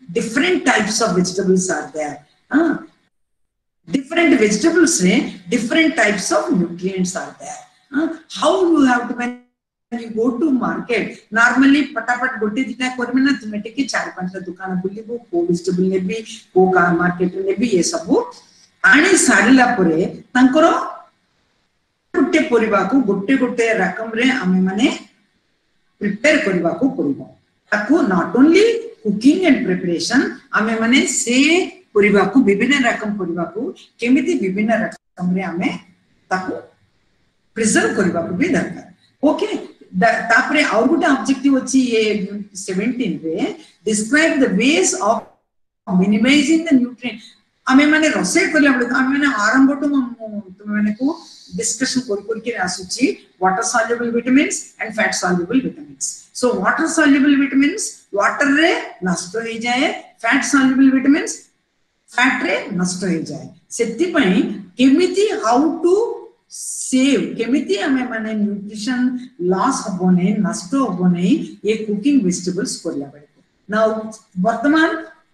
different types of vegetables are there. Different vegetables, different types of nutrients are there. How you have to, when you go to market, normally patapat gote dita korbe na tume teke 4-5 ta dukan bulibo, ko vegetable nebi, ko ka market nebi, ye sabu ani sarila pore tankoro gote poriba ko gote rakam re ame mane prepare koriba ko poribo. Taku not only cooking and preparation, ame mane se poriba ko bibina rakam poriba ko kemiti bibina rakam re ame taku preserve koriba ko bhi darkar. Okay, तापरे और गुटे objective अछि ये 17 रे describe the ways of minimizing the nutrient. आमे माने रोसे करला बळे आमे माने आरंभ टू तुमे माने को डिस्कशन कर के आसुची water soluble vitamins and fat soluble vitamins. So water soluble vitamins water रे नष्ट हो जाए, fat soluble vitamins fat रे नष्ट हो जाए. सेति पई केमिति how to save केमिति हमें माने न्यूट्रिशन लॉस होबोने नष्ट होबोने ये कुकिंग वेजिटेबल्स करला बळे. नाउ वर्तमान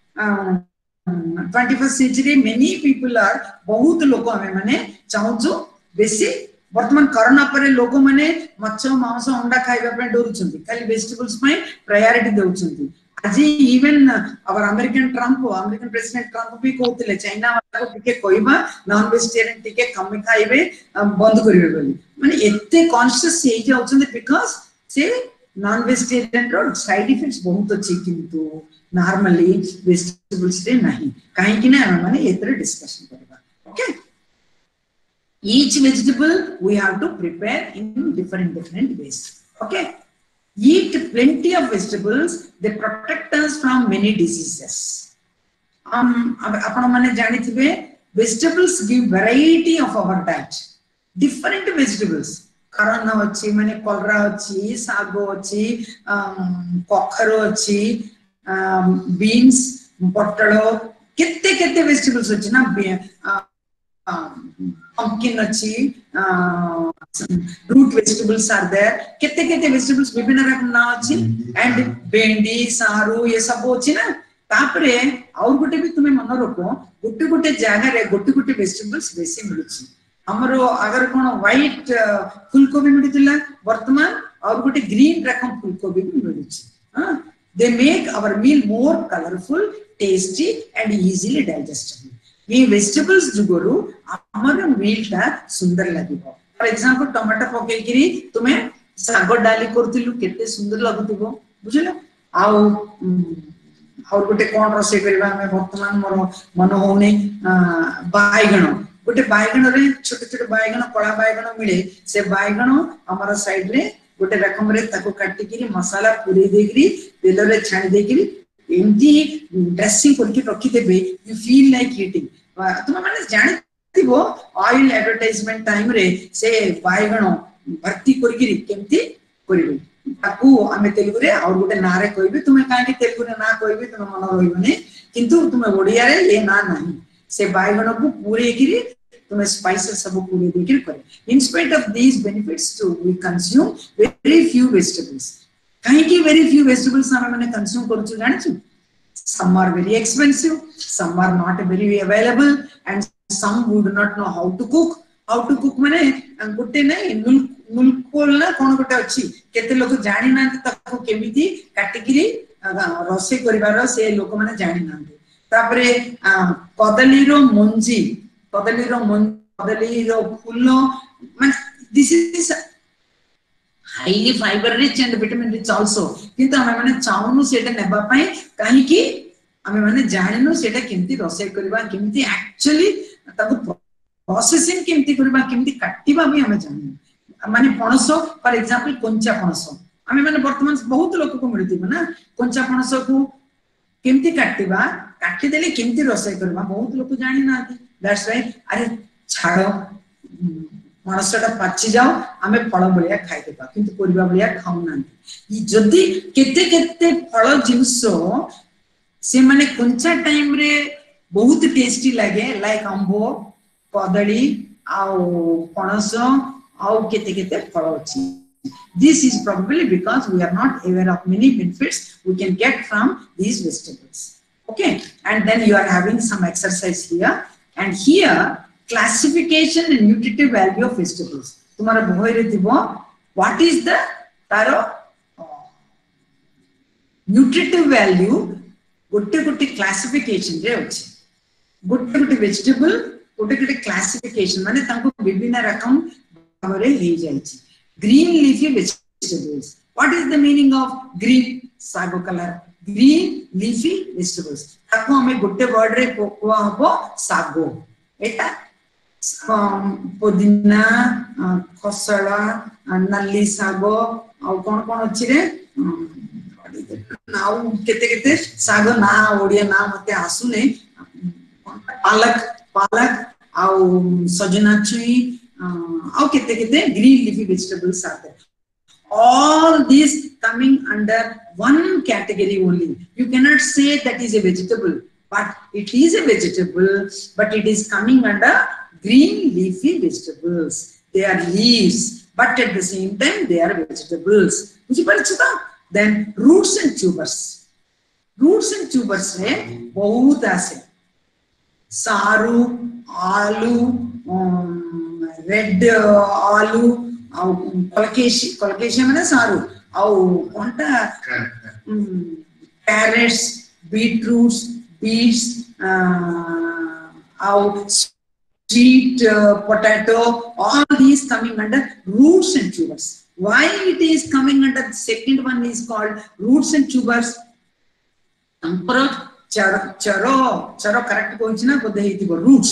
21st century many people are बहुत लोग हमें माने चाहूचो बेसी वर्तमान कोरोना परे लोग माने मच्छ मांस अंडा खाइबा पे डरुचंती खाली वेजिटेबल्स पे प्रायोरिटी देउचंती. आज even our American president Trump भी कहते चाइना वाला को टिके कहबा नॉन वेजिटेरियन टिके कम खाइबे बंद करिवे बोली माने एते कॉन्शियस हे जाउछंती बिकॉज़ से नॉन वेजिटेरियन रो साइड इफेक्ट्स बहुत अछि किंतु नॉर्मली वेजिटेबल्स रे नहीं काहे कि ना माने एतरे डिस्कशन करबा. Okay, each vegetable we have to prepare in different ways. Okay, eat plenty of vegetables, they protect us from many diseases. आपण माने जानि थिबे vegetables give variety of our diet. Different vegetables कारण अछि माने कलरा अछि, सागो अछि, कखरो अछि, बीन्स, पटलो केते वेजिटेबल्स अछि ना, pumpkin अच्छी root vegetables are there केते vegetables विभिन्न रकम ना अच्छी and भेंडी सारू ये सब अच्छी ना. तापरे और गुटे भी तुम्हें मन रखो गुटे जगह रे गुटे vegetables बेसी मिलुची. हमरो अगर कोन व्हाइट फूलकोबी मिलुतिला वर्तमान और गुटे ग्रीन रकम फूलकोबी भी मिलुची. they make our meal more colorful, tasty and easily digestible. ये वेजिटेबल्स जुगोरु हमर मील ता सुंदर लागिबो. फॉर एग्जांपल टमाटर पके किरी तुमे सागो डाली करतिलु केते सुंदर लागुतिबो बुझिलो. और गोटे कोन रोसे करबा में वर्तमान मोर मन होने बायगण गोटे बायगण रे छोटे बायगण कळा बायगण मिले से बायगण हमर साइड रे गोटे रकम रे ताको काटी किरी मसाला पुरे देगिरी तेल रे छाणी देगिरी एमती ड्रेसिंग करके रखी देबे यू फील लाइक ईटिंग. तुम माने जानिथिबो ऑयल एडवर्टाइजमेंट टाइम रे से बायगण भर्ती करके केमती करबे ताकू हमें तेलुगु रे और गोटे ना रे कहबे तुमे काहे तेलुगु रे ना कहबे तुम मन रहइबने किंतु तुमे ओडिया रे ये ना नहीं से बायगण को पूरे गिरी तुमे स्पाइसेस सब पूरे देकर करे. In spite of these benefits to वी कंज्यूम वेरी फ्यू वेजिटेबल्स. काहे की वेरी फ्यू वेजिटेबल्स हम माने कंज्यूम करछु जानिछु. Some are very expensive, some are not very available and some would not know how to cook. How to cook माने गुटे नै नुलकोल ना कोन गुटे अछि केते लोक जानि ना ताको केमिति काटिगिरी रोसे करिवार से लोक माने जानि ना. तापरे कदली रो मंजी कदली रो फूल माने this is highly fiber rich and vitamin rich also. किंतु हमें माने चाउनु सेटा नेबा पई काहे कि हमें माने जानिनु सेटा केमती रोसे करबा केमती एक्चुअली ताको प्रोसेसिंग केमती करबा केमती काटिबा भी हमें जानि. माने पणस फॉर एग्जांपल कंचा पणस हमें माने वर्तमान बहुत लोक को मिलतिबो ना कंचा पणस को केमती काटिबा काटि देले केमती रोसे करबा बहुत लोक जानि नाथि. दैट्स व्हाई अरे छाड़ो मनसटा पाची जाओ आमे फल बलिया खाइ देबा किंतु परिबा बलिया खाउ नांती. जदी केते फल जिंसो से माने कंचा टाइम रे बहुत टेस्टी लागे लाइक अंबो कदली आउ पणस आउ केते फल अछि. This is probably because we are not aware of many benefits we can get from these vegetables. Okay, and then you are having some exercise here, and here classification and nutritive value of vegetables. तुम्हारा बोई रे दिबो what is the taro nutritive value गोटे गोटे classification रे अछि गोटे गोटे vegetable गोटे गोटे classification माने तांको विभिन्न रकम भाबरे हे जाय छी. Green leafy vegetables, what is the meaning of green? Sago color, green leafy vegetables ताको हमें गोटे वर्ड रे कोआ हबो सागो. एटा पुदीना खसला नली सागो आ कोन कोन अछि रे नाउ केते केते सागो ना ओडिया ना मते आसुने पालक पालक आ सजना छुई आ केते केते green leafy vegetables are there. All these coming under one category only. You cannot say that is a vegetable, but it is a vegetable, but it is coming under green leafy vegetables. They are leaves, but at the same time they are vegetables. Then roots and tubers. Roots and tubers है बहुत ऐसे सारू आलू red आलू आउ कलकेशी माने सारू आउ कोनटा carrots, beetroots, beets, आउ sweet potato, all these coming under roots and tubers. Why it is coming under the second one is called roots and tubers? Charo correct कोइचना Bodhe हितिबो roots.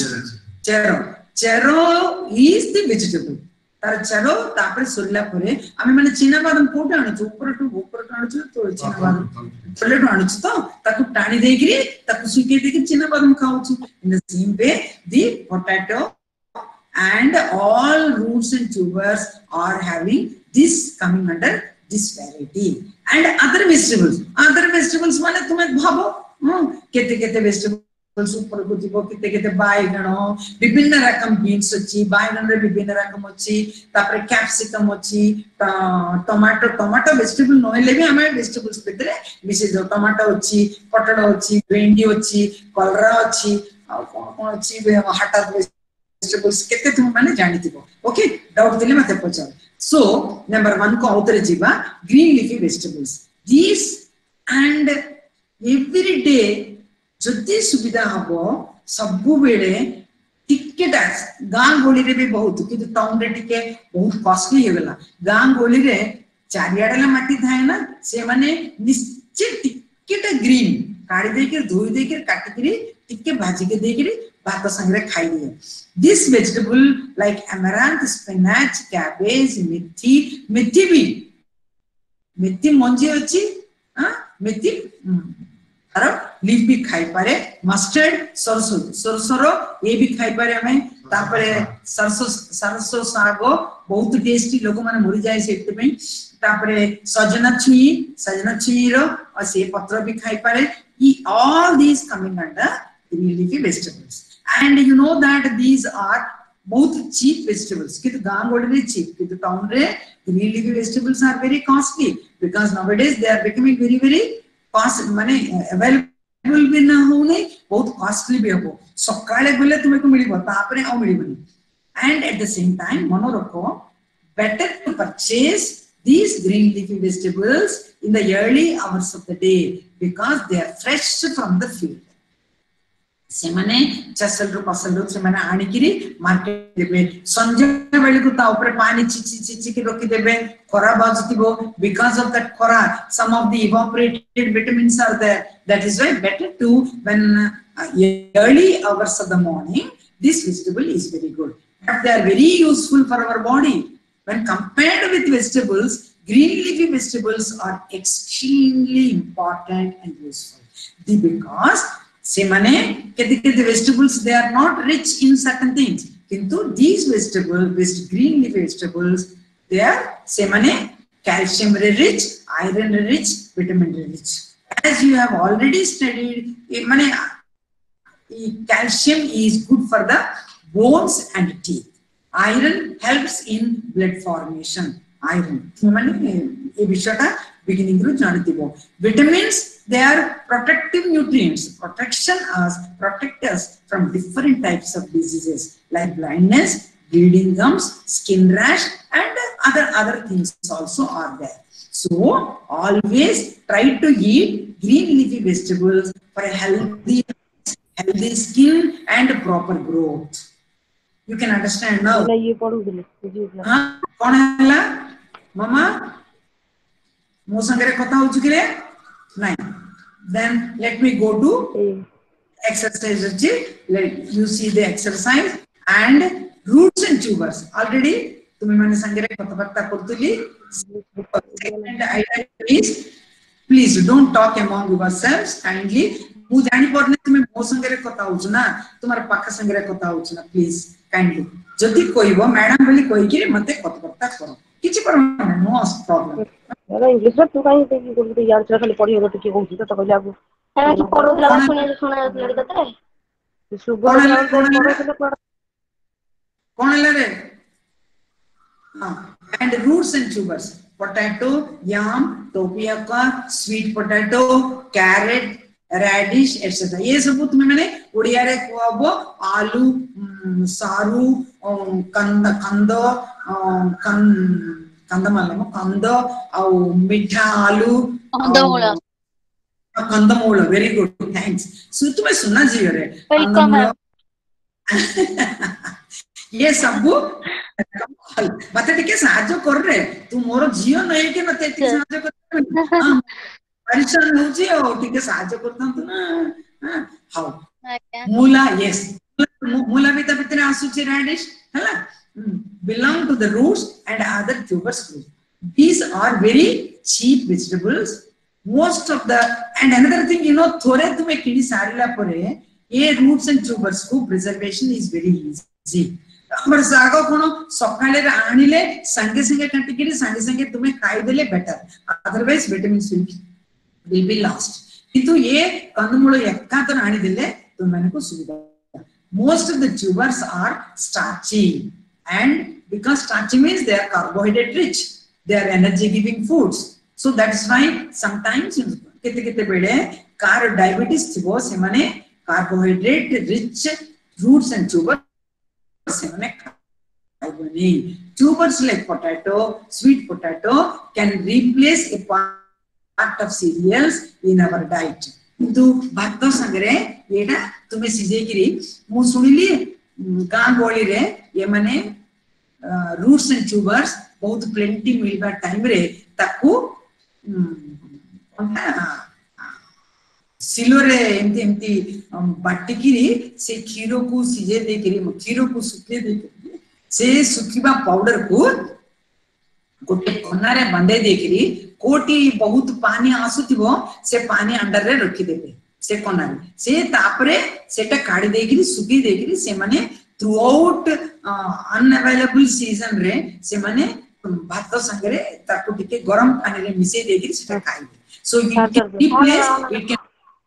Charo is the vegetable. तार चरो तापरे सुरला परे आमे माने चिना बादाम कोठे आणुछु ऊपर आणुछु तो चिना बादाम चले आणुछु तो ताकु टाणी देगिरी ताकु सुके देगी चिना बादाम खाउछु. In the same way the potato and all roots and tubers are having this coming under this variety. And other vegetables माने तुम्हें भाबो केते केते vegetables ऊपर को जीवो किते किते बाइगण विभिन्न रकम बीन्स अछि बाइगण रे विभिन्न रकम अछि तापर कैप्सिकम अछि टमाटो वेजिटेबल नोइले भी हमें वेजिटेबल्स भितरे मिसे जो टमाटो अछि पोटैटो अछि भेंडी अछि कलरा अछि आ कोन कोन अछि हटा वेजिटेबल्स केते तुम माने जानिथिबो. ओके डाउट दिले मते पचार. सो नंबर 1 को आउतरे जीवा green leafy vegetables these and every day जति सुविधा हबो सबु बेले टिकेट गां गोली रे भी बहुत कि टाउन रे टिके बहुत कॉस्टली हे गेला. गां गोली रे चारियाडला माटी थाए ना से माने निश्चित टिकेट ग्रीन काडी दे के धोई दे के काटी के टिके भाजी के दे के भात संग रे खाई दिए. This vegetable like amaranth, spinach, cabbage, methi भी मेथी मंजी अछि मेथी अरे लीफ भी खाई पारे. मस्टर्ड सरसों ये भी खाई पारे हमें. तापरे सरसों सागो बहुत टेस्टी लोग माने मरि जाय सेते पे. तापरे सजना छुई रो और से पत्र भी खाई पारे. All these coming under green leafy vegetables, and you know that these are both cheap vegetables. किंतु गांव गोड़े रे cheap, किंतु टाउन रे green leafy vegetables are very costly because nowadays they are becoming very cost माने available भी ना होने बहुत कॉस्टली भी हो. सकाळे गले तुमे को मिलिबो तापरे आ मिलिबनी. And at the same time मनो रखो better to purchase these green leafy vegetables in the early hours of the day because they are fresh from the field. से माने चसल रो फसल रो से माने आनी किरी मार्केट देबे संजय बेले को ता ऊपर पानी चिची के रोकी देबे. खरा बाजतिबो because of that khora some of the evaporated vitamins are there. That is why better to when early hours of the morning this vegetable is very good, but they are very useful for our body. When compared with vegetables, green leafy vegetables are extremely important and useful because से माने केते vegetables they are not rich in certain things, किंतु these vegetables green leafy vegetables they are से माने calcium rich, iron rich, vitamin rich. As you have already studied माने calcium is good for the bones and teeth. Iron helps in blood formation. Iron माने ये विषयटा beginning ru janithibo vitamins they are protective nutrients protect us from different types of diseases like blindness, bleeding gums, skin rash, and other things also are there. So always try to eat green leafy vegetables for a healthy skin and proper growth. You can understand now. हाँ कौन है ला मामा मोसंगरे कथा हो चुकी है नहीं. Then let me go to exercise. Let you see the exercise and roots and tubers. Already तुम्हें मैंने संगरे कथा बत्ता करतुली. Second item is please don't talk among yourselves kindly. मु जानी पड़ने तुम्हें मोसंगरे कथा हो चुना तुम्हारे पाका संगरे कथा हो चुना please kindly. जल्दी कोई वो मैडम बोली कोई की मते कथा बत्ता करो. किसी पर no problem. अरे इंग्लिश में तू कहीं पे की कोई यार चला खाली पढ़ी होगा तो क्या कहूँ तो कहले अब है कि पढ़ो लगा सुने लगे तो सुबह कौन है रे हाँ and roots and tubers potato, yam, tapioca, sweet potato, carrot, radish etc. ये सब तुम्हें मैंने उड़िया रे को आलू सारू कंदमल्लेमो कंद और मिठा आलू कंदमूल वेरी गुड थैंक्स. सो तुम्हें सुनना चाहिए रे ये सब मते टिके साहाଯ୍ୟ कर रे तू मोर जियो नहीं के मते टिके साहाଯ୍य कर हां परेशान हो जी और टिके साहाଯ୍य करता तू ना हाउ मूला यस मूला भी त भितर आसुची रेडिश हला belong to the roots and other tubers group. These are very cheap vegetables. Most of the and another thing you know थोड़े तुम्हें किडी सारिला परे ये roots and tubers को preservation is very easy. हमर सागो कोनो सकाळे रे आनिले संगे संगे काटी किडी संगे तुम्हें खाई देले better otherwise vitamins will be lost. किंतु ये कंदमूल एक्का तो आनी देले तुमने को सुविधा. Most of the tubers are starchy. And because starchy means they are carbohydrate rich, they are energy giving foods. So that's why sometimes kete bele car diabetes thibo semane carbohydrate rich roots and tubers semane खाइबनी. Tubers like potato, sweet potato can replace a part of cereals in our diet. किंतु भात संगरे येडा तुम्हें सिजे गिरी मु सुनिली गां गोली रे ये माने रूट्स एंड ट्यूबर्स बहुत प्लेंटी मिलबा टाइम रे ताकू सिलो रे एमती एमती बाटी किरी से खीरो को सिजे दे किरी खीरो को सुखे दे किरी से सुखीबा पाउडर को गोटे कोना रे बांधे दे किरी कोटी बहुत पानी आसुथिबो से पानी अंडर रे रखी देबे से कोना रे से तापरे सेटा काडी दे किरी सुखी दे किरी से माने throughout unavailable season रे से माने भात संगरे ताकू टिके गरम पानी रे मिसे दे किरी सेटा खाइबे. So it can replace it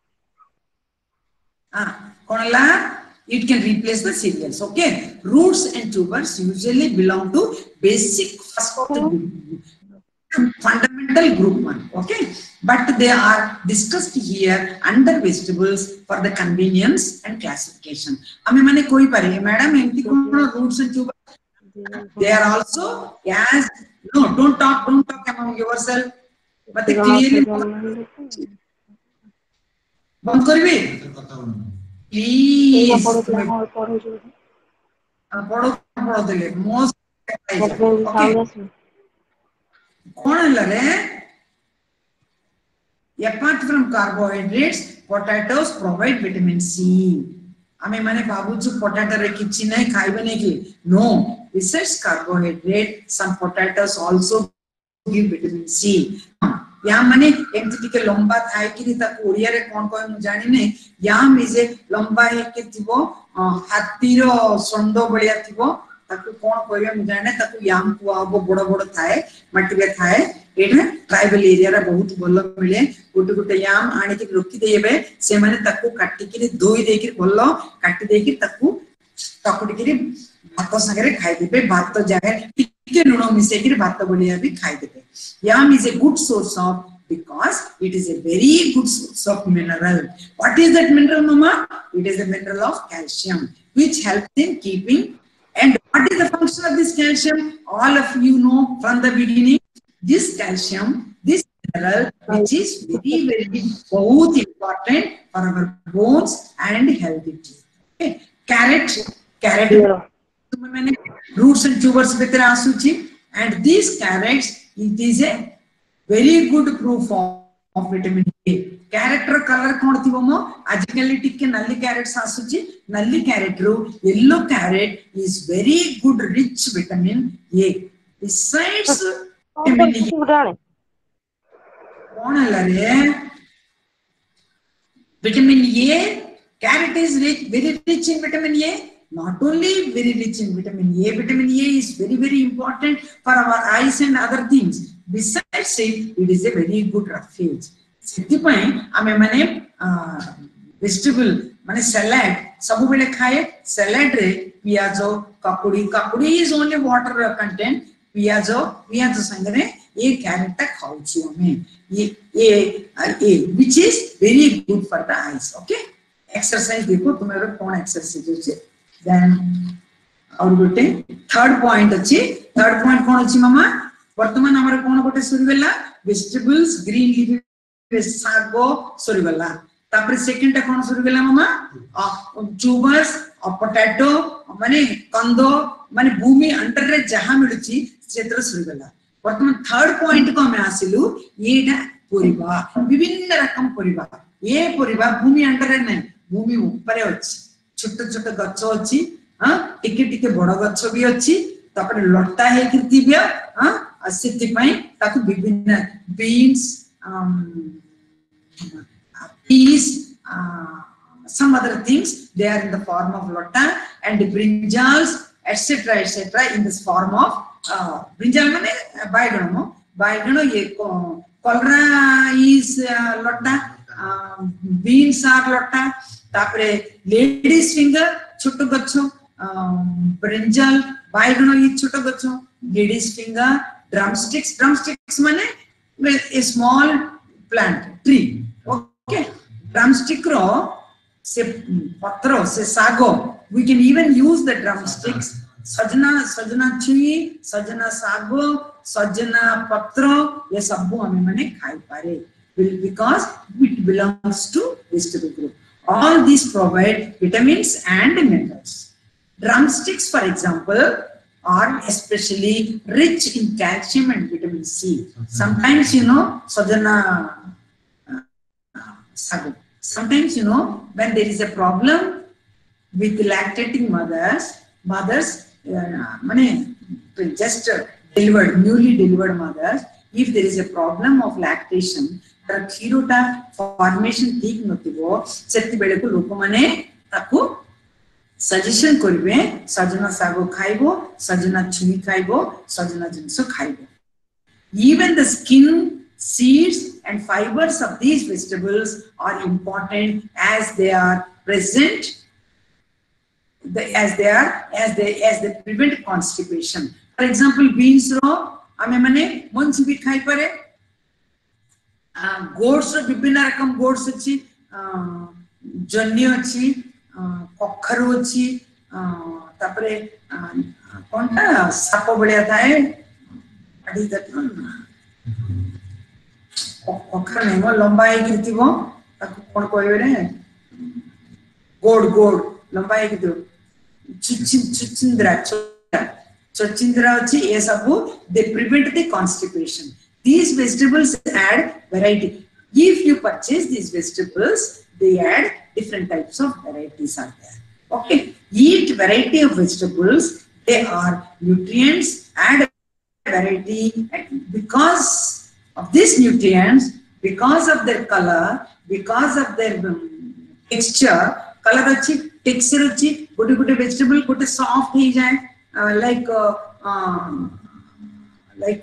can कोनला it can replace the cereals. Okay, roots and tubers usually belong to basic first fundamental group 1. Okay, but they are discussed here under vegetables for the convenience and classification. हमें माने कोई पारे madam एमती कोनो roots and tubers they are also as no don't talk among yourself but clearly बंद करबी please पढ़ो देले मोस्ट कौन लगे apart from carbohydrates potatoes provide vitamin C. हमें माने बाबूजी पोटैटो रे किछि नहीं खाइबे नहीं कि no besides carbohydrate some potatoes also give vitamin C. या माने एमती टिके लंबा थाय कि ताको ओडिया रे कोन कोन मु जानि नै याम इज ए लंबा हे के थिबो हाथीरो संडो बलिया थिबो ताको कोन कहबे मु जाने ताको याम कुआबो बड़ बड़ थाए मट्टी रे थाए एटा ट्राइबल एरिया रे बहुत भलो मिले गोटे गोटे याम आनी के रोकी देबे से माने ताको काटी के धोई दे के भलो काटी दे के ताको टकड़ी के भात संगे खाइ देबे भात जागे के लुण मिसेक भात बलिया भी खाई देबे yam is a good source of because it is a very good source of mineral. What is that mineral, mama? It is a mineral of calcium which helps in keeping. And what is the function of this calcium? All of you know from the beginning. This calcium, this mineral, which is very बहुत important for our bones and healthy teeth. Okay. Carrot मैंने roots and tubers भितर आसुची, and these carrots, it is a very good proof of vitamin A. Carrot row color कौन थी वो मो? आजकल टिके नल्ली carrots आसुची, नल्ली carrot row yellow carrot is very good rich vitamin A. Besides vitamin A, कौन है लरे? Vitamin A, carrot is very rich in vitamin A. Not only very rich in vitamin A is very important for our eyes and other things. Besides it is a very good refuge. ସେଥିପାଇଁ ଆମେ ମାନେ vegetable ମାନେ salad ସବୁ बेले खाए salad रे पियाजो काकुड़ी is only water content पियाजो संगे ये carrot ता खाउछु हमें ये which is very good for the eyes. Okay, exercise देखो तुम्हारे कौन exercise होचे. Then और गोटे third point अच्छी third point कौन अच्छी मामा वर्तमान हमारे कौन गोटे सुरीगला vegetables green leafy सागो सुरीगला तापर second टा कौन सुरीगला मामा tubers potato माने कंदो माने भूमि अंडर रे जहाँ मिलुची क्षेत्र सुरीगला वर्तमान third point को हमें आसिलु ये डा परिबा विभिन्न रकम परिबा ये परिबा भूमि अंडर रे नहीं भूमि ऊपर अच्छी छोटे छोटे गच्छ अच्छी टिके टिके बड़ गच्छ भी अच्छी तापर लट्टा है कृतिबिया असिति पई ताकु विभिन्न beans peas some other things they are in the form of lotta and brinjals etc in this form of brinjal mane baigano ye kolra is lotta beans are lotta तापरे लेडीज फिंगर छोटो गच्छो brinjal बाइगनो ये छोटो गच्छो ladies finger drumsticks माने a small plant tree. Okay, drumstick रो से पत्रो से सागो we can even use the drumsticks. सजना छुई सजना सागो सजना पत्रो ये सब हमें माने खाई पारे because it belongs to vegetable group. All these provide vitamins and minerals. Drumsticks, for example, are especially rich in calcium and vitamin C. Sometimes, you know, sajana sagu. Sometimes, you know, when there is a problem with lactating mothers, just delivered, newly delivered mothers, if there is a problem of lactation, क्षीरोटा formation ठीक नथिबो सेति बेले को लोक माने ताको suggestion करबे सजना सागो खाइबो सजना छुई खाइबो सजना जिंस खाइबो. Even the skin, seeds and fibers of these vegetables are important as they are present as they prevent constipation. For example, beans रो आमे माने मंची भी खाइ पारे गोड्स विभिन्न रकम गोड्स अच्छी जन्नी अच्छी कखरू अच्छी तापरे कोनटा साप बलिया थाए अडी दटन कखर नै म लंबा है गिरतिबो ताको कोन कहबे रे गोड लंबा है गिरतिबो चिचिंद्रा अच्छी ये सब they prevent the constipation. These vegetables add variety. If you purchase these vegetables, they add different types of varieties are there. Okay, eat variety of vegetables. They are nutrients, add variety, and because of these nutrients, because of their color, because of their texture, color अच्छी, texture अच्छी, गोटे vegetable गोटे soft ही जाए, like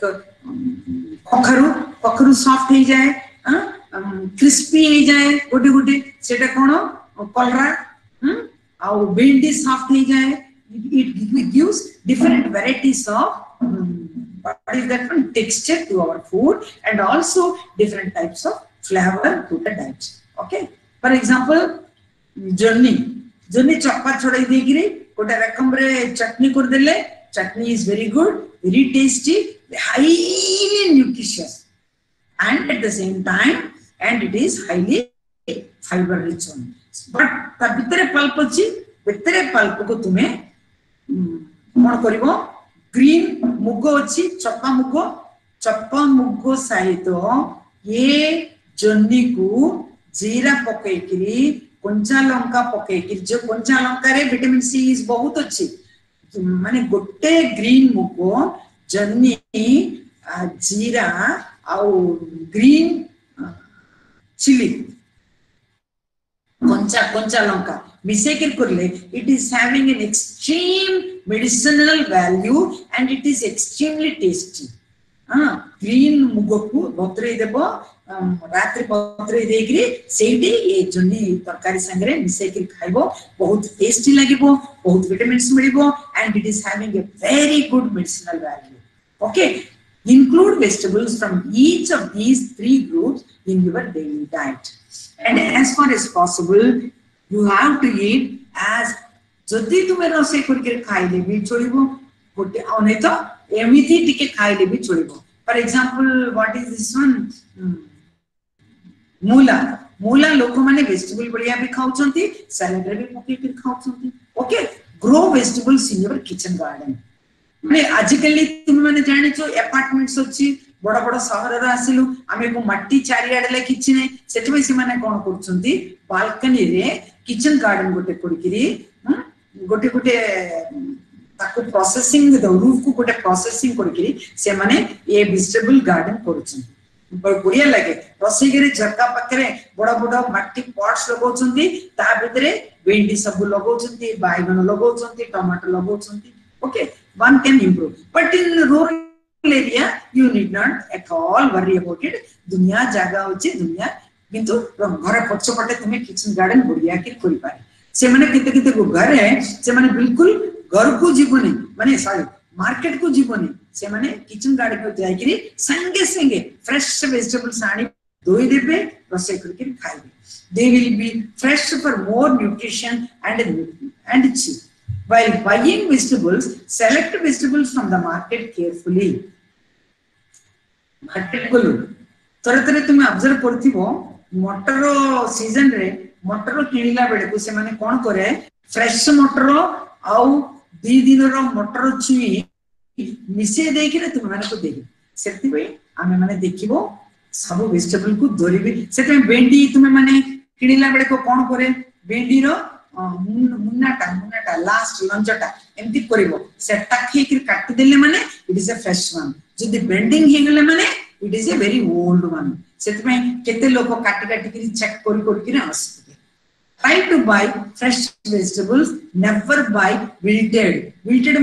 कखरू soft ही जाए crispy ही जाए गोटे सेटा कोन कलरा आ भिंडी सॉफ्ट ही जाए. It gives different varieties of what is that one texture to our food and also different types of flavor to the diet. Okay, for example journey chappa chhodai deikiri gote rakam re chutney kor dele. Chutney is very good, very tasty, highly nutritious, and at the same time and it is highly fiber rich one. But ta bitere pulp achi, bitere pulp ko tume mon karibo green मुगो अच्छी चप्पा मुगो सहित ये जन्नी को जीरा पकईकरी कंचा लंका पकईकरी जो कंचा लंका रे विटामिन सी इज बहुत अच्छी माने गोटे ग्रीन मुगो जन्नी जीरा आउ ग्रीन चिली कंचा लंका मिसेकर करले it is having an extreme medicinal value and it is extremely tasty. Green मुगो को बतरे देबो रात्रि बतरे देकरी सेठी ए जन्नी तरकारी संगरे मिसेकर खाइबो बहुत टेस्टी लागिबो बहुत विटामिन्स मिलिबो and it is having a very good medicinal value. Okay, include vegetables from each of these three groups in your daily diet and as far as possible you have to eat as जदि तुमे रोसे करके खाइले भी चलिबो गोटे अने तो एमिति टिके खाइले भी चलिबो. For example what is this one मूला लोक माने वेजिटेबल बढ़िया भी खाउछंती सैलेड रे भी पके के खाउछंती. Okay, grow vegetables in your kitchen garden. माने आजिकली तुमे माने जानि छो अपार्टमेंट्स अछि बड़ा बड़ा शहर रे आसिलु आमे को मट्टी चारि आडले किछि नै सेठी में से माने कोन करछंती बाल्कनी रे किचन गार्डन गोटे कोडकिरी गोटे गोटे ताको प्रोसेसिंग द रूफ को गोटे प्रोसेसिंग कोडकिरी से माने ये वेजिटेबल गार्डन करछन बढ़िया लगे. रसोईघर झरका पाखरे बड़ा बड़ा मट्टी पॉट्स लगौछंती ता भितरे भेंडी सब लगौछंती बैगन लगौछंती टमाटर लगौछंती. Okay, one can improve but in rural area you need not at all worry about it. दुनिया जागा होची दुनिया किंतु घर पछपटे तुमे किचन गार्डन बढ़िया के करि पारे. से माने किते को घर है से माने बिल्कुल घर को जीवनी माने सॉरी मार्केट को जीवनी से माने किचन गार्डन को जाय करी संगे फ्रेश वेजिटेबल्स आनी धोई देबे रोसे करके खाइबे. They will be fresh for more nutrition and cheap. While buying vegetables, select vegetables from the market carefully. Market को तरे तुमे ऑब्जर्व करथिबो मटर सीजन रे मटर किनिला बेले को से माने कोन करे फ्रेश मटर आउ 2 दिन रो मटर छुई मिसे देकी रे तुमे माने को देबी सेति बे आमे माने देखिबो सब वेजिटेबल को धरिबे. सेते भेंडी तुमे माने किनिला बेले को कोन करे भेंडी रो मुन्नाटा लास्ट लंचटा एमती करिवो सेटा खेकी काट देले माने it is a fresh one. जदी बेंडिंग हे गेले माने it is a very old one. सेते में केते लोक काटी के चेक करि के आसबे. Try to buy fresh vegetables, never buy wilted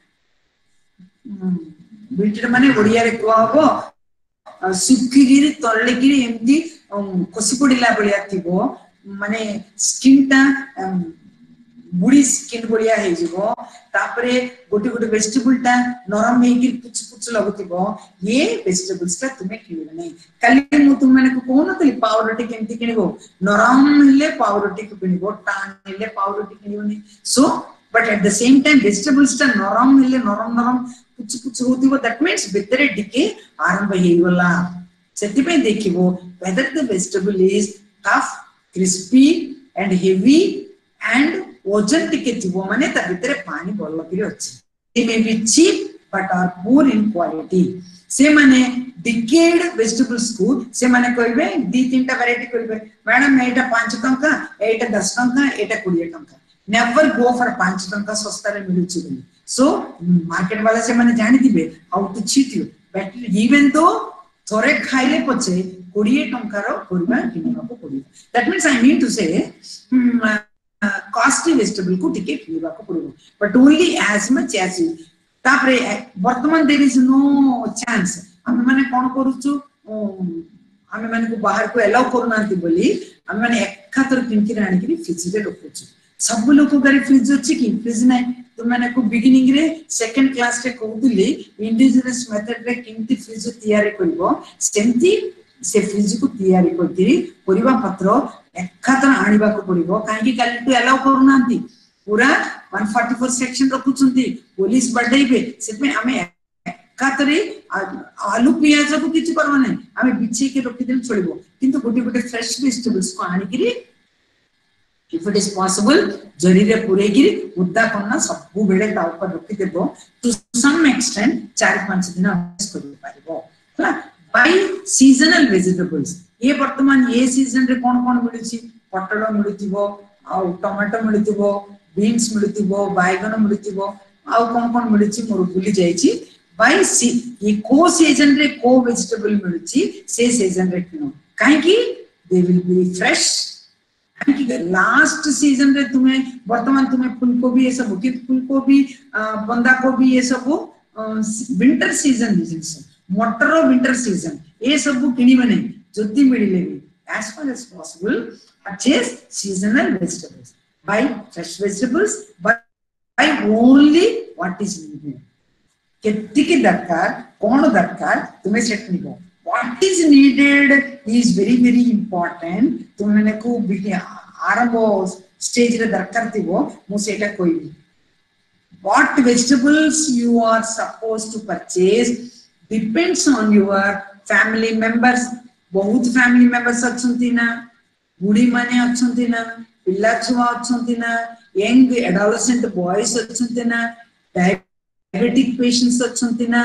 माने ओडिया रे को हबो सुखी गिरी तळले गिरी एमती कोसी पडिला बलिया थिबो माने स्किन ता बुडी स्किन बढ़िया हे जिवो तापरे गोटे गोटे वेजिटेबल ता नरम हे कि पुछ लगुतिबो. ये वेजिटेबल्स ता तुमे किनिबे नै. काली मु तुम माने को कोनतली पावरोटी केमती किनिबो नरम हेले पावरोटी को किनिबो टान हेले पावरोटी किनिबो नै. So but at the same time vegetables ता नरम हेले नरम पुछ होतिबो दैट मींस भितरे डिके आरंभ हेगला. सेति पे देखिबो whether the vegetable is tough crispy and heavy and ओजन टिके थिबो माने ता भितरे पानी बोल किरि अछि. They may be cheap but are poor in quality. से माने डिकेड वेजिटेबल्स को से माने कहबे 2-3टा वैरायटी कहबे मैडम एटा 5 टंका एटा 10 टंका एटा 20 टंका. नेवर गो फॉर 5 टंका सस्ता रे मिलुछि बोली. सो मार्केट वाला से माने जानि दिबे how to cheat you but even though थोरे खाइले पछे 20 टंका रो परिबा किनिबा को पड़िबो. That means I mean to say costly vegetable को टिके किनिबा को पड़िबो but only as much as you. तापरे वर्तमान देयर इज नो चांस हम माने कोन करूछु हम माने को बाहर को अलाउ करनांती बोली हम माने एक खातर किनकी राणी की फ्रिज रे रखुछु. सब लोग घरे फ्रिज अछि कि फ्रिज नै तुम मैंने को बिगिनिंग रे सेकंड क्लास रे कहउतली इंडिजिनस मेथड रे किंती फ्रिज तैयारी करबो सेंती से फ्रिज को तैयारी करती परिबा पत्र एकातर आनिबा को पड़िबो काहे काली टू अलाउ करूनांती पूरा 144 सेक्शन रखुचंती पुलिस बढ़ाइबे सेमे हमें एकातरे आलू पियाज को किछि करबो नै हमें बिछि के रखि देल चलिबो किंतु गोटे गोटे फ्रेश वेजिटेबल्स को आनि करी if it is possible जरी रे पुरे गिरी मुद्दा करना सब बेले ता ऊपर रखि देबो to some extent 4-5 दिन यूज करि पारिबो हला बाय सीजनल वेजिटेबल्स ये वर्तमान ये सीजन रे कोन कोन मिलुची पटल मिलुतिबो आ टमाटो मिलुतिबो बीन्स मिलुतिबो बैगन मिलुतिबो आ कोन कोन मिलुची मोर भूली जाईची बाय सी ये को सीजन रे को वेजिटेबल मिलुची से सीजन रे किनो काहे की they will be fresh last season रे तुम्हें वर्तमान तुम्हें फूलकोबी ये सब कि फूलकोबी बंदा कोबी ये सब विंटर सीजन जिंस मटर विंटर सीजन ये सब किनिबे नै जदी मिलिले भी as far as possible purchase seasonal vegetables buy fresh vegetables but buy only what is needed केतिके दरकार कोन दरकार तुम्हें सेट निको what is needed is very important तुमने को आरंभ स्टेज रे दरकार थिबो मु सेटा कोइबी what vegetables you are supposed to purchase depends on your family members बहुत फैमिली मेंबर्स अछंती ना बुढ़ी माने अछंती ना पिल्ला छुआ अछंती ना यंग एडोलेसेंट बॉयज अछंती ना डायबिटिक पेशेंट्स अछंती ना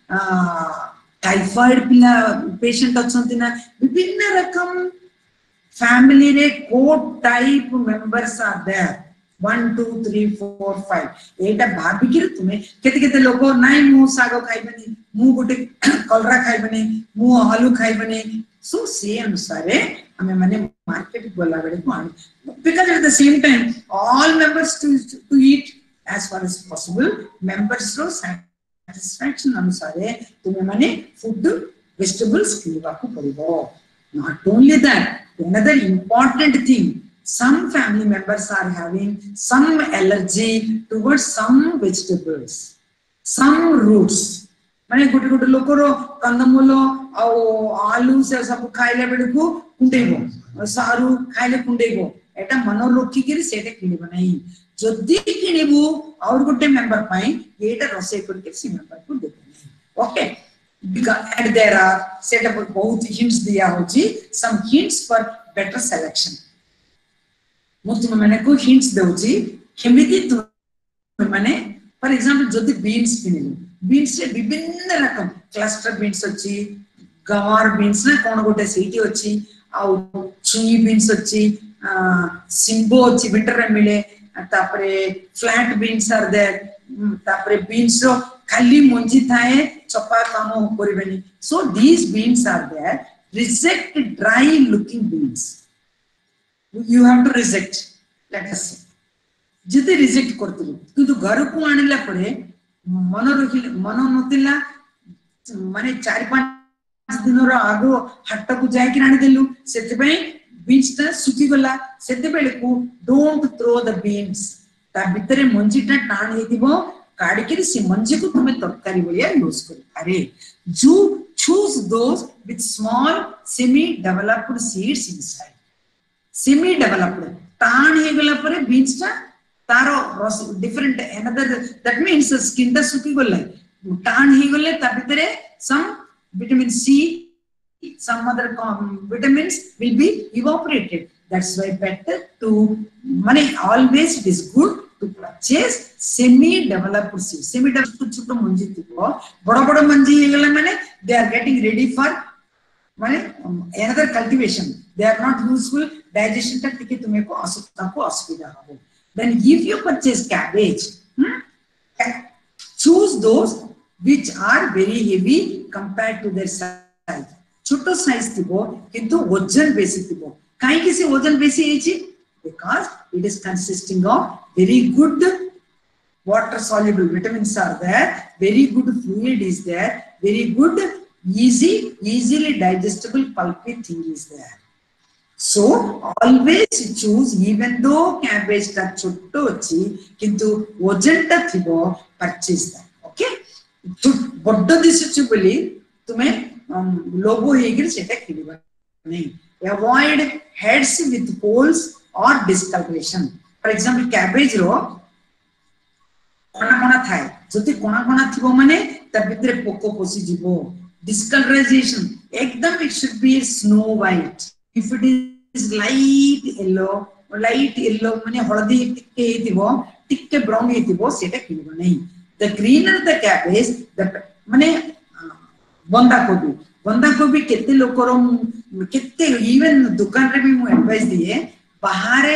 टाइफाइड पिला पेशेंट अछंती ना विभिन्न रकम फैमिली रे को टाइप मेंबर्स आर देयर 1 2 3 4 5 एटा भाबी कि तुमे केते केते लोग नाइ मु सागो खाइबनी मु गोटे कलरा खाइबनी मु आलू खाइबनी सो से अनुसार हमें माने मार्केट गोला बेले कोन because at the same time all members to eat as far as possible members रो satisfaction अनुसार तुमे माने फूड वेजिटेबल्स खिलवा को पड़िबो not only that another important thing some family members are having some allergy towards some vegetables some roots माने गोटे गोटे लोकर कंदमूल आ आलू से सब खाइले बेले को कुंडेबो सारू खाइले कुंडेबो एटा मन रोकी के सेटे किनिबो नै जदी किनिबो और गोटे मेंबर पाई एटा रसे करके सी मेंबर को देबो okay because and there are set up बहुत hints दिया होची some hints for better selection मुझे मैंने को hints देउची केमिति तुम माने फॉर एग्जांपल जदी बीन्स किनिलो बीन्स रे विभिन्न रकम क्लस्टर बीन्स अछि गवार बीन्स ना कोन गोटे सीटी अछि आ चुई बीन्स अछि सिम्बो अछि विंटर रे मिले तापरे फ्लैट बीन्स आर देयर तापरे बीन्स रो खाली मंजी थाए चपा काम करबेनी so these beans are there reject dry looking beans you have to reject let us say जति रिजेक्ट करतलु किंतु घर को आनिला परे मन नतिला माने 4-5 दिन रो आगो हट्ट को जाय कि आनि देलु सेते पई बीन्स ता सुखी गला सेते बेले को डोंट थ्रो द बीन्स ता भितरे मंजीटा टाण हेतिबो काडी के से मंजी को तुमे तरकारी बलिया यूज करी अरे जो choose those with small semi developed seeds inside semi developed टाण हे गला परे बीन्स ता तारो different another that means skin ता सुखी गला टाण हे गले ता भितरे some vitamin C some other vitamins will be evaporated that's why better to money always it is good to purchase semi developed seeds semi developed छोटो मंजी थिबो बड़ बड़ मंजी हे गला माने they are getting ready for माने another cultivation they are not useful digestion तक टिके तुमे को असुविधा हो then if you purchase cabbage choose those which are very heavy compared to their size छोटो साइज थिबो किंतु वजन बेसी थिबो काई कि से वजन बेसी हेची because it is consisting of very good water soluble vitamins are there very good fluid is there very good easily digestible pulpy thing is there So always choose, even though cabbage ta chotto achi kintu ojan ta thibo purchase that. Okay, to boddo disuchu boli tume logo hegir seta kiniba nahi. Avoid heads with holes or discoloration. For example, cabbage ro कोना कोना थाए जति कोना कोना थिबो माने त भितरे पोको पोसी जिवो discolorization एकदम it should be snow white. If it is light yellow माने हळदी टिके हेतिबो टिके ब्राउन हेतिबो सेटा किनिबो नै. The greener the cabbage the माने बंदा कोबी केते लोकर केते इवन दुकान रे भी मु एडवाइस दिए बाहरे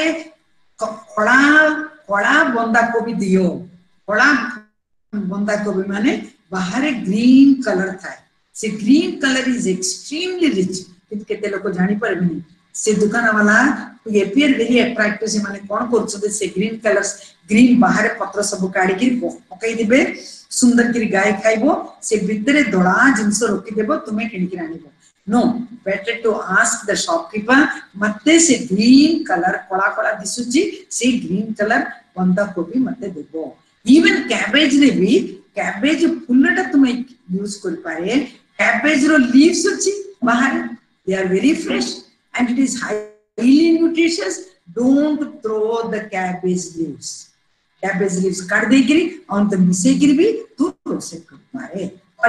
कड़ा बंदा कोबी दियो बड़ा बंदा कोबी माने बाहरे ग्रीन कलर था से green colour is extremely rich केते लोक जानि परबेनी से दुकान वाला एपियर वेरी अट्रैक्टिव से माने कोन करछ से ग्रीन कलर्स ग्रीन बाहरे पत्र सब काडी के पकाई दिबे सुंदर की गाय खाइबो से भितरे धोळा जिंस रोकी देबो तुमे किणी की रानीबो. No better to ask the shopkeeper मते से ग्रीन कलर कोला कोला दिसुची से ग्रीन कलर बंदा कोबी मते देबो. Even cabbage रे भी cabbage फुल्लटा तुम्हें यूज कर पारे cabbage रो leaves अच्छी बाहर they are very fresh and it is highly nutritious. Don't throw the cabbage leaves काट दे गिरी और तो मिसे गिरी भी तू रोसे कर पारे.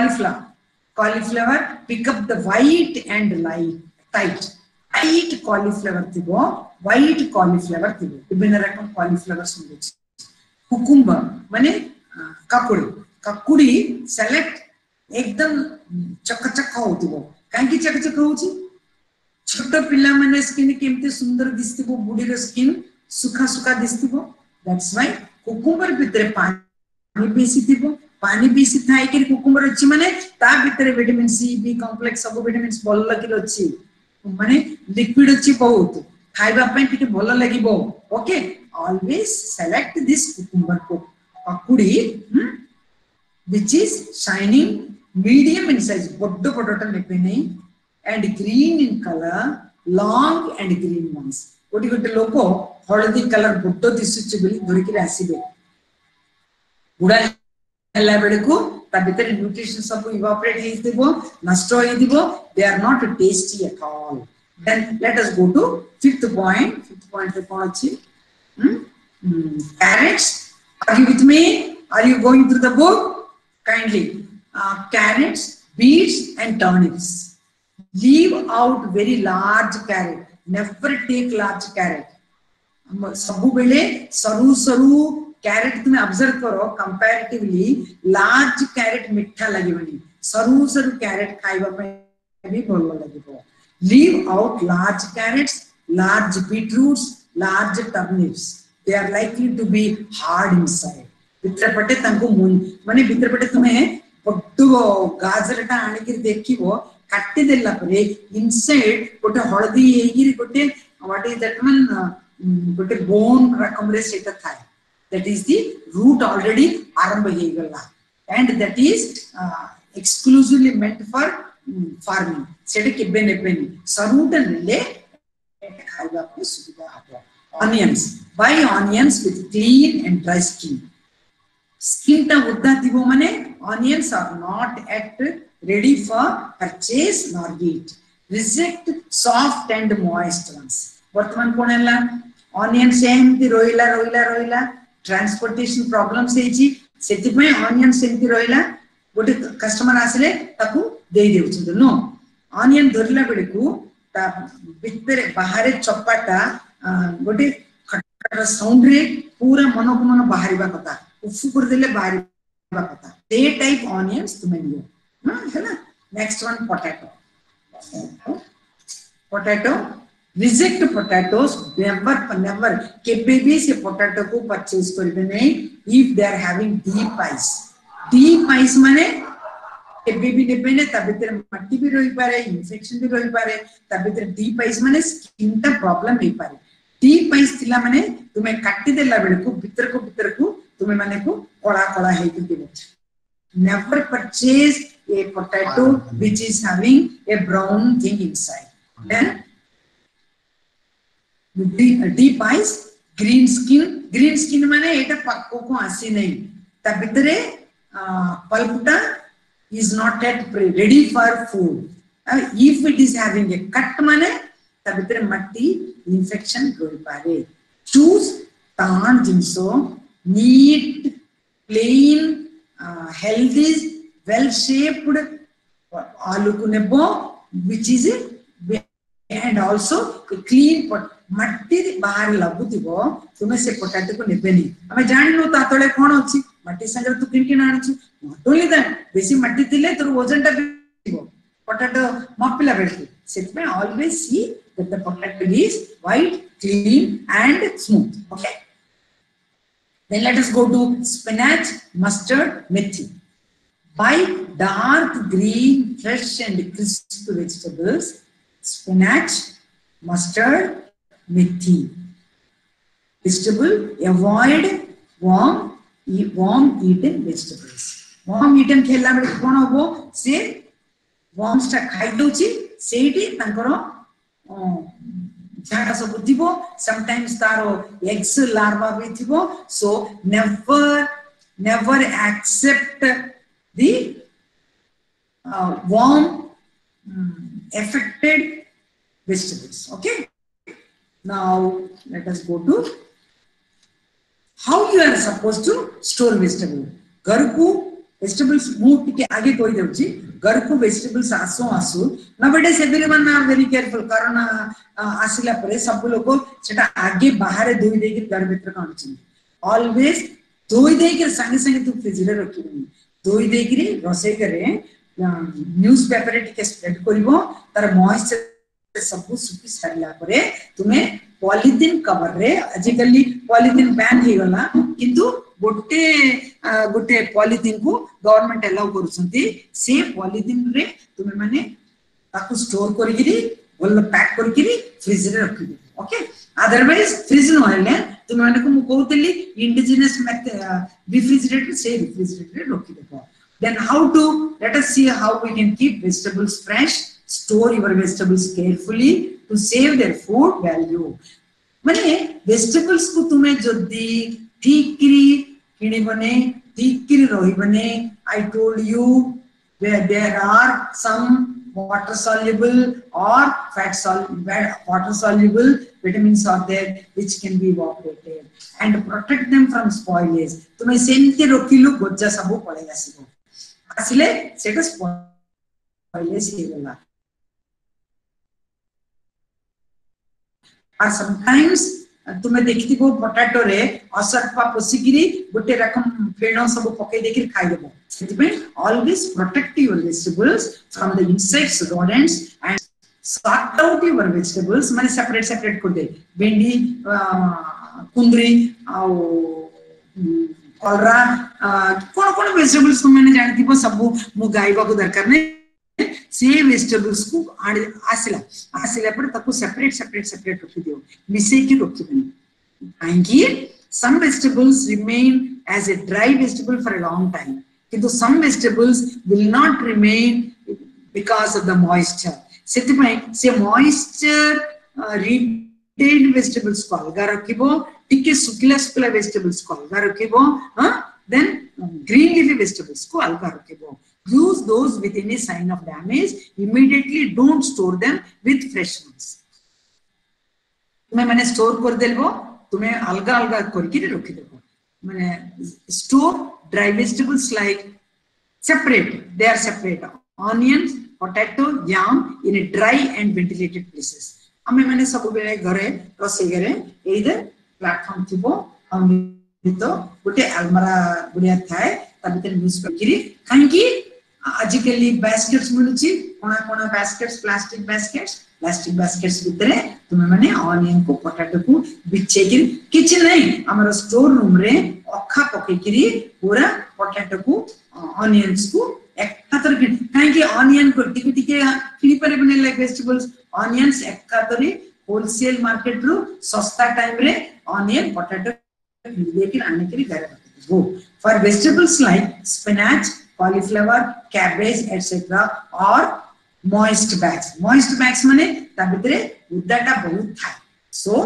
cauliflower pick up the white and tight cauliflower थिबो white cauliflower थिबो विभिन्न रकम cauliflower सुनदे. कुकुम्बर माने काकुड़ी सेलेक्ट एकदम चकचक होतिबो कांकी चकचक होची छोट पिल्ला माने स्किन केमते सुंदर दिसतिबो बुडी रो स्किन सुखा सुखा दिसतिबो. दैट्स व्हाई कुकुम्बर भितरे पानी बेसी थाई के कुकुम्बर अछि माने ता भितरे विटामिन सी बी कॉम्प्लेक्स सब विटामिन्स बोल लगिल अछि माने लिक्विड अछि बहुत खाइबा पय टिके बोल लागिबो. Okay always select this cucumber pakudi which is shining medium in size boddo ta nepe nahi and green in color long and green ones. gote loko haldi color boddo disuchi bili dhoriki asibe buda hela bedeku ta bhitere nutrition सब evaporate he dibo nashto he dibo they are not tasty at all. Then let us go to fifth point re kon achi carrots. Are you with me? Are you going through the book? Kindly. Carrots, beets and turnips. Leave out very large carrot. Never take large carrot. सबु बेले सरू carrot तुम्हें observe करो comparatively large carrot मिठा लगिबनी सरू carrot खाइबा पे भी भलो लगिबो. Leave out large carrots, large beetroots, large turnips. They are likely to be hard inside. भितरपटे तंको माने भितरपटे तुम्हें बड्डो गाजरटा आनी के देखिबो काटी देला परे इनसाइड गोटे हळदी हेगिरी गोटे व्हाट इज दैट वन गोटे बोन रकम रे सेटा थाए. That is the root already आरंभ हे गला and that is exclusively meant for farming. सेटे केबे नेबेनी सरूटा ले खाइबा को सुविधा हबो. Onions. Buy onions with clean and dry skin. Skin ta udda thibo mane onions are not at ready for purchase nor eat. Reject soft and moist ones. Vartman kon hella onion semti roila transportation problems heji seti pai onion semti roila gote customer asile taku dei deuchundu. No onion dorila bedeku ta bitere bahare chopata गोटे खटर sound रे पूरा मनो को मनो बाहरीबा कथा उफु कर देले बाहरीबा कथा ते टाइप ऑनियंस तुमे लियो है ना. Next one potato reject potatoes never केबे भी से पोटैटो को परचेज करबे नै if they are having deep eyes माने केबे भी नेबे ने ता भीतर मट्टी भी रही पारे इन्फेक्शन भी रही पारे ता भीतर डीप आइज माने स्किन ता प्रॉब्लम हे पारे. डीप आइज थिला माने तुमे काटी देला बेले को भीतर को तुमे माने को कोला हे कि दिबो. Never purchase a potato which is having a brown thing inside. Then deep eyes, green skin माने एटा पक्को को आसी नहीं ता भितरे पल्पटा is not yet ready for food. If it is having a cut माने ता भितरे मट्टी infection होई पारे. Choose तान जिंसो neat, plain, healthy, well shaped आलू को नेबो which is and also clean pot मट्टी बाहर लागुथिबो तुमे से पोटैटो को नेबेनी हमें जानलो तातळे कोन अछि मट्टी संगे तू किन किन आणछु नॉट ओनली दैट बेसी मट्टी थिले तोर वजनटा बिथिबो पोटैटो मापिला बेलकी सेट में always see that the potato is white, clean and smooth. Okay, then let us go to spinach, mustard, methi. Buy dark green fresh and crisp vegetables: spinach, mustard, methi. Vegetable, avoid warm eaten vegetables. Warm eaten खेला बेले कौन होबो से worms टा खाई दोची सेठी तंकरो झाड़ा सब दिबो sometimes तारो eggs larva भी दिबो so never accept the worm affected vegetables. Okay, now let us go to how you are supposed to store vegetable. घर को vegetables move टिके आगे कोई देउची घर को vegetables आसो nowadays everyone are very careful कारण आसिला परे सब लोग सेटा आगे बाहर धोई देके घर भीतर काढुछन always धोई देके संगे संगे तू फ्रिज रे रखिबनी धोई देके रोसे करे न्यूज़पेपर टिके स्प्रेड करिवो तार मॉइस्चर सब सुखी सारिला परे तुमे पॉलिथीन कवर रे आजिकली पॉलिथीन बैन हे गला किंतु गोटे पॉलिथीन को गवर्नमेंट अलाउ करूछंती से पॉलिथीन रे तुमे माने ताकू स्टोर करिगिरी बोल पैक करिगिरी फ्रिज रे रखि दे. ओके, अदरवाइज फ्रिज न होले तुमे माने को मु कहतली इंडिजिनस रेफ्रिजरेटर से रेफ्रिजरेटर रखि देबो. Then how to, let us see how we can keep vegetables fresh. Store your vegetables carefully to save their food value. माने vegetables को तुम्हें जल्दी ठीक करी किने बने ठीक करी रोही बने. I told you where there are some water soluble or fat soluble, water soluble vitamins are there which can be evaporated and protect them from spoilage. तुम्हें सेंते रोकिलु गोज्जा सबु पड़े आसीबो आसिले सेटा spoilage हे गला. और sometimes तुम्हें देखती को पोटैटो रे असरपा पसिगिरी गोटे रकम फेणो सब पके देखि खाइ देबो. सेतिबे always protect your vegetables from the insects, rodents and sort out your vegetables माने separate कर दे. भेंडी कुंदरी आ कलरा कोन वेजिटेबल्स को मैंने जानती बो सब मु गाइबा को दरकार नै से वेजिटेबल्स को आसिला पर ताको सेपरेट रखि दियो मिसे की रखि बनी. काहेकि some vegetables remain as a dry vegetable for a long time किंतु some vegetables will not remain because of the moisture. सेतिपय से moisture retained vegetables को अलगा रखिबो टिके सुकिला vegetables को अलगा रखिबो. Then green leafy vegetables को अलगा रखिबो. Use those with any sign of damage. Immediately don't store them with fresh ones. तुम्हें मैंने store कर देलबो तुम्हें अलगा करके रखि देबो. मैंने store dry vegetables like separate. They are separate. Onions, potato, yam in a dry and ventilated places. हमें मैंने सब बेले घरे रोसे घरे either प्लेटफॉर्म थिबो हम तो गोटे अलमारा बुढ़िया थाए तबितर यूज करी काहेकि आजिकली बास्केट्स मिलुची कोना बास्केट्स प्लास्टिक बास्केट्स भितरे तुमे माने ऑनियन को पोटैटो को बिछे कि किछ नहीं हमर स्टोर रूम रे अखा पके करी पूरा पोटैटो को ऑनियंस को एकत्र काहेकि ऑनियन को टिके किनी परे बने लाइक वेजिटेबल्स ऑनियंस एकत्र होलसेल मार्केट रो सस्ता टाइम रे ऑनियन पोटैटो लेकिन आने के लिए घर रखो. For vegetables like spinach, cauliflower, cabbage, etc. or moist bags माने ताबितरे उद्दाटा बहुत था. So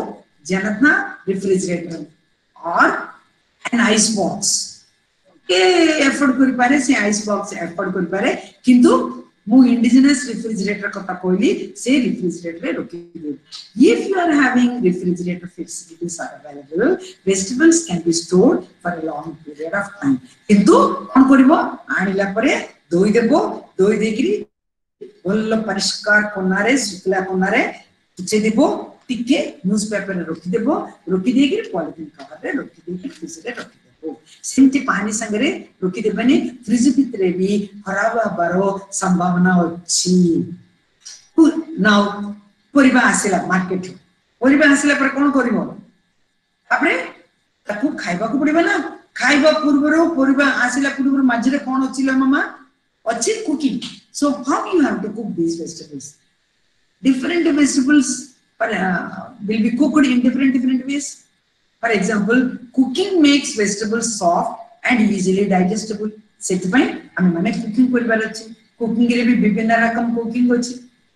जनतना रेफ्रिजरेटर और एन आइस बॉक्स के एफोर्ड करि पारे से आइस बॉक्स एफोर्ड करि पारे किंतु मु इंडिजिनस रेफ्रिजरेटर कथा कहली से रेफ्रिजरेटर रखि दे if you are having refrigerator facilities are available vegetables can be stored for a long period of time किंतु कोन करबो आनिला परे दोई देकरी भल परिष्कार कोनारे सुखला कोनारे तुचे देबो टिके न्यूज़पेपर रखि देबो रखि देकरी पॉलिथीन कवर रे रखि देकरी फ्रिज रे रखि सेमती पानी संगरे रखि देबनी फ्रिज भितरे भी खराब हबारो संभावना अछि नाउ परिबा आसिला मार्केट परिबा आसिला पर कोन करिवो आपरे ताकू खाइबा को पड़िबा ना खाइबा पूर्वरो परिबा आसिला पूर्वरो माजरे कोन अछिला मामा अछि cooking so how you have to cook these vegetables different vegetables will be cooked in different ways. For example, cooking makes vegetables soft and easily digestible. सेतपई हम माने कुकिंग करबार अछि कुकिंग रे भी विभिन्न रकम कुकिंग अछि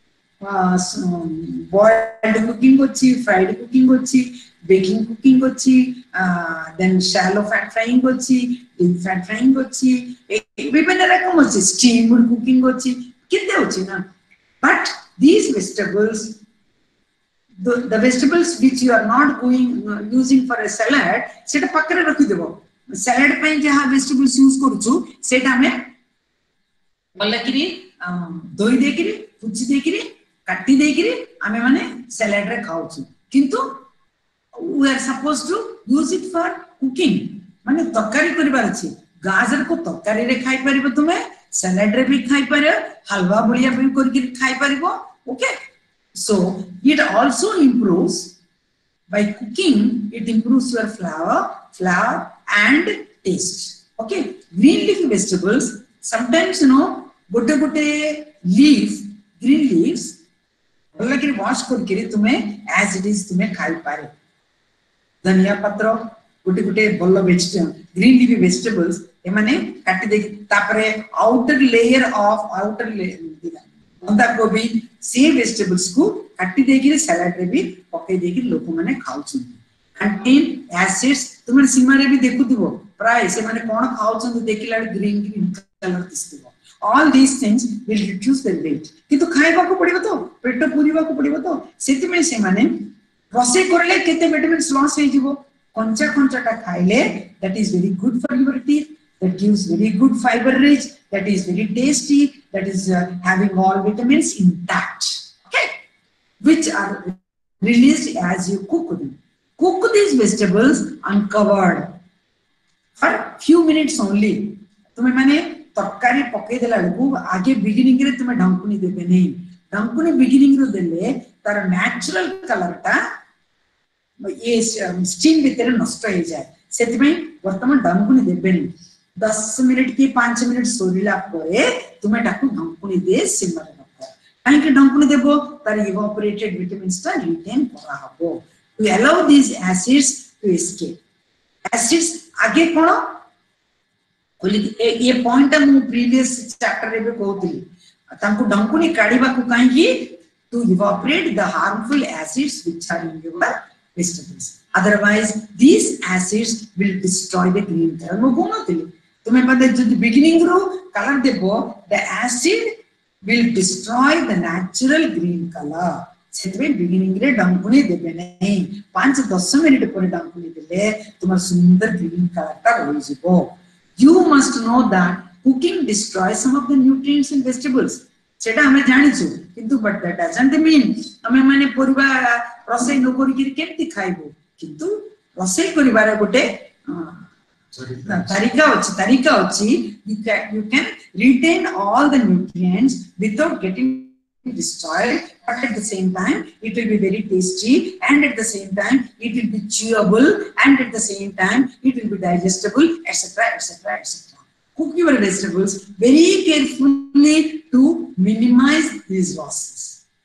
बॉइल्ड कुकिंग अछि फ्राइड कुकिंग अछि बेकिंग कुकिंग अछि देन शैलो फैट फ्राइंग अछि डीप फैट फ्राइंग अछि विभिन्न रकम अछि स्टीम्ड कुकिंग अछि किते अछि ना but these vegetables the vegetables which you are not going using for a salad सेटा पकरे रखि देबो salad पई जे हा vegetables यूज करूछु सेटा हमें बल्लकिरी दोई देकिरी पुछि देकिरी काटी देकिरी हमें माने salad रे खाउछु किंतु we are supposed to use it for cooking माने तरकारी करबार अछि गाजर को तरकारी रे खाइ परिबो तुमे salad रे भी खाइ परिबो हलवा बलिया भी करके खाइ परिबो okay so it also improves by cooking it improves your flour and taste okay green leafy vegetables sometimes you know gote green leaves बोला कि वॉश करके तुम्हें as it is तुम्हें खाइ पारे धनिया पत्र गोटे बल्ल वेजिटेबल ग्रीन लीफी वेजिटेबल्स ए माने काटी दे तापरे आउटर लेयर बंदा कोबी से वेजिटेबल्स को काटी देकी सलाड रे भी पके देकी लोक माने खाउछन कंटेन एसिड्स तुम सीमा रे भी देखुथिबो प्राय से माने कोन खाउछन देखिला ग्रीन कलर दिसथिबो all these things will reduce the weight किंतु खाइबा को पड़िबो तो पेट पुरीबा को पड़िबो तो सेति में से माने रोसे करले केते विटामिन्स लॉस हे जिवो कंचा खाइले that is very good for your teeth that gives very good fiber rich that is very tasty that is having all vitamins intact okay which are released as you cook these vegetables uncovered for few minutes only तुमे माने तरकारी पके देला को आगे beginning रे तुमे ढंकुनी देबे नहीं ढंकुनी बिगिनिंग रो देले तार नेचुरल कलर ता ये स्टीम भीतर नष्ट हो जाए सेति में वर्तमान ढंकुनी देबे नहीं 10 मिनिट की 5 मिनिट सोरिला परे तुमे टाकू ढंकुनी दे सिमर रखो काहे के ढंकुनी देबो तार इवापोरेटेड विटामिन्स ता रिटेन करा हबो to allow this acids to escape acids आगे कोन बोली ये पॉइंट हम प्रीवियस चैप्टर रे कहउतली तांको ढंकुनी काढीबा को काहे की to evaporate the harmful acids which are in your vegetables otherwise these acids will destroy the green color mo gonatili तुमे पता जो बिगिनिंग रो कलर देबो the acid will destroy the natural green colour सेतबे बिगिनिंग रे ढंकुनी देबे नहीं 5-10 मिनिट पर ढंकुनी देले तुम सुंदर ग्रीन कलर ता होई जिवो you must know that cooking destroys some of the nutrients in vegetables सेटा हमें जानिछु किंतु बट दैट डजंट मीन हमें माने परिबा रसोई न करी केमति खाइबो किंतु रसोई करिबार गोटे तरीका अछि you can retain all the nutrients without getting destroyed but at the same time it will be very tasty and at the same time it will be chewable and at the same time it will be digestible etc cook your vegetables very carefully to minimize these losses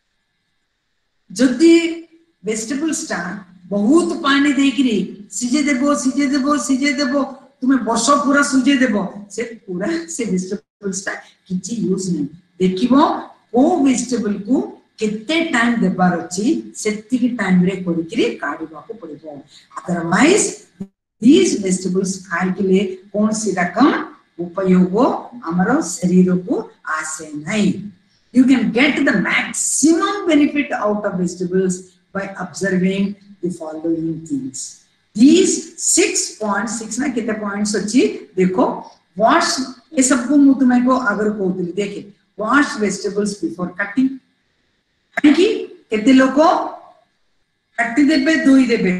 जदि vegetables टा बहुत पानी देकरी सिजे देबो तुम्हें वर्ष पूरा सुजे देबो से पूरा से वेजिटेबल्स ता किछि यूज नहीं देखिबो को वेजिटेबल को केते टाइम देबार अछि सेतिकी टाइम रे करिकरी काढिबा को पड़िबो अदरवाइज these vegetables खाइ के लिए कौन सी रकम उपयोग हमरो शरीर को आसे नहीं you can get the maximum benefit out of vegetables by observing the following things these 6 points 6 ना कितने points अछि देखो wash ये सब को मु तुम्हें को अगर कहतली देखे wash vegetables before cutting कि केते लोको काटी देबे धोई देबे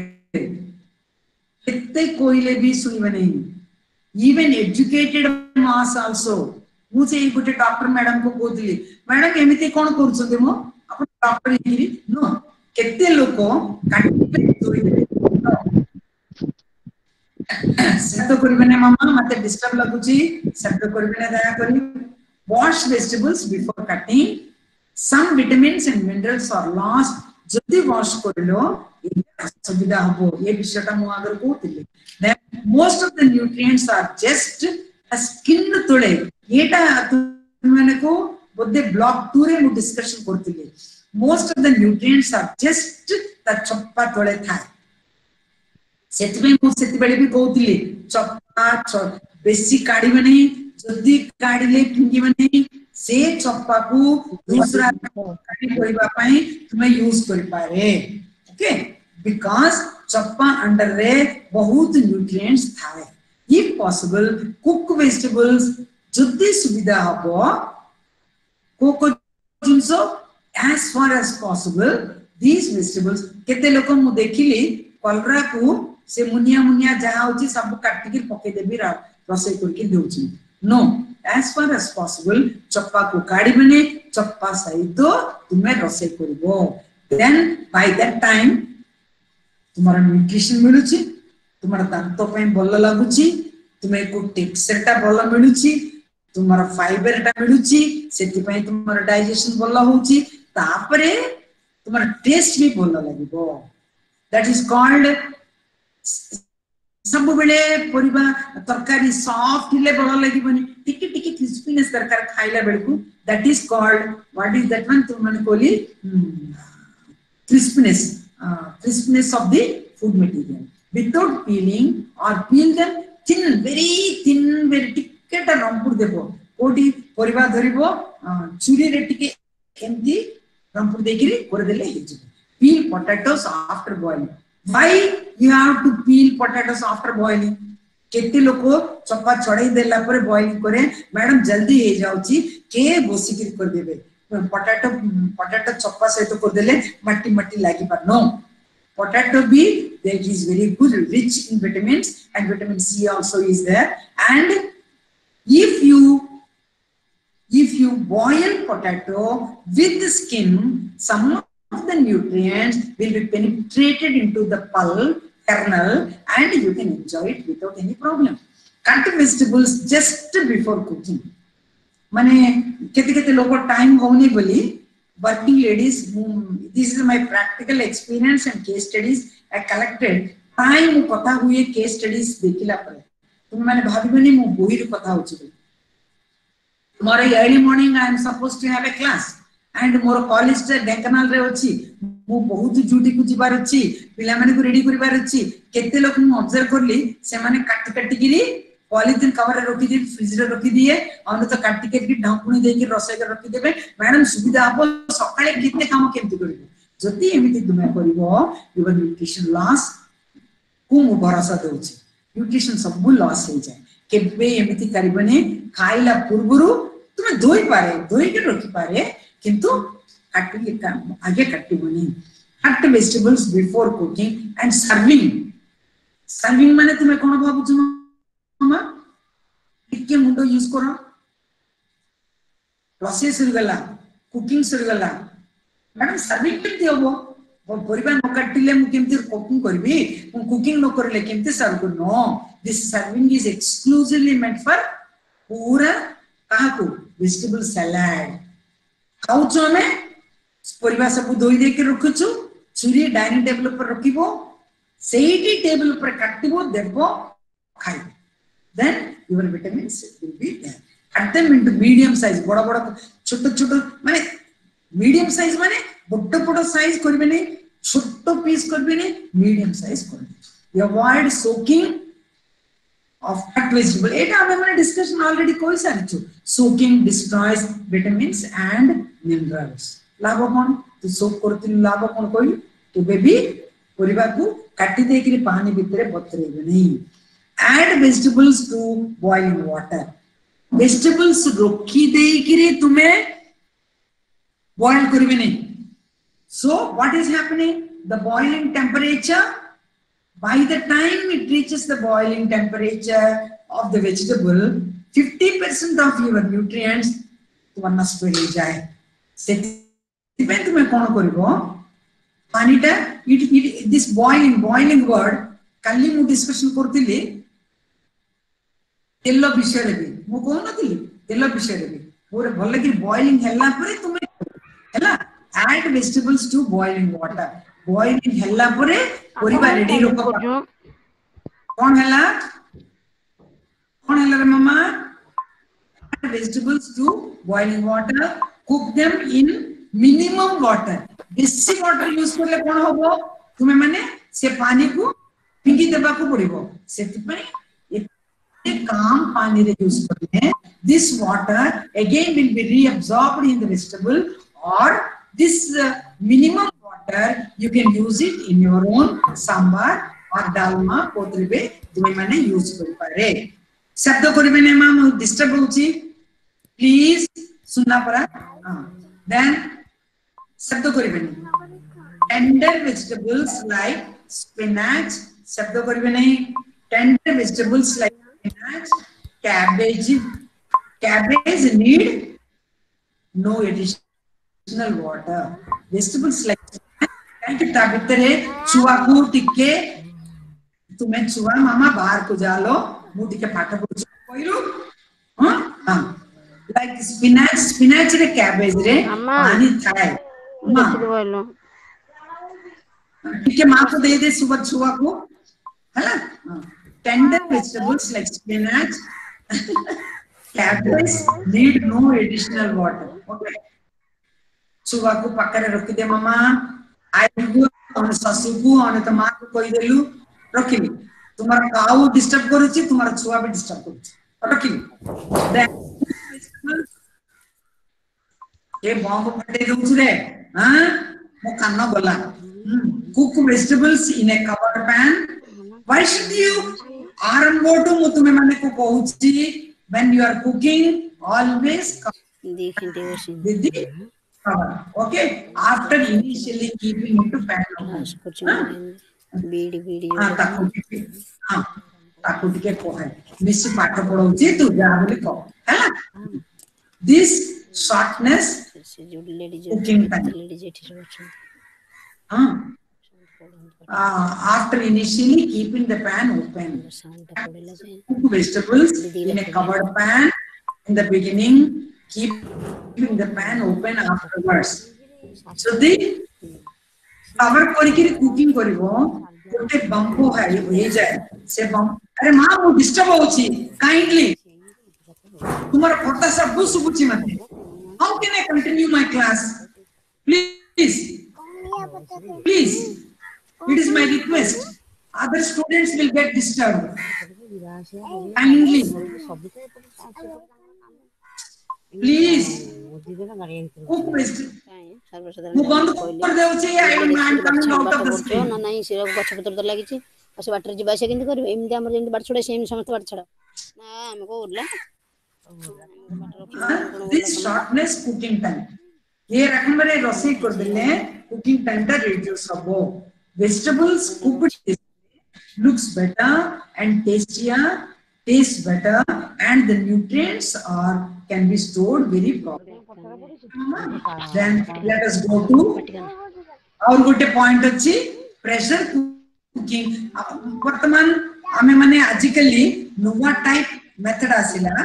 केते कोइले भी सुनिबे नहीं even educated mass also मुझे एक गोटे डॉक्टर मैडम को कहतली मैडम एमिति कोन करछते मो अपन डॉक्टर हिरी नो केते लोको काटी धोई देबे शब्द करबे ने मामा मते डिस्टर्ब लागुची शब्द करबे ने दया करी wash vegetables before cutting some vitamins and minerals are lost जल्दी wash करलो सुविधा हो ये विषयटा मु Agar कहतली then most of the nutrients are just a skin तोळे एटा तुमने को बोधे ब्लॉक 2 रे मु डिस्कशन करतली most of the nutrients are just the चप्पा तोळे थाए सेतबे मु सेतबेले भी कहतली चप्पा बेसी काढिबे नहीं जल्दी काढिले फिंगिबे नहीं से चप्पा को दूसरा काढि करबा पई तुमे यूज करि पारे ओके बिकॉज़ चप्पा अंडर रे बहुत न्यूट्रिएंट्स थाए if possible cook vegetables जल्दी सुविधा हबो कोको जिंसो as far as possible these vegetables केते लोक मु देखिली कलरा को से मुनिया जहा होची सब काटी के पके देबी रसोई करके देउची नो as far as possible चप्पा को काढी बने चप्पा सहित तुमे रसोई करबो then by that time तुम्हारा न्यूट्रिशन मिलुची तुम्हारा दांत पे भल लागुची तुमे को टेक्सचरटा भल मिलुची तुम्हारा फाइबरटा मिलुची सेति पई तुम्हारा डाइजेशन भल होउची तापरे तुम्हारा टेस्ट भी भल लागिबो that is called सब बेले परिबा तरकारी सॉफ्ट ले बड़ लागिबनी टिके टिके क्रिस्पीनेस दरकार खाइला बेलकु that is called what is that one तुम मन Koli crispiness of the food material without peeling or peel them thin very टिके टा रंपुर देबो कोडी परिबा धरिबो चुरी रे टिके केमती रंपुर देगिरी कर देले हिजो peel potatoes after boiling why you have to peel potatoes after boiling केते लोको चप्पा चढ़ाई देला पर बॉइलिंग करे मैडम जल्दी हे जाउची के बोसिकिर कर देबे पोटैटो चप्पा से तो कर देले मट्टी लागी पर नो potato be that is very good rich in vitamins and vitamin C also is there and if you boil potato with the skin some of the nutrients will be penetrated into the pulp kernel and you can enjoy it without any problem cut vegetables just before cooking माने केते लोग time होनी बोली working ladies this is my practical experience and case studies I collected time कथा हुए case studies देखिला पर तुम माने भाबिबनी मु बोही रे कथा होची tomorrow early morning I am supposed to have a class and मोर कॉलेज रे ढेंकनाल रे अछि मु बहुत ड्यूटी को जिबार अछि पिला माने को रेडी करिबार अछि केते लोक मु ऑब्जर्व करली से माने काटी गिरी पॉलिथिन कवर रे रखि दे फ्रिज रे रखि दिए और तो काटी के ढांकुनी दे के रसोई के रखि देबे मैडम सुविधा हबो सकाळे किते काम केमति करिबो जति एमिति तुमे करिवो योर न्यूट्रिशन लॉस को मु भरोसा दउछि न्यूट्रिशन सब लॉस हो जाए केबे एमिति करिबने खाइला पूर्वरु तुमे धोई के रखि पारे किंतु काटी आगे काटिबनी cut vegetables before cooking and serving माने तुमे कोन भाबुछु मामा टिके मुंडो यूज करो प्रोसेस गला कुकिंग सर गला मैडम सर्विंग केमति होबो परिबा न काटिले मु केमति कुकिंग करबी मु कुकिंग न करले केमति सर्व करनो this serving is exclusively meant for पूरा काको वेजिटेबल सलाड खाउछो में परिबा सब धोई दे के रखुछु छुरी डाइनिंग टेबल पर रखिबो सेही टेबल पर काटिबो देबो खाइ then your vitamins will be there cut them into medium size बड़ा छोटो माने मीडियम साइज माने बड़ बड़ साइज करबे नहीं, छोटो पीस करबे नहीं, मीडियम साइज करबे। Avoid soaking of cut vegetable eta ame mane discussion already koi sarichu। soaking destroys vitamins and minerals। लाभ कोन तू सोक करथिल लाभ कोन कोइ तू बेबी परिबा को काटी दे कि पानी भितरे बतरेबे नहीं। add vegetables to boiling water। vegetables रोकी दे कि तुमे boil करबे नहीं। so what is happening, the boiling temperature, by the time it reaches the boiling temperature of the vegetable, 50% of your nutrients तुम्हारा नष्ट हो जाए। सेटिपें तुम्हें कौन करिवो पानीटा it this boiling word कल्ली मु डिस्कशन करथिली तेल विषय रे भी मु कोन नथिली तेल विषय रे भी पूरे भले कि boiling हैला परे तुम्हें हैला add vegetables to boiling water। boiling हैला परे परिबा रेडी रोको कौन हैला रे मामा। add vegetables to boiling water, cook them in minimum water। बेसी वाटर यूज करले कोन होबो तुमे माने से पानी को पिंगी देबा को पड़िबो। सेति पई ए काम पानी रे यूज करले this water again will be reabsorbed in the vegetable, or this minimum water you can use it in your own sambar or dalma कोतरिबे तुमे माने यूज करि पारे। शब्द करिबे ने माम डिस्टर्ब होची प्लीज सुनना पड़ा। then शब्द करिबे ने tender vegetables like spinach शब्द करिबे नहीं। tender vegetables like spinach, cabbage need no additional water। vegetables like spinach ता भितरे छुआ को टिके तुम्हें छुआ मामा बाहर को जालो मु टिके पाठ पढु कइलु। हां like spinach रे cabbage रे पानी थाए मां टिके मां को दे सुबह छुआ को है ना। tender vegetables like spinach cabbage need no additional water। okay छुआ को पकड़े रखि दे मामा आई को और ससु को और त मां को कहि देलु रखिली तुम्हारा काऊ डिस्टर्ब करूची तुम्हारा छुआ भी डिस्टर्ब करूची रखिली। ये बॉम्ब फटे दूछ रे हां मो कानो गला। cook vegetables in a covered pan। why should you आरंभ तो मु तुमे माने को कहूची when you are cooking always with the cover। okay after initially keeping into pan ताकू टिके कोहे मिस पाठ पढौची तू जा बोली को हैला। this shortness cooking time after initially keeping the pan open। cook vegetables in a covered pan in the beginning, keeping the pan open afterwards। so the cover करके कुकिंग करिवो गोटे बम्बो है हो जाए से बम अरे मां मु डिस्टर्ब होची काइंडली तुम्हारा पता सब सुबुची मते। How can I continue my class please please it is my request, other students will get disturbed kindly please cook मु बंद कर देउ छी I am coming out of the screen ना नहीं सिर गछ पत्र तो लागि छी बस बाटर जिबा से केंद करबे एमदी हमर जेंद बाट छोड़े सेम समस्त बाट छड़ा ना हमको Urla this shortness cooking time ये रकम रे रोसई कर देले cooking time ता reduce हबो। vegetables cooked looks better and tastes better and the nutrients are can be stored very properly। then let us go to और गोटे पॉइंट अछि प्रेशर कुकिंग। वर्तमान हमें माने आजिकली नुवा टाइप मेथड आसिला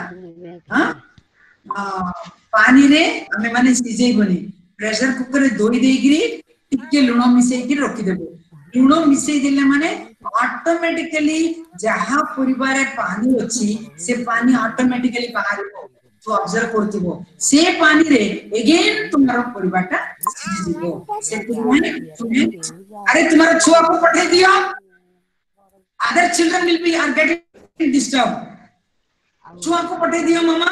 पानी रे हमें माने सिझे बनी प्रेशर कुकर रे दोई देगिरी टिके लुण मिसई कि रखि देबो। लुण मिसई देले माने ऑटोमेटिकली जहां परिवार पानी अछि से पानी ऑटोमेटिकली बाहर तो ऑब्जर्व करथिबो से पानी रे अगेन तुम्हारा परिवारटा सिजिबो से तुम्हें अरे तुम्हारा छुआ को पठे दियो other children will be are getting disturb छुआ को पठे दियो मामा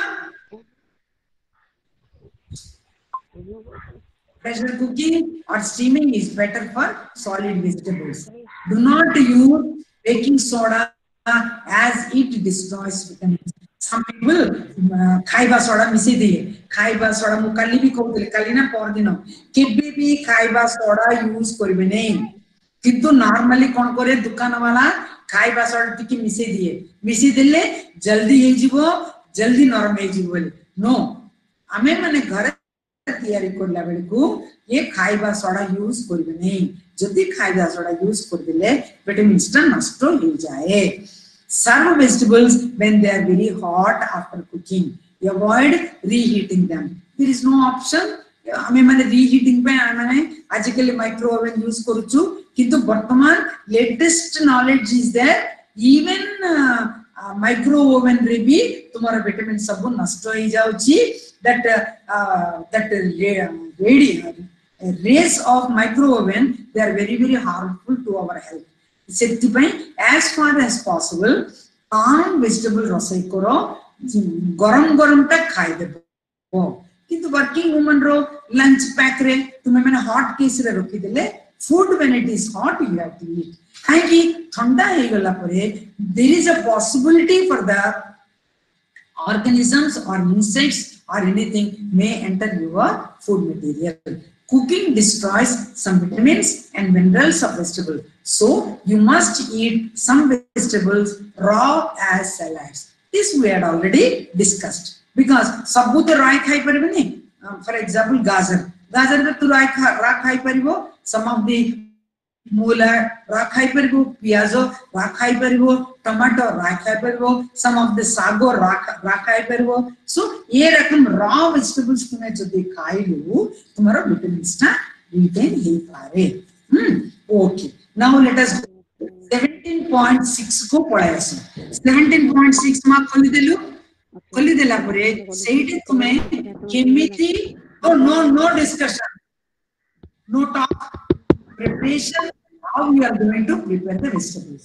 pressure cooking or steaming is better for solid vegetables. Do not use baking soda as it destroys vitamins. Some people खाइबा सोडा मिसी दिए खाइबा सोडा मु काली भी कहउतले काली ना पर दिन केबे भी खाइबा सोडा यूज करबे नहीं किंतु नॉर्मली कोन करे दुकान वाला खाइबा सोडा टिकी मिसी देले जल्दी हे जीवो जल्दी नरम हे जीवो नो आमे माने घर तैयारी करला बेले को ये खाइबा सोडा यूज करबे नहीं जदी खाइबा सोडा यूज कर देले विटामिन्स ता नष्ट हो जाए serve vegetables when they are very hot after cooking avoid reheating them there is no option हमें माने reheating पे माने आजकल माइक्रो ओवन यूज करूछु किंतु वर्तमान latest knowledge is there even micro oven रे भी तुम्हारा विटामिन सब नष्ट हो जाउची that rays of micro oven they are very harmful to our health sethipai as far as possible calm vegetable rosai karo garam ta khai debo kintu working woman ro lunch pack re tume mane hot case re rokhi dele food when it is hot you have to eat kaiki thanda he gala pore there is a possibility for the organisms or insects or anything may enter your food material. Cooking destroys some vitamins and minerals of vegetable. So you must eat some vegetables raw as salads. This we had already discussed. Because sabu to raw khai paribo nahi. For example, gajar. Gajar to raw khai paribo. Some of the मूला रा खाई परिबो Piaggio रा खाई परिबो tomato रा खाई परिबो some of the सागो रा खाई परिबो सो ये रकम रॉ वेजिटेबल्स तुमे जदी खाइलु तुम्हारा विटामिन्स ता रिटेन हे पारे ओके नाउ लेट अस 17.6 को पढायस 17.6 मा खोली देला परे सेठी तुमे केमिति no discussion no talk preparation how you are going to prepare the vegetables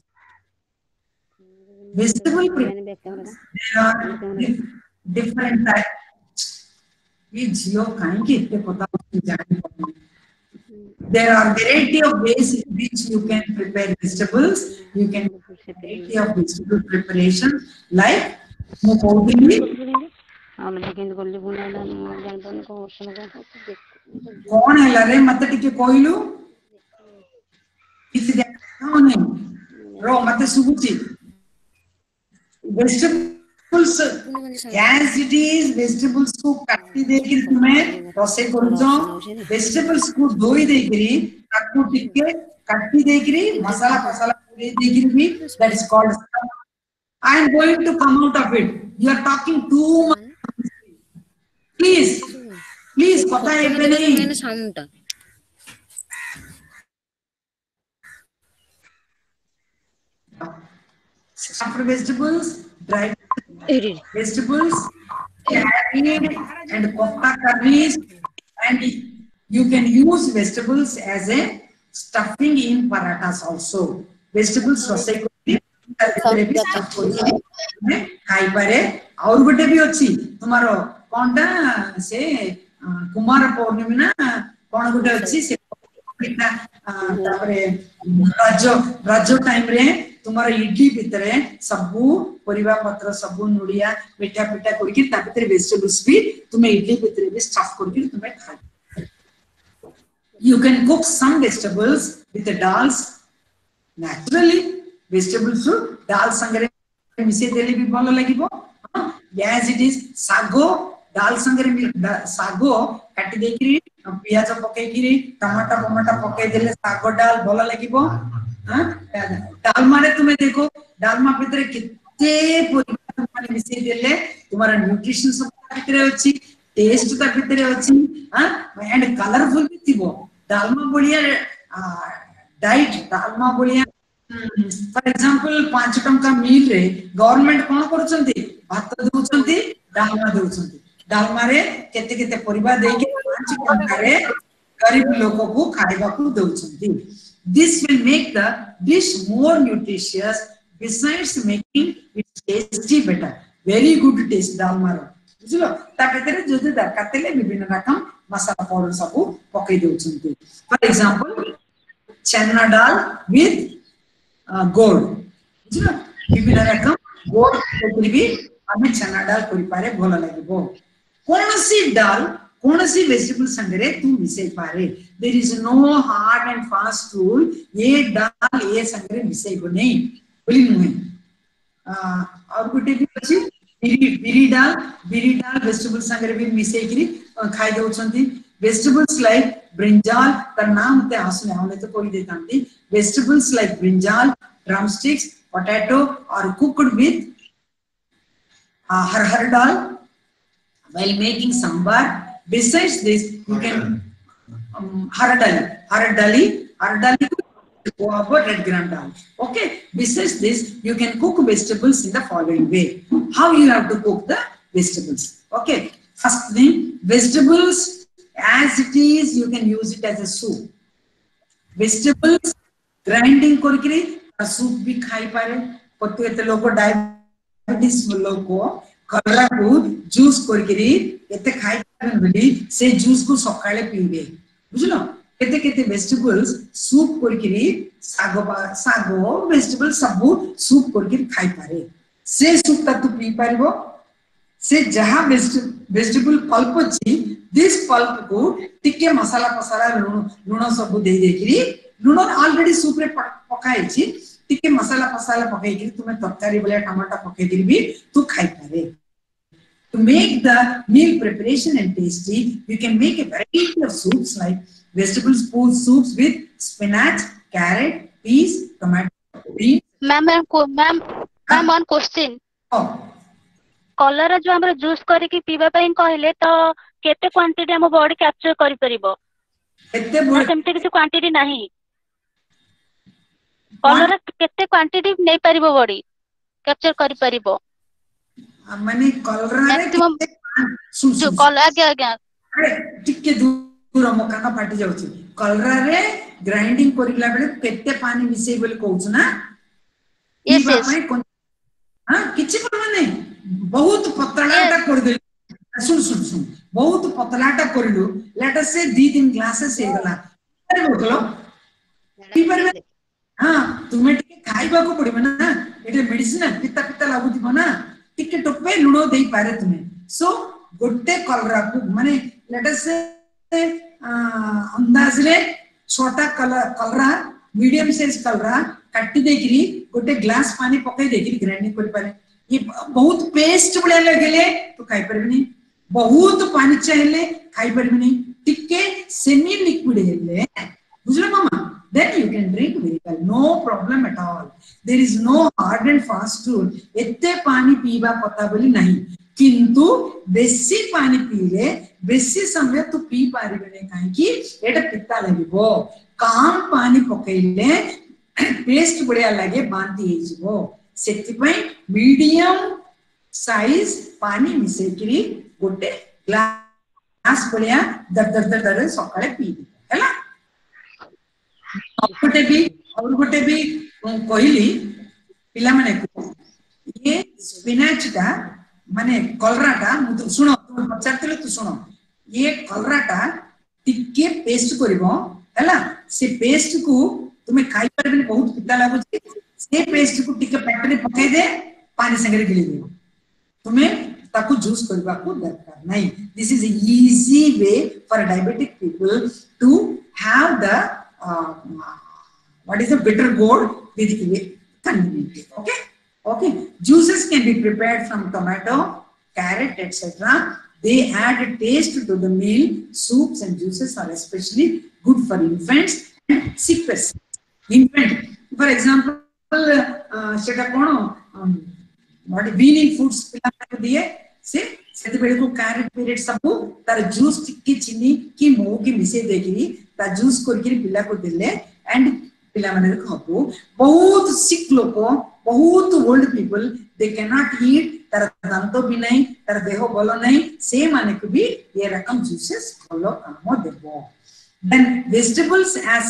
there are different types ye jio kahin ke itte pata jani there are variety of ways in which you can prepare vegetables you can variety of vegetable preparation like mo कहउली हमने केन करले बुनाला जानबन को option को कोन हैला रे मते टिके कहलु किसी देखा नहीं रो मते सुबुची vegetables as it is vegetables को काटी देकि तुम्हें रोसे करछो vegetables को धोई देकि ताकू टिके काटी देकि मसाला पूरी देकि भी that is called I am going to come out of it you are talking too much please पता है पे नहीं मैंने sound after vegetables dried vegetables carried and kofta curries and you can use vegetables as a stuffing in parathas also vegetables rosai kori भी stuff kori खाई पारे और गोटे भी अछि तुम्हारो कोनटा से कुमार पौर्णिमा ना कोन गोटे अछि से तापरे राजो टाइम रे तुम्हारा इडली भितरे सबु परिवा पत्र सबु नुडिया मिठा पिठा करके ता भितरे वेजिटेबल्स भी तुम्हें इडली भितरे भी स्टफ करके तुम्हें खा you can cook some vegetables with the dals naturally vegetables dal sangare मिसे देले भी भलो लागिबो as it is sago dal sangare sago काटी देकरी पियाज पकेकरी टमाटर पके देले सागो डाल भलो लागिबो हां डाल माने तुम्हें देखो डाल मा भितरे कितने परिमाण माने मिसे देले तुम्हारा न्यूट्रिशन सब भितरे अछि टेस्ट ता भितरे अछि हां एंड कलरफुल भी थिबो डाल मा बढ़िया डाइट डाल मा बढ़िया फॉर एग्जांपल 5 टंका मील रे गवर्नमेंट कोन करछंती भात दउछंती डालमा दउछंती डालमा रे केते केते परिबा देके 5 टंका रे गरीब लोगों को खाइबा को दउछंती this will make the dish more nutritious besides making it tasty better very good taste Dalma रो बुझलो ता भीतर जदि दरकार तेले विभिन्न रकम मसाला पाउडर सब पकई दउछंती फॉर एग्जांपल चना दाल विथ गोड़ बुझलो विभिन्न रकम गोड़ को भी हमें चना दाल करि पारे भलो लागिबो कोनसी दाल कोनसी वेजिटेबल संगरे तू मिसई पारे there is no hard and fast rule ये दाल ये संगरे मिसई को नहीं बोली नुहे और गुटे भी अछि बिरी दाल वेजिटेबल संगरे भी मिसई करी खाइ दउछंती वेजिटेबल्स लाइक ब्रिंजाल तर नाम ते आसने हमने तो कोई देतांती vegetables like brinjal drumsticks potato और cooked with her dal while making sambar besides this you can har dali go about red gram dal okay besides this you can cook vegetables in the following way how you have to cook the vegetables okay first thing vegetables as it is you can use it as a soup vegetables grinding करके soup भी खाई पारे पत्ते ते लोग diabetes लोग कलरा को जूस करके एते खाई पारन बोली से जूस को सकाळे पीबे बुझलो केते केते वेजिटेबल्स सूप करके सागो वेजिटेबल सब सूप करके खाई पारे से सूप ता तू पी पारबो से जहां वेजिटेबल पल्प अछि दिस पल्प को टिके मसाला पसारा लूण सब दे देकरी लूण ऑलरेडी सूप रे पकाई छी टिके मसाला पसाला पकाई करी तुमे तरकारी बले टमाटर पकाई करी भी तू खाई पारे to make the meal preparation and tasty you can make a variety of soups like vegetable soups with spinach carrot peas tomato beans ma'am one question कलरा जो हमरा जूस करके पीबा पई कहले तो केते क्वांटिटी हम बॉडी कैप्चर करि परिबो केते बॉडी सेमते किछ क्वांटिटी नाही कलरा केते क्वांटिटी नै परिबो बॉडी कैप्चर करि परिबो माने कलरा रे जो कल आगे अरे टिके दूर म काना फाटी जाउची कलरा रे ग्राइंडिंग करिला बेले केते पानी मिसई बोली कहउछ ना यस हां किछि परवा नै बहुत पतलाटा कर दे सुन बहुत पतलाटा करलु लेट अस से 2-3 ग्लासेस हे गला अरे बोतलो की परबे हां तुमे टिके खाइबा को पड़िबो ना एटे मेडिसिन पिता लागुथिबो ना टिके टोपे लुणो देई पारे तुमे सो गोटे कलरा को माने लेट अस से अंदाज रे छोटा कलरा मीडियम साइज कलरा काटी देकरी गोटे ग्लास पानी पकई देकरी ग्राइंडिंग करि पारे ये बहुत पेस्ट बले लगेले तो खाई परबनी बहुत पानी चाहेले खाई परबनी टिके सेमी लिक्विड हेले बुझलो मामा then you can drink very well no problem at all there is no hard and fast rule एते पानी पीबा पता बोली नहीं किंतु बेसी पानी पीले बेसी समय तो पी पारिबे नै काहे कि एटा पित्ता लागिबो काम पानी पकैले पेस्ट बढिया लागे बांती हे जिवो सेति पई मीडियम साइज पानी मिसै करी गोटे ग्लास बढिया दर सकाळे पी हैला और गोटे भी कहली पिला माने को ये स्पिनाच का माने कलराटा मु सुनो तुम पचारतले तू सुनो ये कलराटा टिके पेस्ट करबो हैला से पेस्ट को तुमे खाइ परबे बहुत पिता लागो से पेस्ट को टिके पैकेट में पकाई दे पानी संगे गिली दे तुमे ताकू जूस करबा को दरकार नहीं this is easy way for diabetic people to have the what is a bitter gourd with conveniently okay juices can be prepared from tomato carrot etc they add a taste to the meal soups and juices are especially good for infants and sick persons infant for example सेटा कोन what weaning foods पिला को दिए से सेते बेले को carat period सब तार जूस टिक्की चीनी की मो की मिसे देकरी ता जूस करके पिला को दिले एंड पिला माने खाबो बहुत सिक लोक बहुत old people they can not eat तार दांत भी नहीं तार देह भलो नहीं से माने को भी ये रकम जूसेस भलो काम देबो देन वेजिटेबल्स एज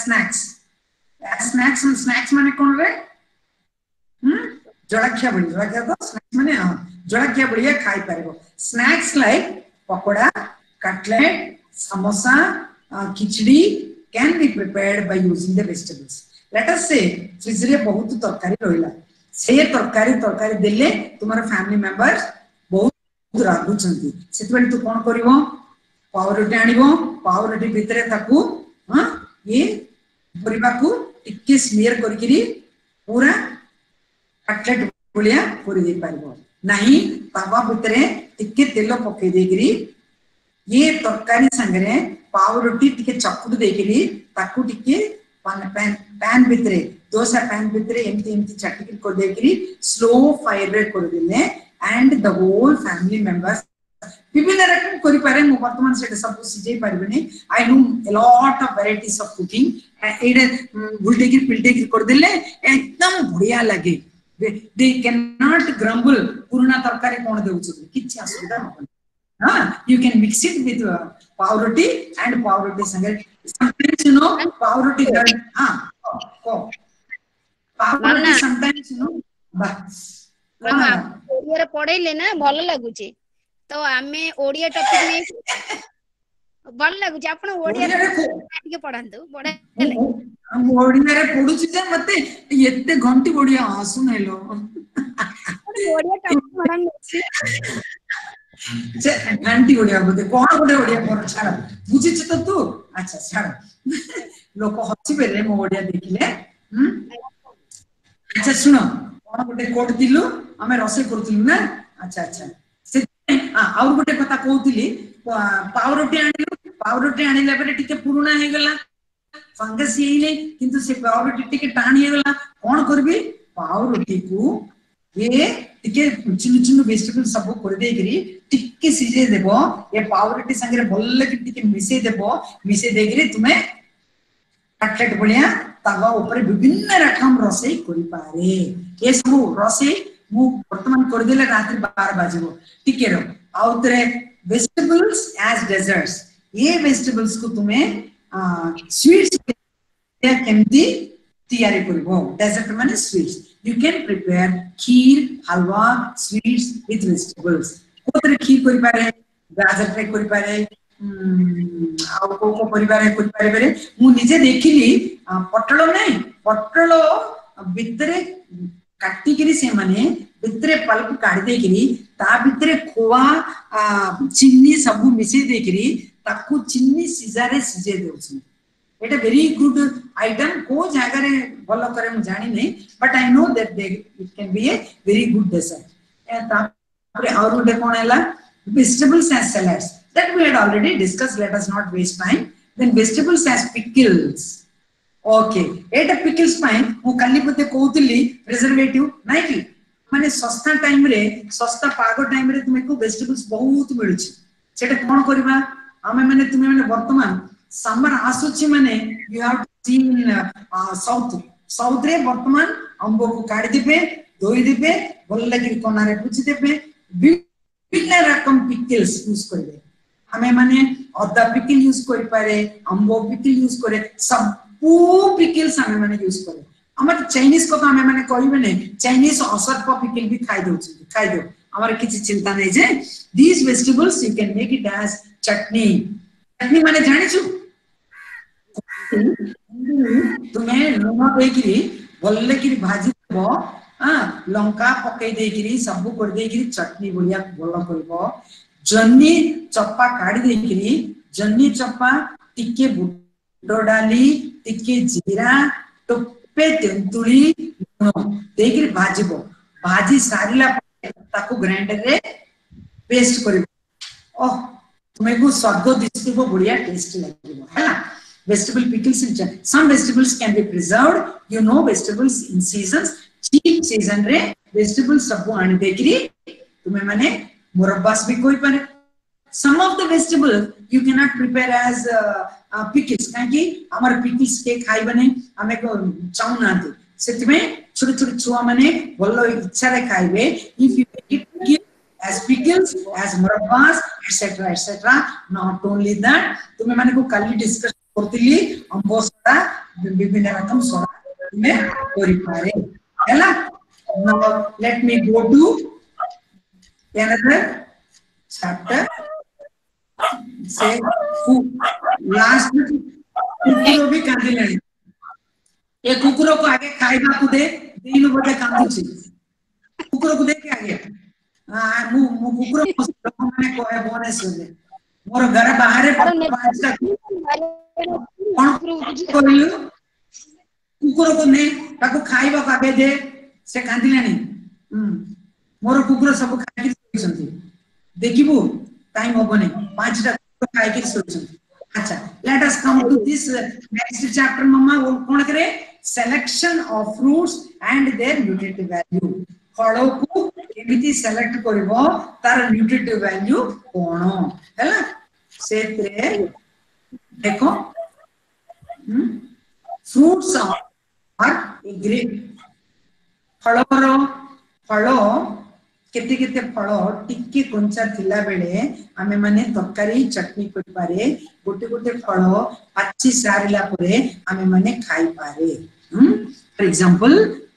स्नैक्स माने कोन रे जड़ाखिया तो स्नैक्स माने जड़ाखिया बढ़िया खाई पारिबो snacks like pakora cutlet samosa khichdi can be prepared by using the vegetables let us say fridge रे बहुत तरकारी रहिला से तरकारी देले तुम्हारा फैमिली मेंबर्स बहुत रागु छंती सेतबेल तू कोन करिवो पावरोटी आनिबो पावरोटी भितरे ताकू ये परिबा को टिके स्मीयर करकिरी पूरा कटलेट बोलिया पूरी दे पारिबो नाही तावा भितरे टिके तेल पके देगिरी ये तरकारी संगरे पावरोटी टिके चकुड देगिरी ताकू टिके पैन भितरे दोसा पैन भितरे एमती चटकी को देगिरी स्लो फायर रे कर दिले and the whole family members विभिन्न रकम करि पारे मु वर्तमान से सब सिजे पारबेनी I know a lot of varieties of cooking एडे उल्टे की कर दिले एकदम बढ़िया लगे दे कैन नॉट ग्रम्बल पुराना तरकारी कोन देउछ किछ असुविधा न you can mix it with pavroti and pavroti sangar sometimes you know pavroti pavroti sometimes you know मामा ओडिया रे पढैले ना भलो लागु छी तो आमे ओडिया टॉपिक में भलो लागु छी आपण ओडिया रे के पढांतु बडे हम ओडिया रे पढु छी जे मते एते घंटी ओडिया सुनैलो ओडिया टॉपिक पढान छी घंटी ओडिया बोलते कौन गोटे ओडिया पर छाड़ बुझी छ तो तू अच्छा छाड़ लोक हसी बेरे मो ओडिया देखिले अच्छा सुनो कौन गोटे कोड दिलु हमें रसे करथिलु ना अच्छा से और गोटे कथा कहउतिली पावरोटी आनिला बेरे टिके पुरुना हे गला फंगस येले किंतु से पावरोटी टिके टाणी हे गला कोन करबी पावरोटी को ये टिके चिन्नु वेजिटेबल सब कर दे करी टिके सिजे देबो ये पावरोटी संगे भल्ले कि टिके मिसे देकरी तुमे कटलेट बलिया तावा ऊपर विभिन्न रकम रसई करि पारे ये सब रसई मु वर्तमान कर देले रात्रि 12 बजेबो टिके रो आउतरे वेजिटेबल्स एज डेजर्ट्स ये वेजिटेबल्स को तुमे स्वीट्स केमती तैयारी करबो डेजर्ट माने sweets you can prepare kheer halwa sweets with vegetables कोतरे खीर करि पारे गाजर रे करि पारे आ को परिवार रे करि पारे बेरे मु निजे देखिली पटलो नै पटलो भितरे काटी करी से माने भितरे पल्प काढी दे करी ता भितरे खोआ चीनी सब मिसे दे करी ताकू चीनी सिजारे सिजे देउछ It a very good item को जगह रे भलो करे मु जानि नै but I know that it can be a very good dessert तापरे और उडे कोन हैला vegetables as salads that we had already discussed let us not waste time then vegetables as pickles okay Etah pickles पाए मु काली पते कहउतली preservative नै कि माने सस्ता टाइम रे सस्ता पागो टाइम रे तुमे को vegetables बहुत मिलुछि सेटा कोन करबा हमें माने तुमे माने वर्तमान समर आसुची माने you have to see in south रे वर्तमान अंबो को काट दिबे धोई दिबे भल लगी कोना रे पुछि दिबे विभिन्न रकम पिकल्स यूज करबे हमें माने अदा पिकल यूज करि पारे अंबो पिकल यूज करे सब पिकल्स हमें माने यूज करे हमर चाइनीज को तो हमें माने कहबे नै चाइनीज असरप पिकल भी खाइ दो हमर किछि चिंता नै जे these vegetables you can make it as chutney माने जानि छु तुम्हें लुण देकरी भल्ले की भाजी देबो लंका पकई देकरी सब कर देकरी चटनी बढ़िया भलो करबो जन्नी चप्पा काढी देकरी जन्नी चप्पा टिके बुटो डाली टिके जीरा टोपे तेंतुली देकरी भाजीबो भाजी सारिला ताकू ग्राइंडर रे पेस्ट करबो ओह तुम्हें को स्वाद दिसबो बढ़िया टेस्ट लागिबो है vegetable pickles in some vegetables can be preserved you know vegetables in seasons cheap season रे vegetables सब आन देखरी तुम्हें माने मुरब्बास भी कोई पारे some of the vegetables you cannot prepare as pickles काहे कि हमर pickles के खाइ बने हमें को चाउ ना दे सेति में छोटे छोटे छुआ माने भलो इच्छा रे खाइबे if you give as pickles as murabbas etc not only that तुमे माने को काली डिस्कस करतिली अंबो सडा विभिन्न रकम सडा तुमे करि पारे हैला now let me go to another chapter say last कुकुरो भी कांदी लेनी ये कुकुरो को आगे खाइबा को दे दिन बजे कांदी कुकुरो को दे के आगे मु कुकुरो माने कोए बोने सुने मोर घर बाहर पांचटा कोइलु कुकुरो को ने ताको खाइबा का आगे दे से कांदी लेनी मोर कुकुरो सब खाइ के सोइसंती देखिबो टाइम होबने पांचटा खाइ के सोइसंती अच्छा let us come to this next chapter mama वो कौन करे selection of fruits and their nutritive value फलो को केमिति सेलेक्ट करबो तार न्यूट्रिटिव वैल्यू कोन हैला सेत्रे देखो फ्रूट्स आर ए ग्रेट फलो केते केते फलो टिक्के कंचा थिला बेले आमे माने तरकारी चटनी कर पारे गोटे गोटे फलो पाची सारिला परे आमे माने खाई पारे for example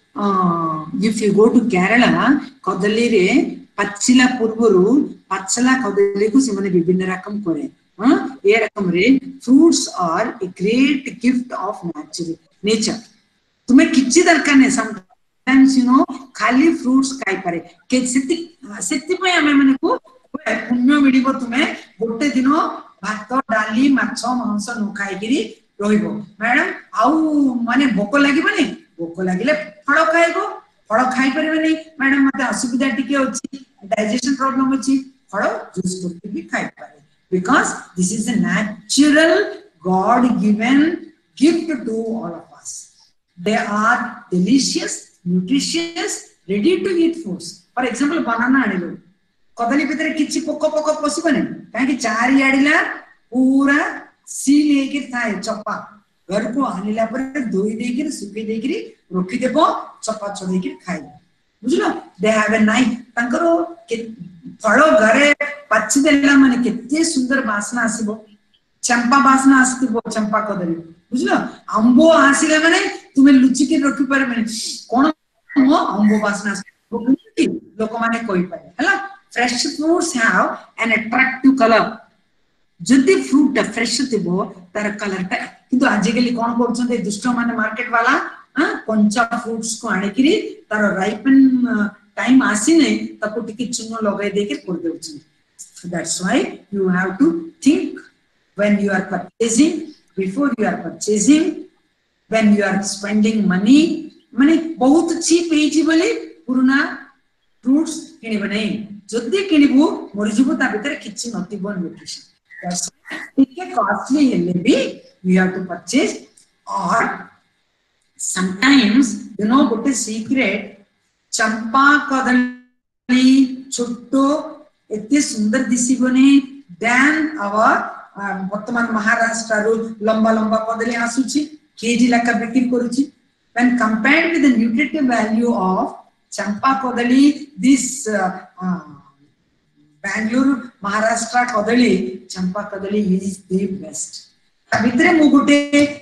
if you go to Kerala कदली रे पच्चिला पूर्वरु पच्चला कदली को से माने विभिन्न रकम करे ये रकम रे fruits are a great gift of nature तुम्हें किछि दरकार नै sometimes you know खाली fruits खाई पारे के सेति पे हमें माने को पुण्य मिलिबो तुम्हें गोटे दिन भात डाली माछ मांस न खाई किरी रहिबो मैडम आउ माने भोक लागिबनी भोक लागिले फल खाइबो फल खाइ परबे नै मैडम मते असुविधा टिके अछि डाइजेशन प्रॉब्लम अछि फल जूस करके भी खाइ पारे because this is a natural god given gift to all of us they are delicious nutritious ready to eat foods for example banana आनिलो कदली भीतर किछि पोको पोको पसिबने काहे कि चारि आडिला पूरा सील हेके थाए चप्पा घर को आनिला पर धोई देकिर सुखी देकिर रखि देबो चप्पा छडेकिर खाइबो बुझलो दे हैव अ नाइफ तांकरो फळो घरे पच्ची देला माने केते सुंदर वासना आसीबो चंपा वासना आसीबो चंपा कदली बुझलो अंबो आसीले माने तुमे लुचि के रखि पारे माने कोन अंबो वासना आसीबो लोक माने कोइ पारे हला fresh fruits have an attractive colour जदी फ्रूट फ्रेश थिबो तार कलर ता किंतु आजिकली कोन करछन्ते दुष्ट माने मार्केट वाला कंचा फ्रूट्स को आनिकरी तार राइपन टाइम आसीने ताको टिके चुनो लगाय देके कर देउछन that's why you have to think when you are purchasing before you are purchasing when you are spending money माने बहुत चीप हेची बोली पुराना फ्रूट्स किनिबो नै जदी किनिबो मरिजिबो ता भीतर किछि नथिबो न्यूट्रिशन that's टिके कॉस्टली हेले भी you have to purchase or sometimes you know what is secret चंपा कदली छोटो एते सुंदर दिसिबोने देन आवर वर्तमान महाराष्ट्र रो लंबा लंबा कदली आसुची केजी लका बिक्री करूची when compared with the nutritive value of Champa Kadali this Bangalore Maharashtra Kadali Champa Kadali is the best भितरे मु गोटे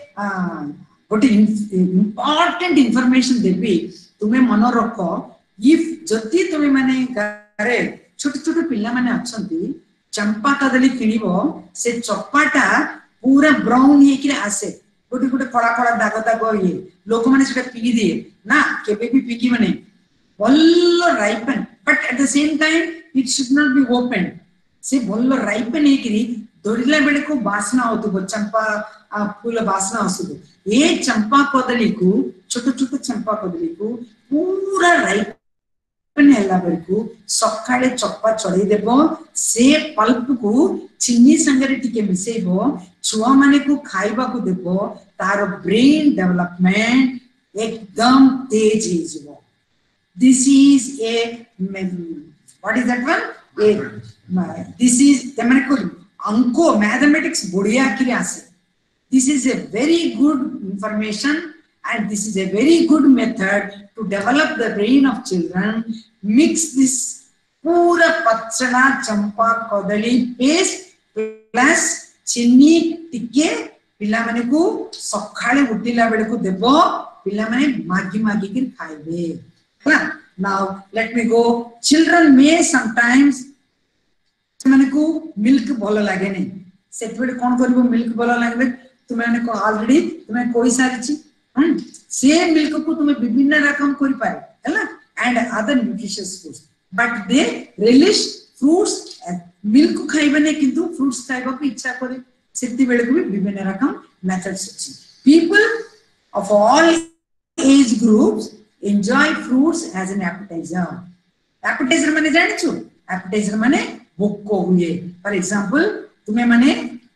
इम्पोर्टेंट इंफॉर्मेशन देबी तुमे मन रखो इफ जति तुमे माने घरे छोटे छोटे पिल्ला माने अछंती चंपा कदली किनिबो से चप्पाटा पूरा ब्राउन हे कि आसे गोटे गोटे कड़ा कड़ा दाग दाग ये लोक माने सेटा पी दिए ना केबे भी पीकी माने बल्लो ripen but at the same time it should not be open से बल्लो राइपन हे कि दोरिला बेले को वासना होतो चंपा फूल वासना आसुदो ये चंपा कदली को छोटे छोटे चंपा कदली को पूरा राइपन हैला बेरको सकाळे चप्पा चढ़ी देबो से पल्प को चीनी संगरे टिके मिसेबो छुआ माने को खाइबा को देबो तार ब्रेन डेवलपमेंट एकदम तेज हे जबो this is a what is that one this is तमने को अंको मैथमेटिक्स बढ़िया किरे आसे this is a very good information and this is a very good method to develop the brain of children. Mix this पूरा पचना चंपा कदली paste plus चीनी टिके पिला माने को सखाळे उठिला बेले को देबो पिला माने मागी मागी के खाइबे हला. Now let me go. Children may sometimes माने को मिल्क भलो लागे नहीं सेत बेले कोन करबो मिल्क भलो लागबे तुमे माने को ऑलरेडी तुमे कोई सारिची से मिल्क को तुमे विभिन्न रकम करि पाए हला and other nutritious foods. But they relish fruits and milk खाइबने किंतु fruits खाइबा को इच्छा करे सेति बेले को भी विभिन्न रकम methods अछि. People of all age groups enjoy fruits as an appetizer. Appetizer माने जानि छु appetizer माने भोको हुए. For example तुमे माने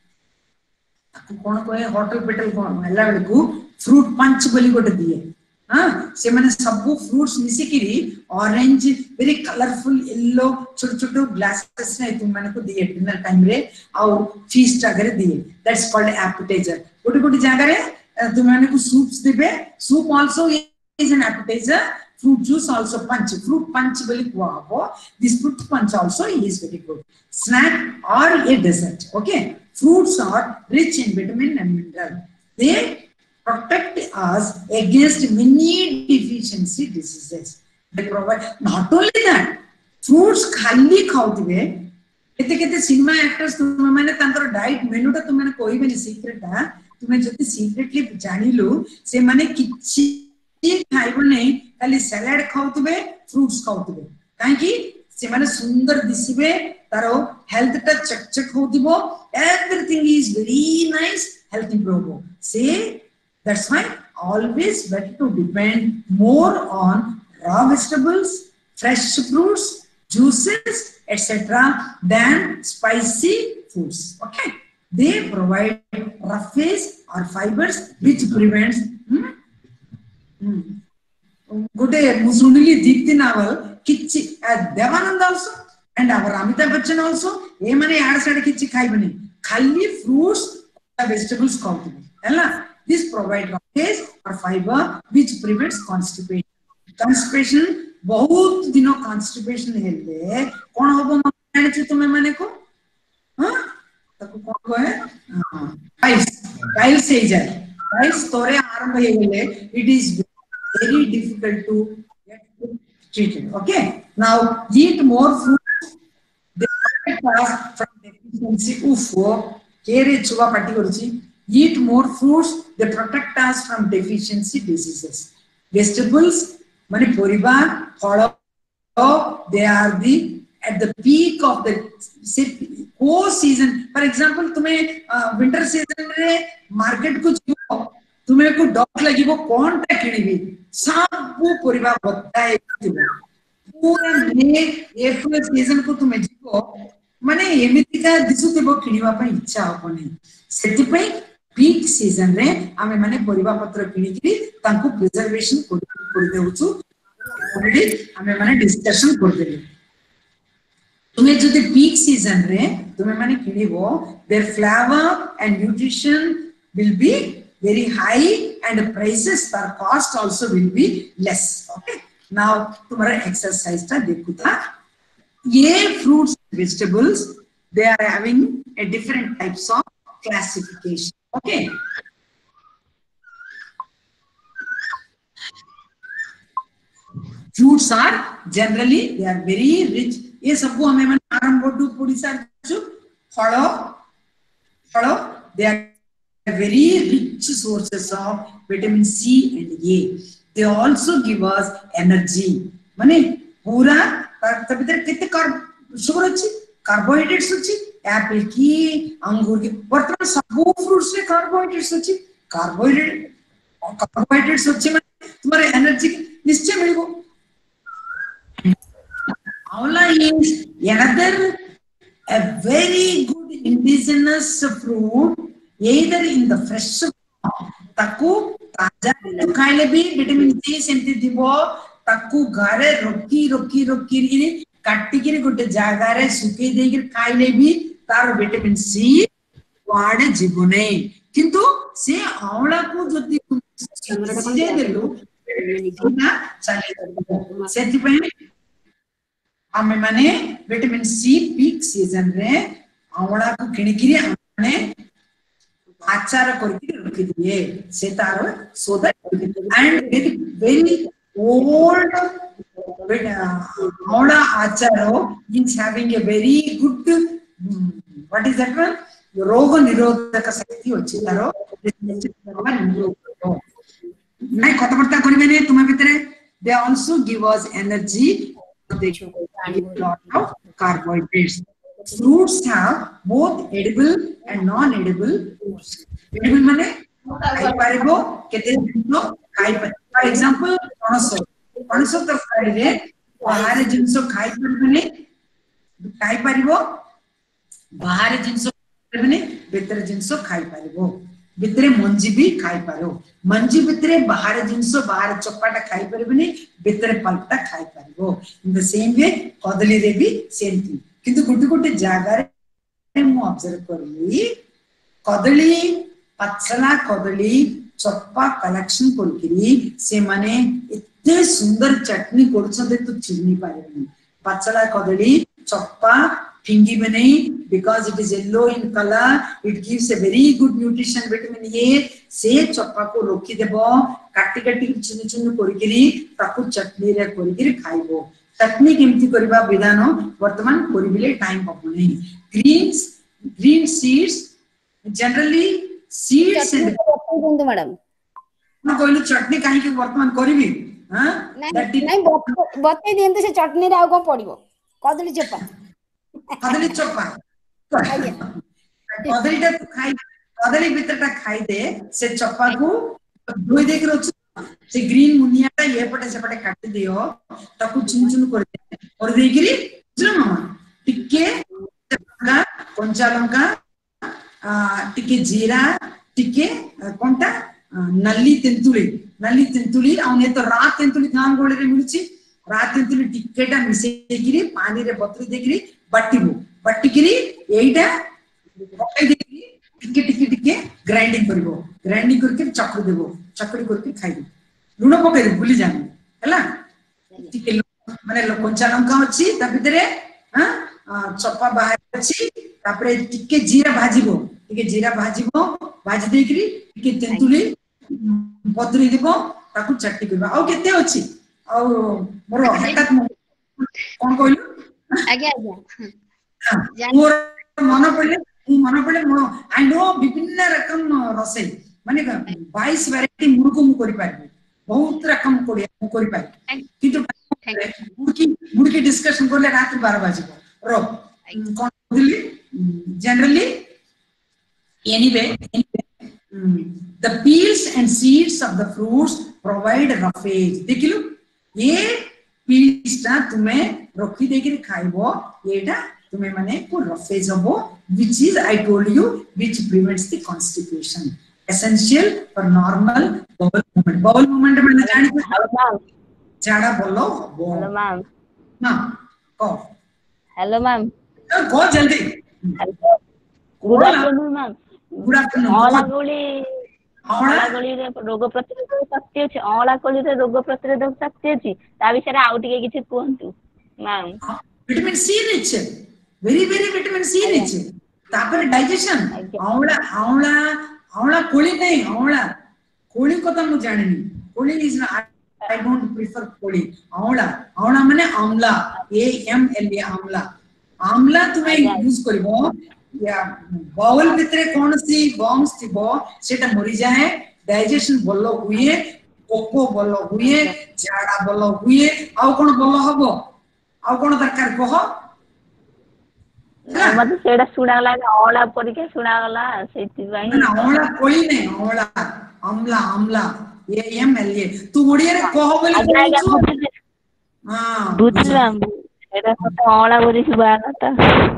कोन कोए होटल पेटल कोन हल्ला बेले को fruit punch बोली गोटे दिए हाँ से माने सबू फ्रूट्स मिसी किरी ऑरेंज वेरी कलरफुल येलो छोटे छोटे ग्लासेस ने तुम माने को दिए डिनर टाइम रे आउ फीस्ट अगर दिए दैट्स कॉल्ड एपेटाइजर. गोटे गोटे जगह रे तुम माने को सूप्स देबे soup also is an appetizer. fruit juice also punch fruit punch बोली कुआ हो this fruit punch also is very good snack or a dessert. Okay, fruits are rich in vitamin and mineral. They protect us against many deficiency diseases. They provide not only that fruits खाली खाउतिबे केते केते cinema actors तुम माने तांकर diet मेनू ता तुम माने कोई बेनी सीक्रेट है तुमे जति सीक्रेटली जानिलु से माने किछि खाइबो नहीं खाली सलाड खाउतिबे फ्रूट्स खाउतिबे काहे कि से माने सुंदर दिसिबे तारो हेल्थ ता चकचक होतिबो everything is very nice healthy प्रोगो से. That's why always better to depend more on raw vegetables, fresh fruits, juices, etc. than spicy foods. Okay, they provide roughage or fibers which prevents. Good day, Musunili Deepthi novel. Kichi Devanand also and our Amitabh Bachchan also. Ye mane add side kichi khai bani. Khali fruits, vegetables खाओ है. This provides roughage or fiber which prevents constipation. Constipation बहुत दिनों constipation हेल्ले कौन होगा माने चु तुम्हें माने को हाँ तको कौन को है piles से जाए piles तोरे आरंभ हे हेल्ले it is very difficult to get treated. Okay, now eat more fruits. They protect us from deficiency. Ufo केरे चुवा पाटी करूची. Eat more fruits. They protect us from deficiency diseases. Vegetables, mane poriba, phalo, they are the at the peak of the season. For example, तुम्हें winter season रे market को जियो, तुम्हें को dog लगी वो कौन टा किनीबी, सब वो पoriba बत्ता है जियो. पूरा May April season को तुम्हें जियो, मने एमिति का दिसु ते वो किनीबा पर इच्छा हो नहीं. सेति पे पीक सीजन रे आमे माने परिबा पत्र किनी कि तांको प्रिजर्वेशन कर देउछु ऑलरेडी आमे माने डिस्कशन कर देली. तुमे जदि पीक सीजन रे तुमे माने किनिबो their flavour and nutrition will be very high and prices per cost also will be less. Okay, now तुम्हारा exercise टा देखो था. ये fruits vegetables they are having a different types of classification. Okay, fruits are generally they are very rich. ये सबको हमें मन आरंभ टू पूरी सार चु फलो फलो they are very rich sources of vitamin C and A. They also give us energy. माने पूरा तभी तक कितने शुगर अच्छी कार्बोहाइड्रेट्स अच्छी एप्पल की अंगूर की वर्तमान सबू फ्रूट्स में कार्बोहाइड्रेट्स अच्छी कार्बोहाइड्रेट्स अच्छी माने तुम्हारे एनर्जी निश्चय मिलेगो. Aula is another a very good indigenous fruit either in the fresh taku taja खाइले भी विटामिन सी सेमती दिबो ताकू घरे रोकी रे काटी के गोटे जागा रे सुके दे के खाइले भी तार विटामिन सी वाडे जीवो नै. किंतु से आंवला को जति सिजे देलु ना चले सेति पे आमे माने विटामिन सी पीक सीजन रे आवळा को किणकिरी आने आचार करके रखी दिए से तारो सोदा एंड वेरी old आवळा आचारो means having a very good what is that one रोग निरोधक शक्ति होची तारो नहीं कथबार्ता करिबे ने तुम भितरे they also give us energy they give lot of carbohydrates fruits have both edible and non edible foods edible माने खाई पारिबो केते दिनो खाई पर फॉर एग्जांपल पणस तो खाइले बाहर जिंसो खाई परबने खाई पारिबो बाहर जिंसो परबने भीतर जिंसो खाई पारिबो भितरे मंजी भी खाई पारो मंजी भितरे बाहर जिंसो बाहर चपाटा खाई परबने भितरे पलटा खाई पारिबो इन द सेम वे कदली रे भी सेम थिंग किंतु गुटी गुटी जागा रे मु ऑब्जर्व करली कदली पचला कदली चप्पा कलेक्शन करकिरी से माने इतने सुंदर चटनी करछते तो चिनी पारेनी पचला कदली चप्पा फिंगी बने because it is yellow in color it gives a very good nutrition vitamin A से चप्पा को रोकी देबो काटी काटी चुनु चुनु करकिरी ताकू चटनी रे करकिरी खाइबो चटनी केमती करबा विधान वर्तमान करिबिले टाइम पपने green seeds generally seeds and मैडम ना कोइलो चटनी काहे के वर्तमान करबी हां नहीं बते दियंते से चटनी रे आ को पड़िबो कदली चप्पा कदलीटा तो खाई कदली भीतरटा खाई दे से चप्पा को धोई दे के रछ से ग्रीन मुनियाटा ये पटे से पटे काट दियो ताकू चुन चुन कर दे गिरी बुझलो मामा टिके कंचा लंका टिके जीरा टिके कोनटा नल्ली तेंतुली आउने तो रात तेंतुली गाम गोळे रे मिलची रात तेंतुली टिकेटा मिसे गिरी पानी रे बतरी देगिरी बट्टिगिरी एइटा पकाई देगिरी टिके ग्राइंडिंग करके चक्र देबो चक्री करके खाइबो लूण पकाई दे भूली जानी हला टिके माने कंचा लंका अछि ता भितरे हां चप्पा बाहर अछि तापरे टिके जीरा भाजिबो भाजी देगिरी टिके तेंतुली बतरी देबो ताकू चट्टी करबा आ केते अछि आ मोर हटात कोन कहलु आगे मोर मन पड़े मो आई नो विभिन्न रकम रसई माने 22 वैरायटी मुर्गो मु करि पारबे बहुत रकम कोडिया मु करि पाइ किंतु मुर्गी डिस्कशन करले रात 12 बजे रो कोन दिली generally anyway the peels and seeds of the fruits provide roughage देखिलु ये peels ता तुमे रखी देगिरी खाइबो एटा तुमे माने को roughage हबो which is I told you which prevents the constipation essential for normal bowel movement माने जानि झाड़ा बोलो हेलो मैम हां को हेलो मैम को जल्दी good afternoon ma'am good afternoon अळा गोली रे रोग प्रतिरोधक शक्ति अछि अळा गोली रे रोग प्रतिरोधक शक्ति अछि ता विषय रे आउ टिके किछि कोहंतु ma'am vitamin C rich very vitamin C rich तापर डाइजेशन अळा कोली नहीं अळा कोली को त मु जानिनी कोली इज आई डोंट प्रेफर कोली अळा माने आमला AMLA आमला तुम्हें यूज करबो या बाउल भितरे कोन सी बॉम्ब्स थिबो सेटा मरि जाए डाइजेशन बोलो हुए कोको बोलो हुए झाड़ा बोलो हुए आ कोन बोलो हबो आ कोन दरकार कहो मते सेडा सुडा लागे अळा परिके सुडा गला सेति भाई ना अळा कोई नै अळा आमला AMLA तू ओडिया रे कहो बोले हां बुझलाम एटा तो अळा बोली सुबानाता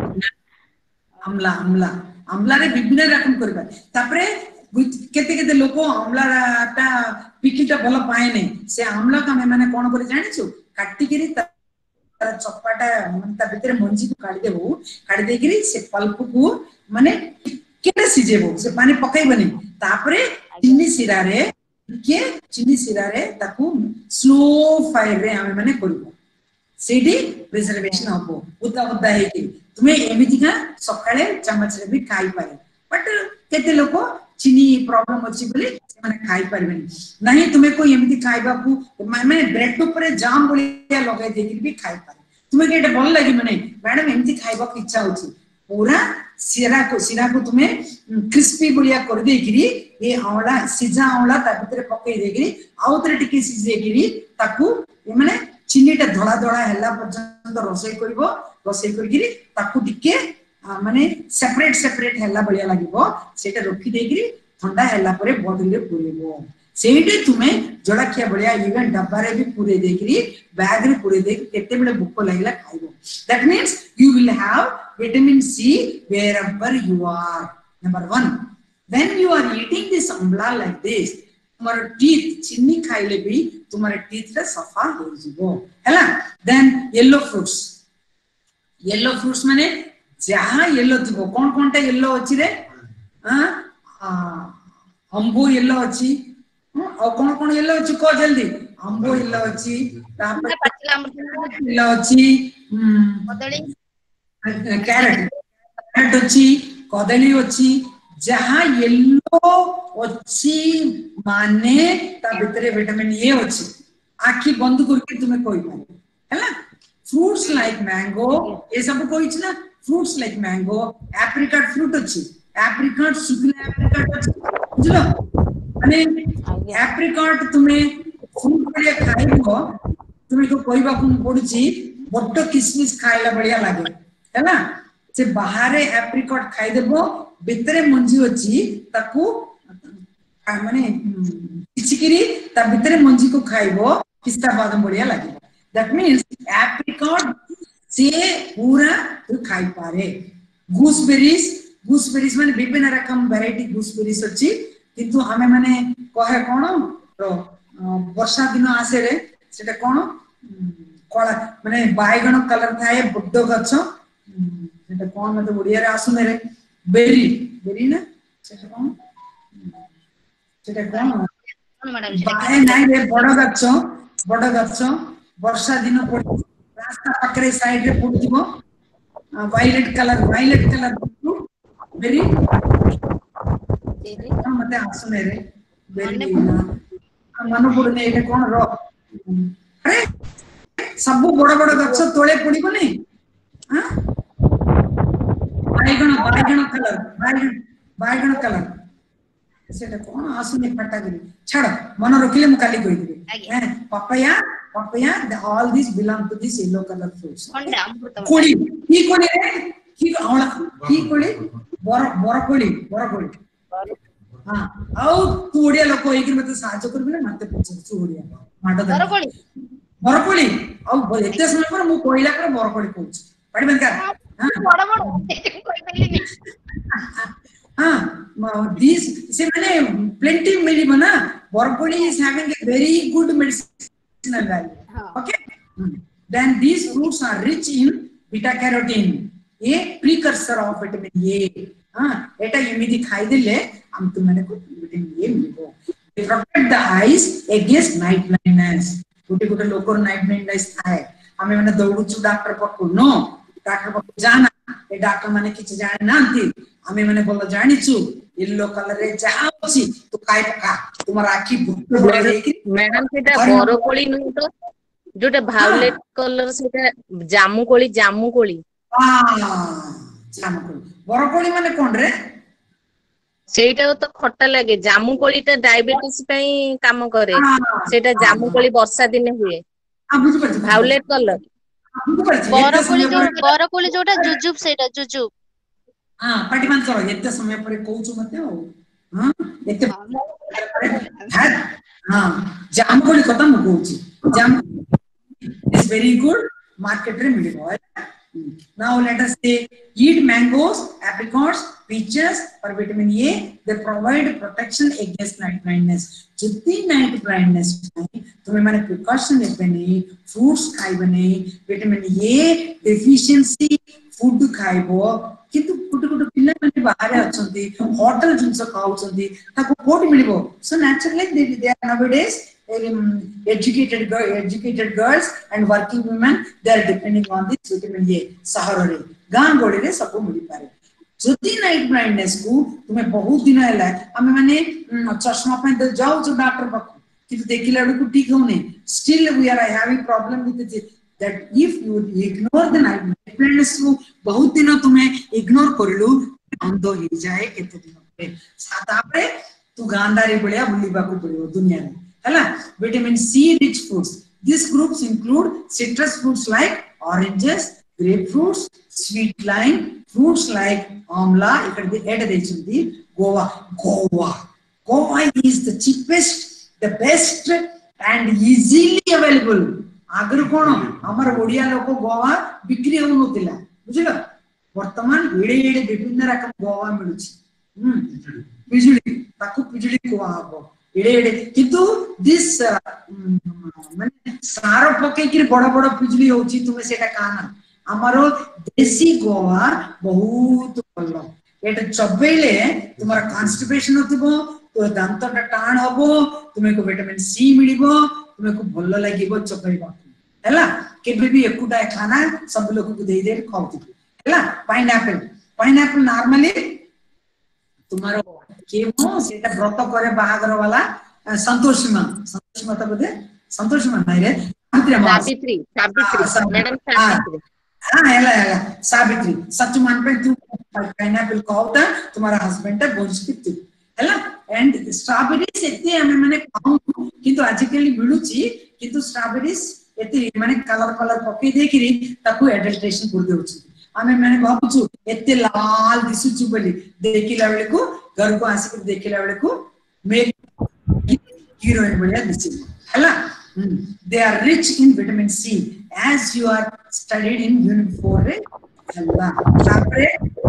आमला रे विभिन्न रकम करबा तापरे केते लोक आमलाटा पिकिटा भलो पाए नै से आमला का माने कोन करे जानि छु काटी केरी तार चप्पाटा ता भितरे मंजी को काढी देगिरी से पल्प को माने केते सिजेबो से पानी पकाइबनी तापरे चिन्नी सिरा रे के चिनी सिरा रे ताकू स्लो फायर रे आमे माने करबो सेडी प्रिजर्वेशन हबो उदा उदा हे कि तुमे एमिति का सकाळे चमच रे भी खाई पारे बट केते लोक चीनी प्रॉब्लम अछि बोली माने खाई परबेनी नहीं तुमे को एमिति खाइबा को माने ब्रेड ऊपर जाम बोलिया लगाई देकी भी खाई पारे तुमे केटा भल लागि माने मैडम एमिति खाइबा को इच्छा होछि पूरा सिरा को तुमे क्रिस्पी बोलिया कर देकिरी ये आंवला सिजा आंवला ता भीतर पकई देकिरी आउतरे टिके सिजे गिरी ताकू ए माने चीनीटा धड़ा धड़ा हल्ला पर्यंत रसोई करबो रसोई करगिरी ताकू टिके माने सेपरेट सेपरेट हल्ला बलिया लागिबो सेटा रखी देगिरी ठंडा हल्ला परे बॉटल रे पुरेबो सेठी तुमे जड़ाखिया बलिया इवन डब्बा रे भी पूरे देगिरी बैग रे पूरे दे केते बेले भूख लागला खाइबो that means you will have vitamin C wherever you are. Number 1, when you are eating this amla like this, तुम्हारे teeth चीनी खाइले भी तुम्हारे teeth रे सफा हो जिवो हैला. Then yellow fruits माने जहाँ yellow थिबो कोन कोनटा yellow अछि रे अंबो yellow अछि और कोन कोन yellow अछि को जल्दी अंबो yellow अछि तापर पतला yellow अछि कदली कैरेट अच्छी कदली अच्छी जहाँ येलो अच्छी माने ता भितरे विटामिन ए अच्छी आखी बंद करके तुम्हें कोई पाए हैला. फ्रूट्स लाइक मैंगो ये सब कोई ना fruits like mango apricot fruit अच्छी एप्रिकॉट सुखला एप्रिकॉट अच्छी बुझलो माने एप्रिकॉट तुम्हें फ्रूट बढ़िया खाइबो तुम्हें को कोई बात पड़ुची बड्ड किसमिस खाइला बढ़िया लागे हैला. से बाहरे एप्रिकॉट खाई देबो भितरे मंजी अछि ताकू माने किछकिरी ता भितरे मंजी को खाइबो पिस्ता बादाम बढ़िया लागे. दैट मींस एप्रिकॉट से पूरा तू खाई पारे. गूसबेरीज माने विभिन्न रकम वैरायटी गूसबेरीज अछि किंतु हमें माने कहे कोन तो वर्षा दिन आसे रे सेटा कोन कला माने बायगण कलर थाए बड्ड गछ सेटा कोन मते ओडिया रे आसु मेरे बेरी ना सेटा कोन बाय नाइ रे बड़ गछ वर्षा दिन पड़ रास्ता पकरे साइड रे पड़थिबो वायलेट कलर बेरी मते आसु मेरे बेरी मन पड़ने एटा कोन रो अरे सब बड़ गछ तोले पड़िबो नै हां बायगण कलर सेटा कोन आसुने फटा करी छाड़ मन रखिले मु काली कहि देबे papaya all this belong to this yellow colour fruits कोली रे की आउला की कोली बर कोली हां आउ तू ओडिया लोक एकिर मते साहाय्य करबे ना मते पूछ ओडिया माडा बर कोली आउ एते समय पर मु कोइला कर बर कोली कहूछ पड़ी बंद कर this say mane plenty मिली बना broccoli is having a very good medicinal value. Okay, then these fruits are rich in beta carotene, a precursor of vitamin A. एटा एमिति खाइ देले हम तुमने को विटामिन ए मिलबो. They protect the eyes against night blindness. गोटे लोकर night blindness थाए हमें माने दौड़ुछु डॉक्टर पकु नो डॉक्टर पकु जाना ए डॉक्टर माने किछ जाने नांती हमें माने बोल जानिछु येलो कलर रे जहां अछि तो काय पका तुम्हारा आखी मैडम सेटा बरकोली नु तो जोटा वायलेट कलर सेटा जामु कोली बरकोली माने कोन रे सेटा तो खट्टा लागे जामु कोलीटा डायबिटीज पई काम करे सेटा जामु कोली वर्षा दिन हुए बुझ पर वायलेट कलर बरकोली जोटा जुजुब सेटा जुजुब पाटिमान करो एते समय पर कहूछु मते हो एते जामु कोली खत्म कहूछि jam is very good market रे मिलिबो. Now let us say eat mangoes, apricots, peaches for vitamin A. They provide protection against night blindness. जितनी night blindness तुम्हें मैंने precaution लेते नहीं, fruits खाई बने, vitamin A deficiency फूड खाइबो किंतु गुटे गुटे पिला माने बाहर अछंती होटल जिंस खाउछंती ताको कोट मिलिबो so naturally they are nowadays educated girls and working women they are depending on this vitamin A शहर रे गां गोड़ी रे सब मिल पारे जदि नाइट ब्लाइंडनेस को तुम्हें बहुत दिन है आम मैंने चश्मा पे जाऊ डॉक्टर पाख कि देखला को ठीक होने still we are having problem with that if you ignore the night blindness को बहुत दिन तुम्हें इग्नोर करलु अंध हो जाए केते दिन पे तापरे तू गांधारी बलिया बुलीबा को पड़ियो दुनिया में हैला vitamin C rich foods this groups include citrus fruits like oranges grapefruits sweet lime fruits like amla ikkada add cheyandi guava is the cheapest the best and easily available agar kono amar odia loko guava bikri ho notila bujhila वर्तमान एडे एडे विभिन्न रकम गुवा मिलुछि पिजुली ताकू पिजुली गुवा हबो एडे एडे किंतु this माने सारो पके कि बड़ बड़ पिजुली होछि तुमे सेटा काना हमारो देसी गोवा बहुत भलो एटा चबेले तुम्हारा कॉन्स्टिपेशन होतिबो तो दांत टाण हबो तुमे को विटामिन सी मिलिबो तुमे को भलो लागिबो चबेबा हैला केबे भी एकुटा खाना सब लोग को दे दे खाउती हैला पाइनएप्पल नॉर्मली तुम्हारो केमो सेटा व्रत करे बाहागर वाला संतोषमा त बदे संतोषमा नै रे सावित्री मैडम सावित्री हेला सावित्री सच मान पे तू पाइनएप्पल खाओता तुम्हारा हस्बैंड ता बोझ कितु हेला एंड स्ट्रॉबेरीज एते हमें माने खाऊ किंतु आजकल मिलुची किंतु स्ट्रॉबेरीज एते माने कलर पके देखिरी ताकू एडल्ट्रेशन कर देउची हमें माने भाबुछु एते लाल दिसुछु बोली देखिला बेले को घर को आसी देखिला बेले को मेक हीरोइन बोलिया दिसि हेला they are rich in vitamin C as you are studied in unit 4 रे हल्ला तापरे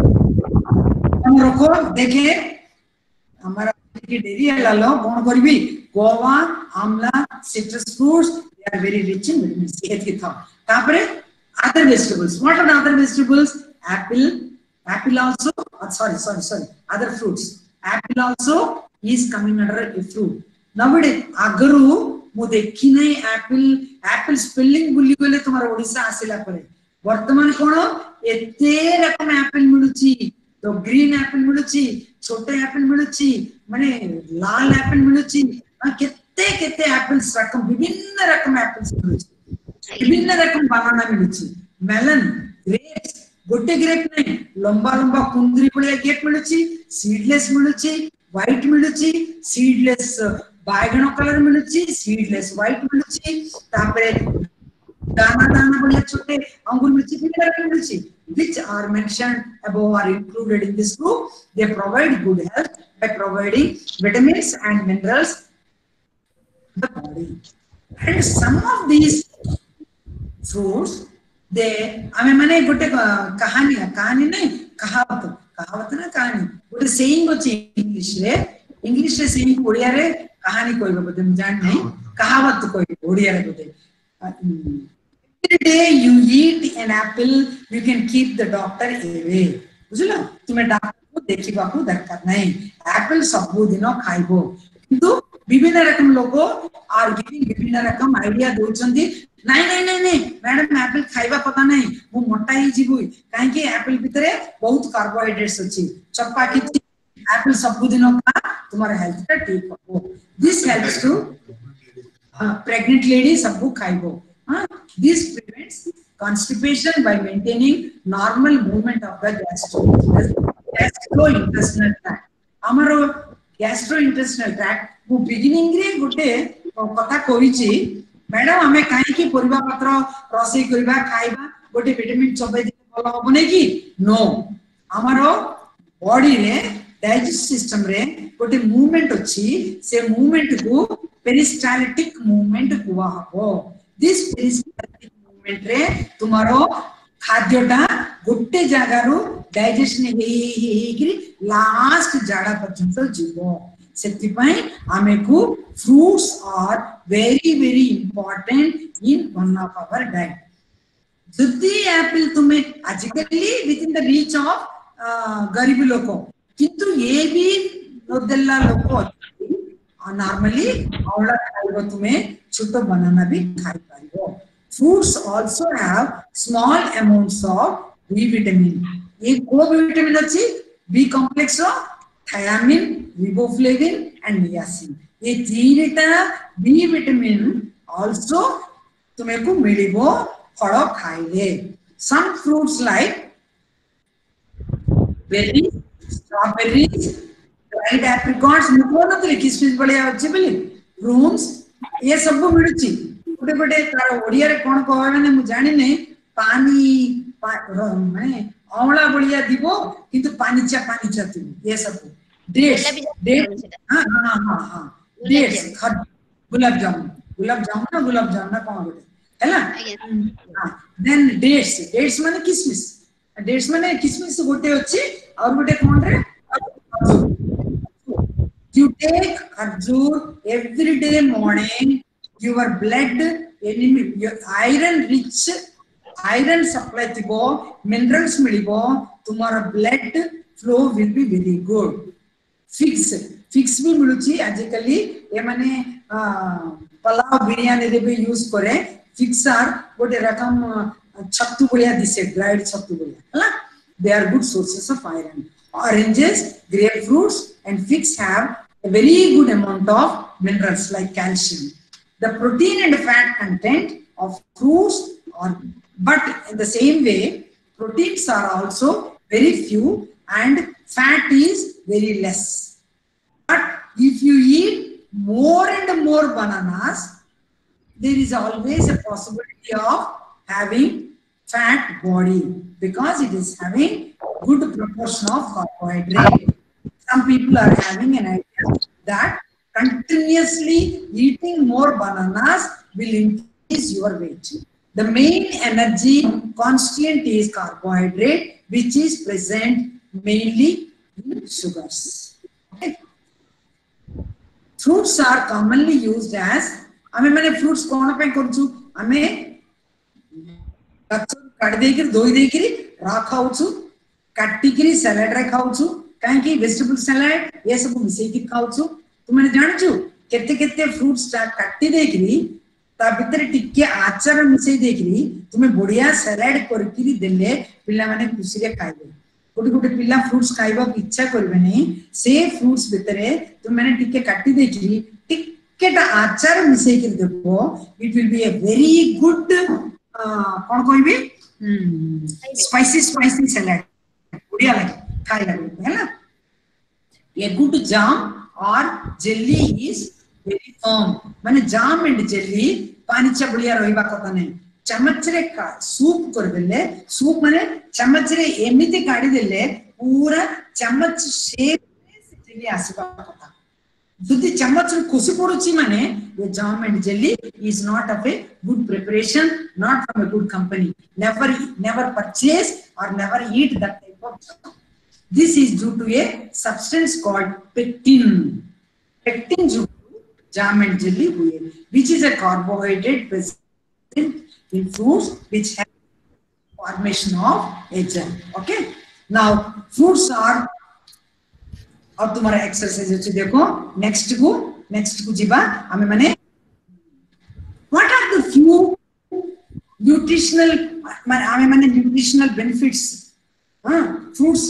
हम रखो देखे हमारा की डेरी है लालो कौन करबी Goa Amla citrus fruits they are very rich in vitamin C एत की था तापरे other vegetables what are other vegetables apple also sorry other fruits apple also is coming under a fruit nowadays agaru मु देखि नै एप्पल स्पेलिंग भूली गले तुम्हारा ओडिसा आसिला परे वर्तमान कोन एते रकम एप्पल मिलुची तो ग्रीन एप्पल मिलुची छोटे एप्पल मिलुची माने लाल एप्पल मिलुची केते केते एप्पल्स रकम विभिन्न रकम एप्पल्स मिलुची विभिन्न रकम बनाना मिलुची मेलन ग्रेप्स गोटे ग्रेप नै लंबा लंबा कुंदरी पड़िया ग्रेप मिलुची सीडलेस मिलुची व्हाइट मिलुची सीडलेस बैगन कलर मिलुची सीडलेस व्हाइट मिलुची तापरे दाना दाना बढ़िया छोटे अंगूर मिलुची फिर मिलुची which are mentioned above are included in this group they provide good health by providing vitamins and minerals to the body and some of these fruits they हमें माने गोटे कहानी नहीं कहावत ना कहानी गोटे सेइंग अछि इंग्लिश रे सेइंग ओडिया रे कहानी कोइबो बदे जान नहीं कहावत कोइ ओडिया रे बदे every day you eat an apple you can keep the doctor away बुझलो तुमे डॉक्टर को देखिबा को दरकार नहीं एप्पल सब दिन खाइबो किंतु विभिन्न रकम लोगो आर गिविंग विभिन्न रकम आईडिया दोचंदी नहीं मैडम एप्पल खाइबा पता नहीं मु मोटा ही जीबु काहे कि एप्पल भितरे बहुत कार्बोहाइड्रेट्स अछि चप्पा की एप्पल सब दिन खा तुम्हारा हेल्थ का ठीक हो this helps to pregnant lady सब खाइबो this prevents constipation by maintaining normal movement of the gastrointestinal tract amaro gastrointestinal tract वो beginning रे गोटे कथा कहिछि मैडम हमें काहे कि परिबा पत्र रसई करबा खाइबा गोटे विटामिन चबे दे भलो होबने कि नो हमारो बॉडी रे डाइजेस्ट सिस्टम रे गोटे मूवमेंट अछि से मूवमेंट को पेरिस्टाल्टिक मूवमेंट हुआ हो दिस पेरिस्टाल्टिक मूवमेंट रे तुम्हारो खाद्यटा गोटे जगह रो डाइजेशन हेकरी लास्ट जाडा पर्यंत जीवो सेति पई आमे को fruits are very important in one of our diet जदि एप्पल तुम्हें आजिकली with in the reach of गरीब लोक किंतु ये भी नोदेला लोक नॉर्मली औला खाइबो तुम्हें छोटो बनाना भी खाइ पारिबो fruits also have small amounts of B vitamin ये को विटामिन अछि B complex row thiamine riboflavin and niacin ये तीनटा B vitamin also तुम्हें को मिलिबो फल खाइले some fruits like berries strawberries dried apricots मुको न तले किसमिस बलिया अछि बली prunes ये सब मिलुची गोटे गोटे तार ओडिया रे कोन कहबे माने मु जानि नै पानी माने औला बलिया दिबो किंतु पानीचा तु ये सब डेट्स हां हां हां हां डेट्स गुलाब जामुन ना कोन गोटे हैला हां देन डेट्स माने किसमिस गोटे अछि और गोटे कोन रे you take khajur every day morning your blood your iron supply thibo minerals मिलिबो तुम्हारा blood flow will be very good fix भी मिलुची आजिकली ये माने पलाव बिरयानी रे भी यूज करे फिक्सर गोटे रकम छत्तू बलिया दिसे ड्राइड छत्तू बलिया हला they are good sources of iron oranges grapefruits and figs have a very good amount of minerals like calcium the protein and fat content of fruits are but in the same way proteins are also very few and fat is very less but if you eat more and more bananas there is always a possibility of having fat body because it is having good proportion of carbohydrate some people are having an idea that continuously eating more bananas will increase your weight. The main energy constituent is carbohydrate, which is present mainly in sugars. Okay. Fruits are commonly used as हमें मैंने fruits कौन पे करचु हमें काट देकर धोई देकर राखाउछु काटिकरी salad रे खाउछु काहे कि वेजिटेबल सलाड ये सब मिसेकी खाउछु तुमने जानछु केते केते फ्रूट्स काटी देकरी ता भीतर टिके आचार मिसे देकरी तुमे बढ़िया सलाड करकरी देले पिल्ला माने खुशी रे खाइबे गोटे गोटे पिल्ला फ्रूट्स खाइबा इच्छा करबे नहीं से फ्रूट्स भीतरे तुमने टिके काटी देकरी टिकेटा आचार मिसे के देखो it will be a very good कोन कहबे स्पाइसी सलाड बढ़िया लगे खाई लगे है ना a good jam or jelly is very firm माने जाम एंड जेली पानी चा बढ़िया रहिबा कथा नहीं चम्मच रे का सूप कर देले सूप माने चम्मच रे एमिति काढी देले पूरा चम्मच शेप से जेली आसीबा कथा जदि चम्मच रे खुशी पड़ुची माने ये jam and jelly is not of a good preparation not from a good company never purchase or never eat that type of jam. This is due to a substance called pectin. Pectin due to jam and jelly हुए, which is a carbohydrate present in fruits which have formation of a jam. Okay. Now fruits are और तुम्हारा exercise अच्छे देखो next को जीवा हमें मने what are the few nutritional हमें मने nutritional benefits fruits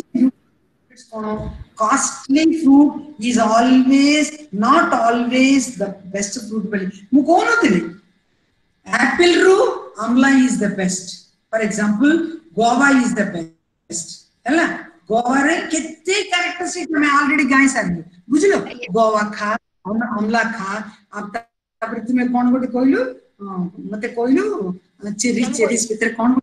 costly fruit is always not always the best fruit bali mu kono thili apple ru amla is the best for example guava is the best hela guava re kette characteristic me already guys are bujhlo guava kha amla kha ab tapre tume kon gote koilu mate koilu cherries bhitar kon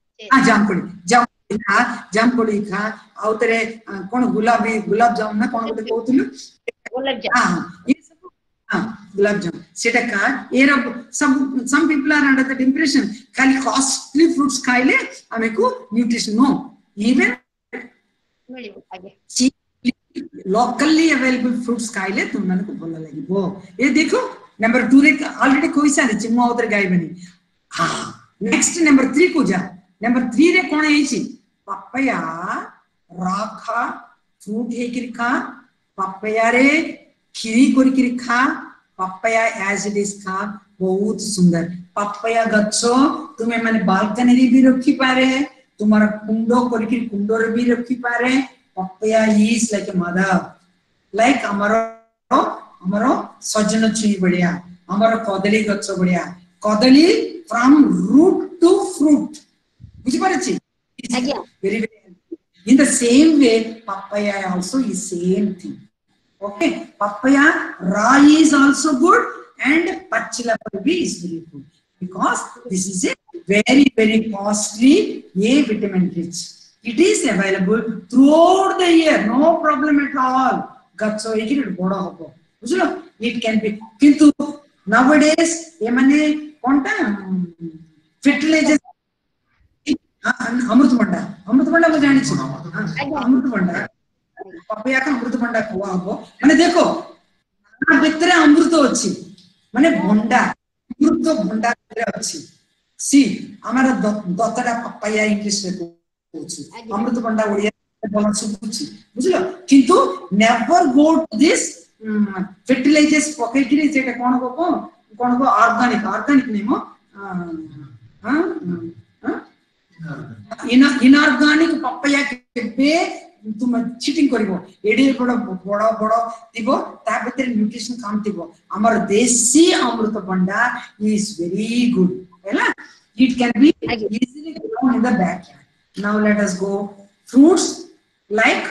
जाम कोड़ी खा आउ तेरे कोन गुलाब जामुन ना कोन गोटे कहउतलु ये सब गुलाब जामुन सेटा खा एरा सब some people are under that impression खाली costly fruits खाइले हमें को nutrition no even locally available fruits खाइले तुम मन को भल लागिबो ये देखो नंबर 2 रे ऑलरेडी कोई सारे चिम्मा उधर गाय बनी हां नेक्स्ट नंबर 3 को जा। नंबर 3 रे कोन है पपाया राखा फ्रूट हे कि खा पपाया रे खीरी कर कि खा पपाया एज इट इज खा बहुत सुंदर पपाया गच्छो तुम्हें माने बालकनी रे भी रखी पारे तुम्हारा कुंडो करके कुंडो रे भी रखी पारे papaya is like a mother like हमारो सजन छुई बढ़िया हमारो कदली गच्छ बढ़िया कदली फ्रॉम रूट टू फ्रूट बुझी पारे छी very in the same way papaya also is same thing okay papaya raw is also good and pachila bhi is very good because this is a very costly a vitamin rich it is available throughout the year no problem at all gachho ekiri bodo hobo bujhlo it can be kintu nowadays ye mane konta fertilizer अमृतभंडा को जानी अमृतभंडा papaya का अमृतभंडा खुआ हबो माने देखो भितरे अमृत अछि माने भंडा अमृत भंडा भितरे अछि सी हमारा दतरा पपया इंग्लिश रे कहउछि अमृतभंडा ओडिया बोला सुबुछि बुझलो किंतु never go to this fertilizers पके कि जेटा कोन को ऑर्गेनिक नहीं मो इनऑर्गेनिक पपया के तुम चीटिंग करिवो एडी बड़ दिबो ता भीतर न्यूट्रिशन काम दिबो हमर देसी अमृतभंडा इज वेरी गुड हैला it can be easily grown in the backyard now let us go fruits like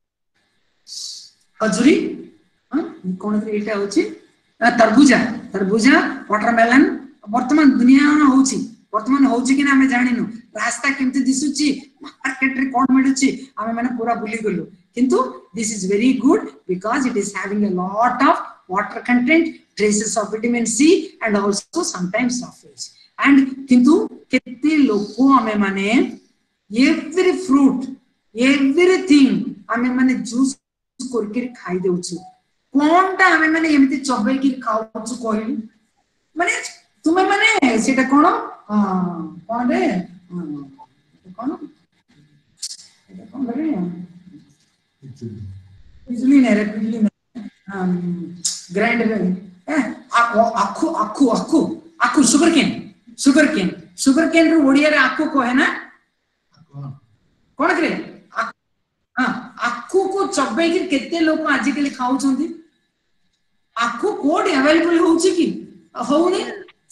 खजूरी कोन एटा होची तरबूजा वाटरमेलन वर्तमान दुनिया होची वर्तमान होची कि ना हमें जानिनु रास्ता केमते दिसुची मार्केट रे कोन मिलुची हमें माने पूरा भूली गलु किंतु this is very good because it is having a lot of water content traces of vitamin C and also sometimes sulphates and किंतु केते लोको हमें माने एवरी फ्रूट एवरीथिंग हमें माने जूस करके खाई देउछु कोनटा हमें माने एमिति चबई कि खाउछु कहली माने तुम्हें माने सेटा कोन कोन रे कोन रे बिजली ने ग्राइंडर आखु शुगर केन रो ओडिया रे आखु कहे ना कोन करे आखु को चबई कि केते लोक आज के खाउ छथि आखु कोड अवेलेबल होउची कि होउनी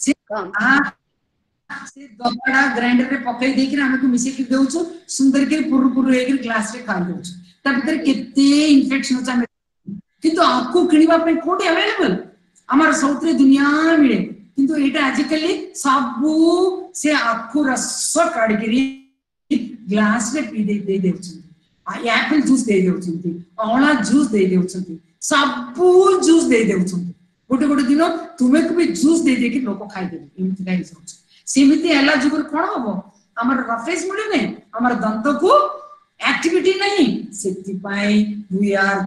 से दबड़ा ग्राइंडर रे पकई दे के हमको मिसे के देउछु सुंदर के पुरु हे के ग्लास रे खा देउछु त भीतर केते इन्फेक्शन होचा किंतु आपको किनिबा पे कोड अवेलेबल हमर सौत्रे दुनिया मिले किंतु एटा आजिकली सबु से आखु रस काढ के ग्लास रे पी दे देउछु एप्पल जूस दे देउछु अमला जूस दे देउछु सबु जूस दे देउछु गोटे गोटे दिन तुम्हें भी जूस दे दे के लोक खाई दे एमिति काई सोच सीमिति हला जुगर कोन होबो हमर रफेस मिले ने हमर दंत को एक्टिविटी नहीं सेति पाई we are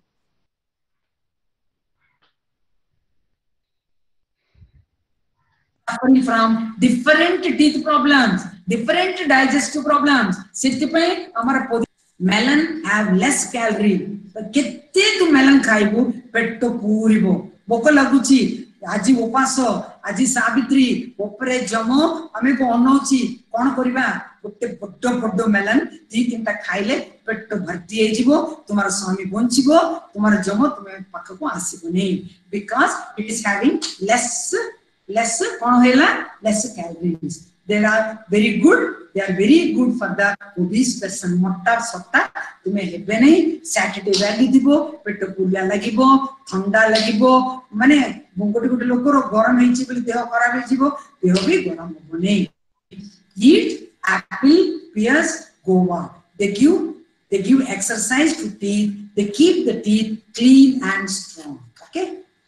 suffering from different teeth problems different digestive problems सेति पाई हमर मेलन हैव लेस कैलोरी तो केते तू मेलन खाइबो पेट तो पूरीबो भोक लगुची आज उपास आज सावित्री ऊपर जम हमें को अनौची कोन करबा गोटे बड्डो मेलन दी तीनटा खाइले पेट भर्ती हे जीवो तुम्हारा स्वामी बंचिबो तुम्हारा जम तुमे पाख को आसीबो नै because it is having less कोन हेला less calories they are very good for the obese person मोटा सट्टा तुम्हें हेबे नै सैटरडे वैली दिबो पेट पुलिया लागिबो ठंडा लागिबो माने गोटे गोटे लोकर गरम हेछि बोली देह खराब हे जीवो देह भी गरम होबो नै eat apple pears guava they give exercise to teeth they keep the teeth clean and strong okay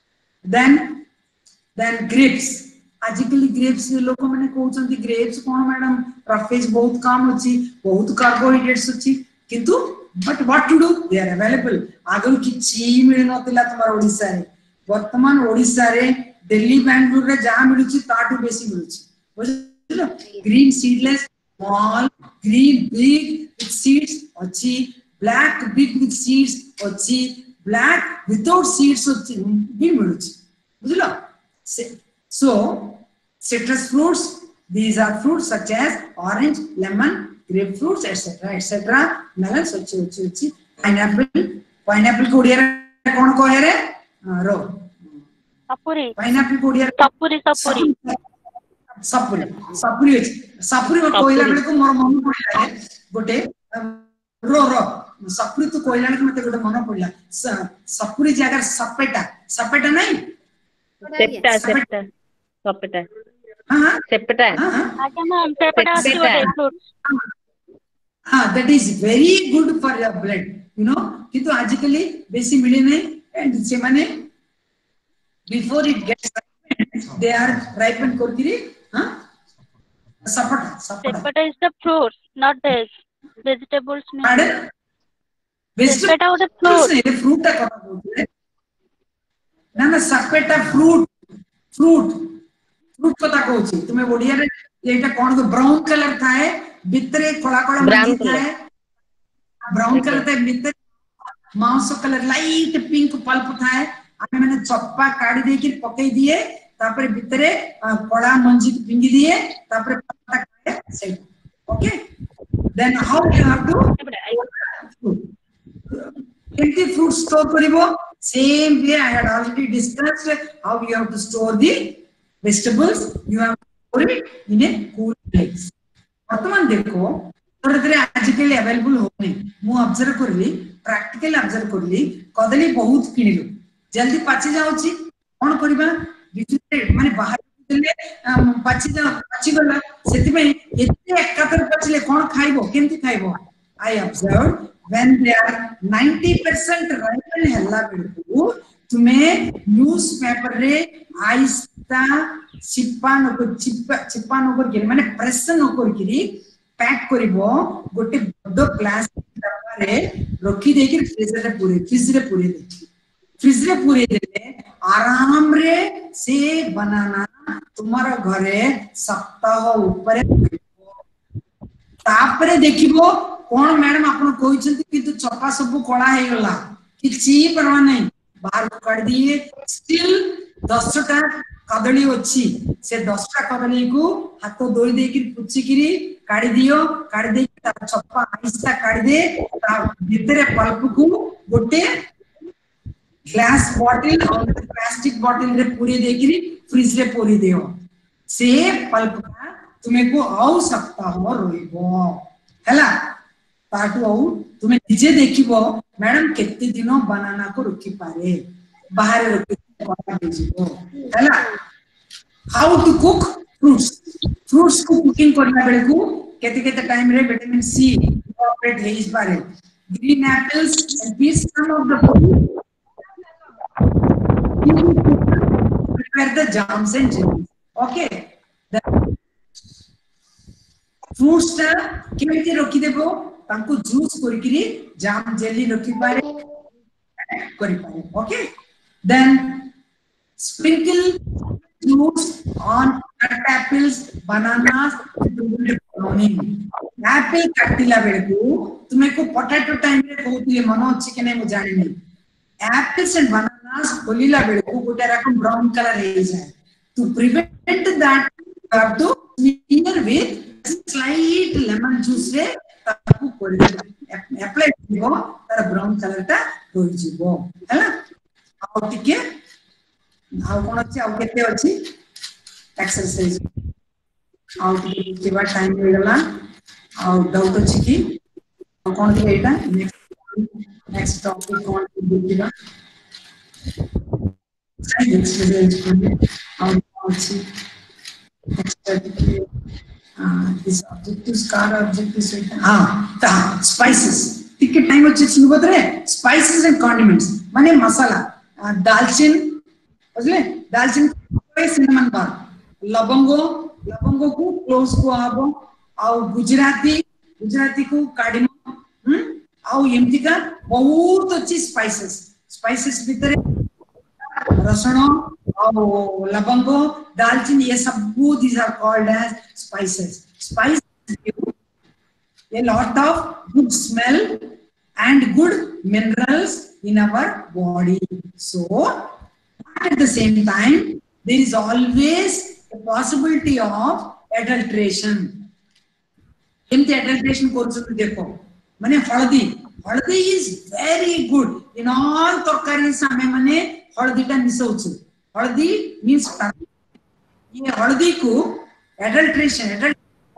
then grapes आजिकली ग्रेप्स लोक माने कहउछंती ग्रेप्स कोन मैडम रफेज बहुत कम अछि बहुत कार्बोहाइड्रेट्स अछि किंतु but what to do they are available आगल किछि मिल नतिला तमार ओडिसा रे वर्तमान ओडिसा रे दिल्ली बेंगलुरु रे जा मिलुछि ताटू बेसी मिलुछि green seedless, small, green big with seeds अच्छी, black big with seeds अच्छी, black without seeds अच्छी भी मिलुची, बुझलो? So citrus fruits, these are fruits such as orange, lemon, grapefruits, etc., etc. Melons अच्छी, pineapple को उड़िया कौन को है रे? रो. pineapple को उड़िया. सपुरी में कोयला बेले को मोर मन पड़ला है गोटे रो सपुरी तो कोयला के मते गोटे मन पड़ला सपुरी जगह सपेटा नहीं सपेटा हां सेपेटा अच्छा मैम सेपेटा अच्छी होते फ्रूट्स हां that is very good for your blood you know किंतु आजकल बेसी मिले नहीं एंड से माने before it gets ripened, they are ripened करकिरी हां sapata is the fruit not this vegetables में pardon sapata is the fruit का कथा बोलते ना ना sapata fruit कथा कहूची तुम्हें ओडिया रे एटा कोन को ब्राउन कलर था है भितरे कोला मंजी था है ब्राउन कलर था भितरे मांस कलर लाइट पिंक पल्प था है आमे मैंने चप्पा काटी दे के पकई दिए तापर भितरे कोला मंजी पिंगी दिए तापर पत्ता खाए सेट okay then how you have to empty fruit store karibo same way I had already discussed how you have to store the vegetables you have to store it in a cool place वर्तमान देखो थोड़े थोड़े आजकल available होने मु observe करली practical observe करली कदली बहुत किनिलु जल्दी पाची जाउची कोन करबा माने बाहर देले पाची गला सेति में एते एकातर पचले कोन खाइबो केमति खाइबो I observed when they are 90% ripen hella बेलु तुम्हें न्यूज़पेपर रे आइस्ता चिप्पान को गिर माने प्रेशन को गिरी पैक करिवो गोटे बड़ प्लास्टिक डब्बा रे रखी देके फ्रिज रे पूरे देले आराम रे से बनाना तुम्हारा घरे सप्ताह ऊपर तापरे देखिबो कोन मैडम आपन कहउछंती कि तू चपा सब कोला हे गला किछि परवा नहीं बाहर काट दिए स्टिल 10टा कदली अछि से 10टा कदली को हाथ धोई दे कि पुछि किरी काडी दियो काडी दे ता चपा आइसा काडी दे ता भीतरे पल्प को गोटे ग्लास बॉटल और प्लास्टिक बॉटल रे पूरी दे किरी फ्रिज रे पूरी दियो से पल्प का तुम्हें को आउ सप्ताह रोइबो हैला ताटू आउ तुम्हें निजे देखिबो मैडम केते दिनो बनाना को रखी पारे बाहर रखी कोना बेजिबो हैला हाउ टू कुक फ्रूट्स को कुकिंग करना बेले को केते टाइम रे विटामिन सी इनकॉर्पोरेट हेइस पारे green apples and piece some of the prepare the jams and jellies okay fruits ता केमिति रखि देबो तांको जूस करिकरी जाम जेली रखि पारे करि पारे okay then sprinkle fruits on cut apples bananas apple काटिला बेलको तुमे को पोटैटो टाइम रे कहउतिले मन अछि कि नै मु जानि नै एप्पल्स एंड बनानास खोलिला बेलको गोटे रकम ब्राउन कलर हे जाय to prevent that you have to smear with slight lemon juice रे ताकू कोले अप्लाई दिबो तार ब्राउन कलर ता होई जिवो हैला आ टिके आ कोन अछि आ केते अछि एक्सरसाइज आ टिके जेबा टाइम हो गला आ डाउट अछि कि कोन टिके एटा नेक्स्ट टॉपिक कोन दिबा एक्सरसाइज कोन आ अछि this objectives car objectives ता spices टिके टाइम अछि सुनबत रे spices and condiments माने मसाला दालचीनी बुझले दालचीनी सिनेमन बार लवंगो को क्लोज को आबो आ गुजराती को काडिमो आ एमती का बहुत अच्छी स्पाइसेस भीतर रसुण और लवंगो दालचीनी ये सब these are called as spices. Spices give a lot of good smell and good minerals in our body. So at the same time there is always a possibility of adulteration. एमती adulteration course देखो माने हळदी is very good in all तरकारी सामे माने हळदीटा मिसौछु हळदी means ये हळदी को एडल्ट्रेशन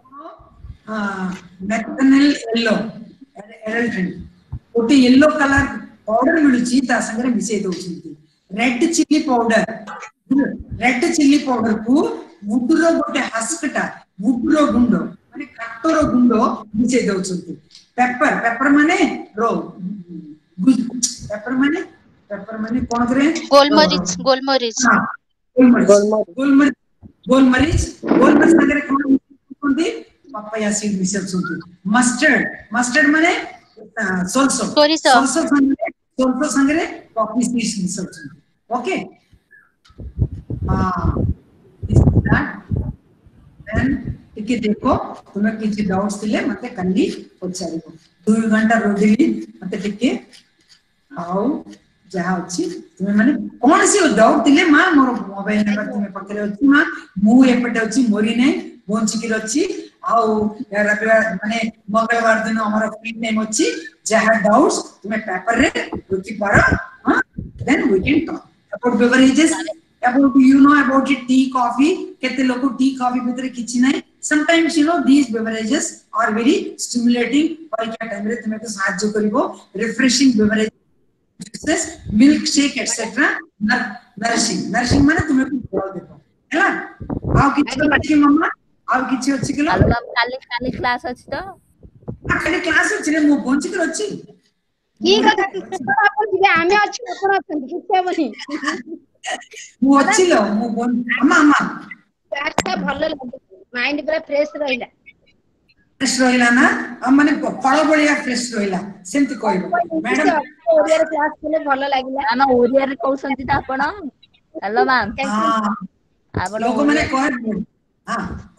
मैथनल येलो एडल्ट्रेंट ओटी येलो कलर पाउडर मिलुची ता संगरे मिसै दउछंती रेड चिल्ली पाउडर को मुटुरो गोटे हस्कटा मुटुरो गुंडो माने काटोरो गुंडो मिसै दउछंती पेपर माने रो पेपर माने कोन करे गोलमरीच संगरे कोन कोंदी पपाया सीड मिसौछंती मस्टर्ड माने सोल्सो संगरे कॉफी सीड्स मिसौछंती ओके देन टिके देखो तुम्हें किछि डाउट्स थिले मते कल्ली पचारिबो 2 घंटा रोदिली मते टिके आउ जहा अछि तुम्हें माने कोन सी डाउट थिले मां मोर मोबाइल नंबर तुम्हें पकरे अछि मां मु एपटे अछि मोरी नै बोंची की अछि आउ रविवार माने मंगलवार दिन हमर फ्री टाइम अछि जहा डाउट्स तुम्हें पेपर रे लिखि पारो हां then we can talk about beverages about about tea coffee kete loku tea coffee bhitere kichi nai sometimes these beverages are very stimulating parikya time re tume ko sahajya karibo refreshing beverages milk shake etc nourishing mane tume ko bol debo hela aw kichi अछि mama aw kichi अछि kelo काली class अछि तो खाली class अछि रे मो पहुंची कर अछि की कथा आपण जिबे आमे अछि आपण अछन किछे बनी मु अछि लो मु मामा अच्छा भलो लागे माइंड पूरा फ्रेश रहिला ना माने फळ बळिया फ्रेश रहिला सेंति कहबो मैडम ओरिया रे क्लास केले भलो लागिला ना ओरिया रे कहउसंती त आपण हेलो मैम हां लोक माने कहबो हां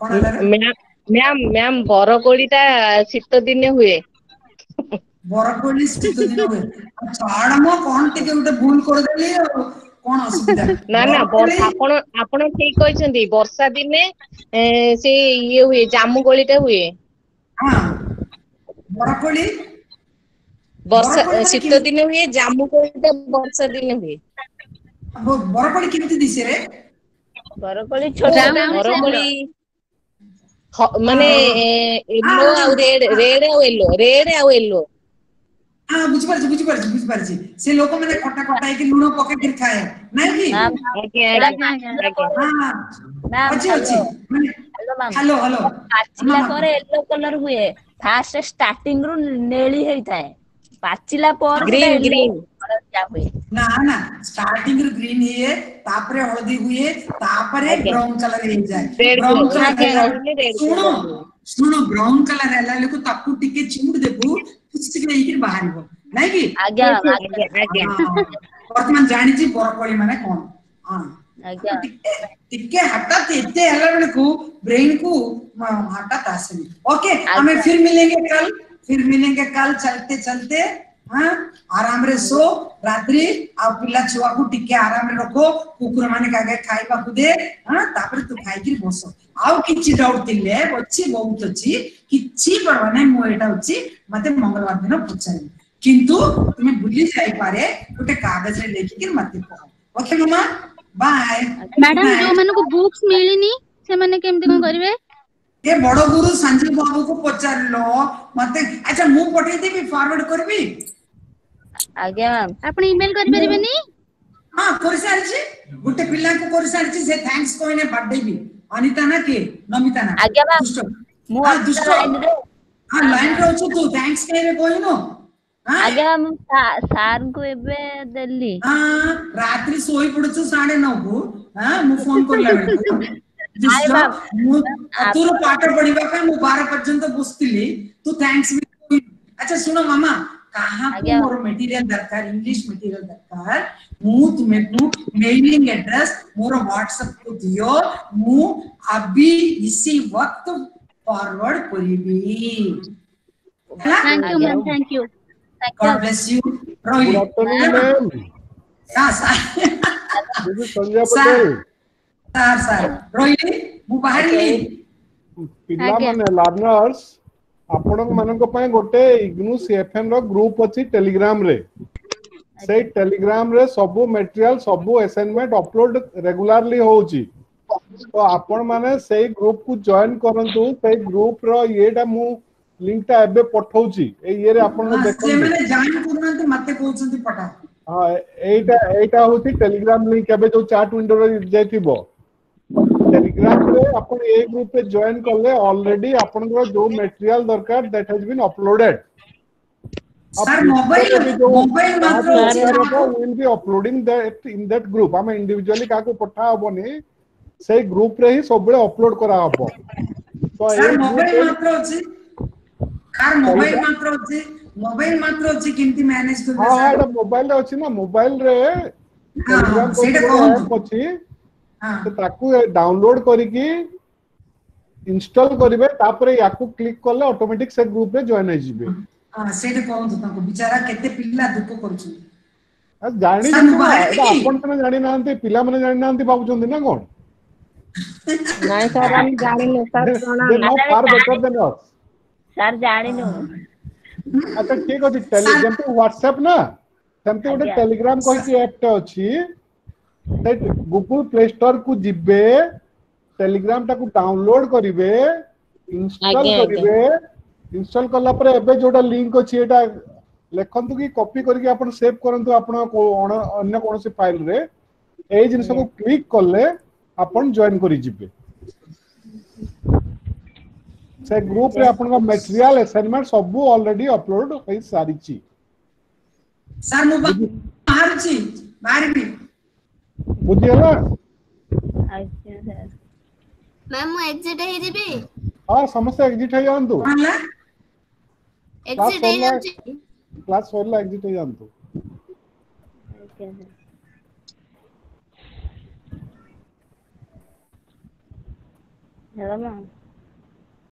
कोन मैम बरकोड़ीटा शीत दिन हुए बरकोड़ी शीत दिन हुए छाड़ मो कोन टिके उठे भूल कर देली कोन असुविधा ना आपण ठीक कहइछंती वर्षा दिने से ये हुए जामु गोलीटा हुए हां बरकोड़ी वर्षा शीत दिन हुए जामु गोलीटा वर्षा दिन हुए बरकोड़ी केमती दिसे रे बरकोड़ी छोटा बरकोड़ी माने येलो आ रेड आ येलो हां बुझ परछि से लोक माने खटा के लूण पके फिर खाए नै की हां अछि माने हेलो पाचिला पर येलो कलर हुए फास्ट स्टार्टिंग रु नेली हेई थाए पाचिला पर ग्रीन हुए ना स्टार्टिंग रु ग्रीन हुए तापरे हळदी हुए तापरे ब्राउन कलर हे जाय ब्राउन कलर सुनो ब्राउन कलर हैला लेको ताकू टिके चिमुड देबू किछि नै कि बाहरबो नै कि आज्ञा वर्तमान जानि छी बरकोड़ी माने कोन हां आज्ञा टिके हठात एते हला बेले को ब्रेन को हठात आसेनी ओके हमें फिर मिलेंगे कल चलते चलते हां आराम रे सो रात्रि आ पिला छुआ को टिके आराम रे रखो कुकुर माने कागे खाइबा को दे हां तापर तू खाइ कि बसो आउ किछि डाउट दिले अछि बहुत अछि किछि परवा नै मो एटा अछि मते मंगलवार दिन पछाई किंतु तुमे भूली जाई पारे गोटे कागज रे लेखि कि मते कहो ओके मम्मा बाय मैडम जो माने को बुक्स मिलिनी से माने केमते कोन करिवे ए बड़ गुरु संजीव बाबू को पचार लो मते अच्छा मु पठै देबी फॉरवर्ड करबी आज्ञा मैम आपण ईमेल करि परिबेनी हां कर सारछि गोटे पिल्ला को कर सारछि से थैंक्स कोइने बर्थडे भी अनिता ना के नमिता ना आज्ञा मैम मु लाइन रे हां लाइन रे छु तू थैंक्स केरे कोइनो आज्ञा मैम सार को एबे देली हां रात्रि सोई पडछु 9:30 को हां मु फोन करला मु तोर पाठ पढिबा का मु 12 पर्यंत बसतिली तू थैंक्स भी अच्छा सुनो मामा कहा आज्ञा। मोर मटेरियल दरकार इंग्लिश मटेरियल दरकार मु तुमे को मेलिंग एड्रेस मोर व्हाट्सएप को दियो मु अभी इसी वक्त फॉरवर्ड करिबी thank you ma'am, thank you, God bless you Rohit Good afternoon, ma'am. Sir This is Sanjay Patel. Sir Rohit मु बाहर ली पिलामाने लर्नर्स आपण मानक पय गोटे इग्नू सीएफएम रो ग्रुप अछि टेलीग्राम रे से टेलीग्राम रे सब मटेरियल सब असाइनमेंट अपलोड रेगुलरली होउची तो आपण माने से ग्रुप को जॉइन करंतु से ग्रुप रो येटा मु लिंक ता एबे पठाउची ए ये रे आपण देखो से मैंने जॉइन करनते मते कहउछंती पठा हां एटा होची टेलीग्राम लिंक एबे जो चैट विंडो रे जाइतिबो टेलीग्राम रे अपन ए ग्रुप पे जॉइन करले ऑलरेडी अपन को जो मटेरियल दरकार that has been uploaded sir mobile मात्र will be uploading that in that group हम इंडिविजुअली का को पठा हबनी से ग्रुप रे ही सब बेले अपलोड करा हबो तो सर मोबाइल मात्र अछि किंती मैनेज करबे हां सर एटा मोबाइल रे अछि ना मोबाइल रे टेलीग्राम सेटा को कहू ऐप अछि हां तो ताकू डाउनलोड करिकी इंस्टॉल करिवे तापर याकू क्लिक करले ऑटोमेटिक से ग्रुप रे जॉइन हो जिवे हां सेटा कहू ताको बिचारा केते पिल्ला दुख करूछु जानी सर, ना मोबाइल एटा की? आपण तने जानी नांती पिला माने जानी नांती बाबुचंदी ना कोन ନାଇଁ ସାର୍ ଆମେ ଜାଣିନୁ ସାର୍ ଜଣା they know far better than us sir ଜାଣିନୁ अच्छा ठीक अछि टेलीग्राम पे व्हाट्सएप ना सेमते गोटे आज्ञा। टेलीग्राम कहि कि ऐप टे अछि दैट गूगल प्ले स्टोर को जिबे टेलीग्राम टा को डाउनलोड करिवे इंस्टॉल आज्ञा, करिवे इंस्टॉल करला पर एबे जोटा लिंक अछि एटा लेखंतु कि कॉपी करके आपण सेव करंतु आपण अन्य कोनोसी फाइल रे ए जिंस को क्लिक करले आपण जॉइन करि जिबे से ग्रुप रे आपण का मटेरियल असाइनमेंट सब ऑलरेडी अपलोड होई सारी छी सर मु बाहर भी बुझियला ଆଜ୍ଞା ସାର୍ मैम मु एग्जिट हे जिबी हां समस्त एग्जिट हो जानतु कहला एग्जिट हे जाउची क्लास 4 ला एग्जिट हो जानतु ଆଜ୍ଞା ସାର୍ ହେଲା ମ୍ୟାମ୍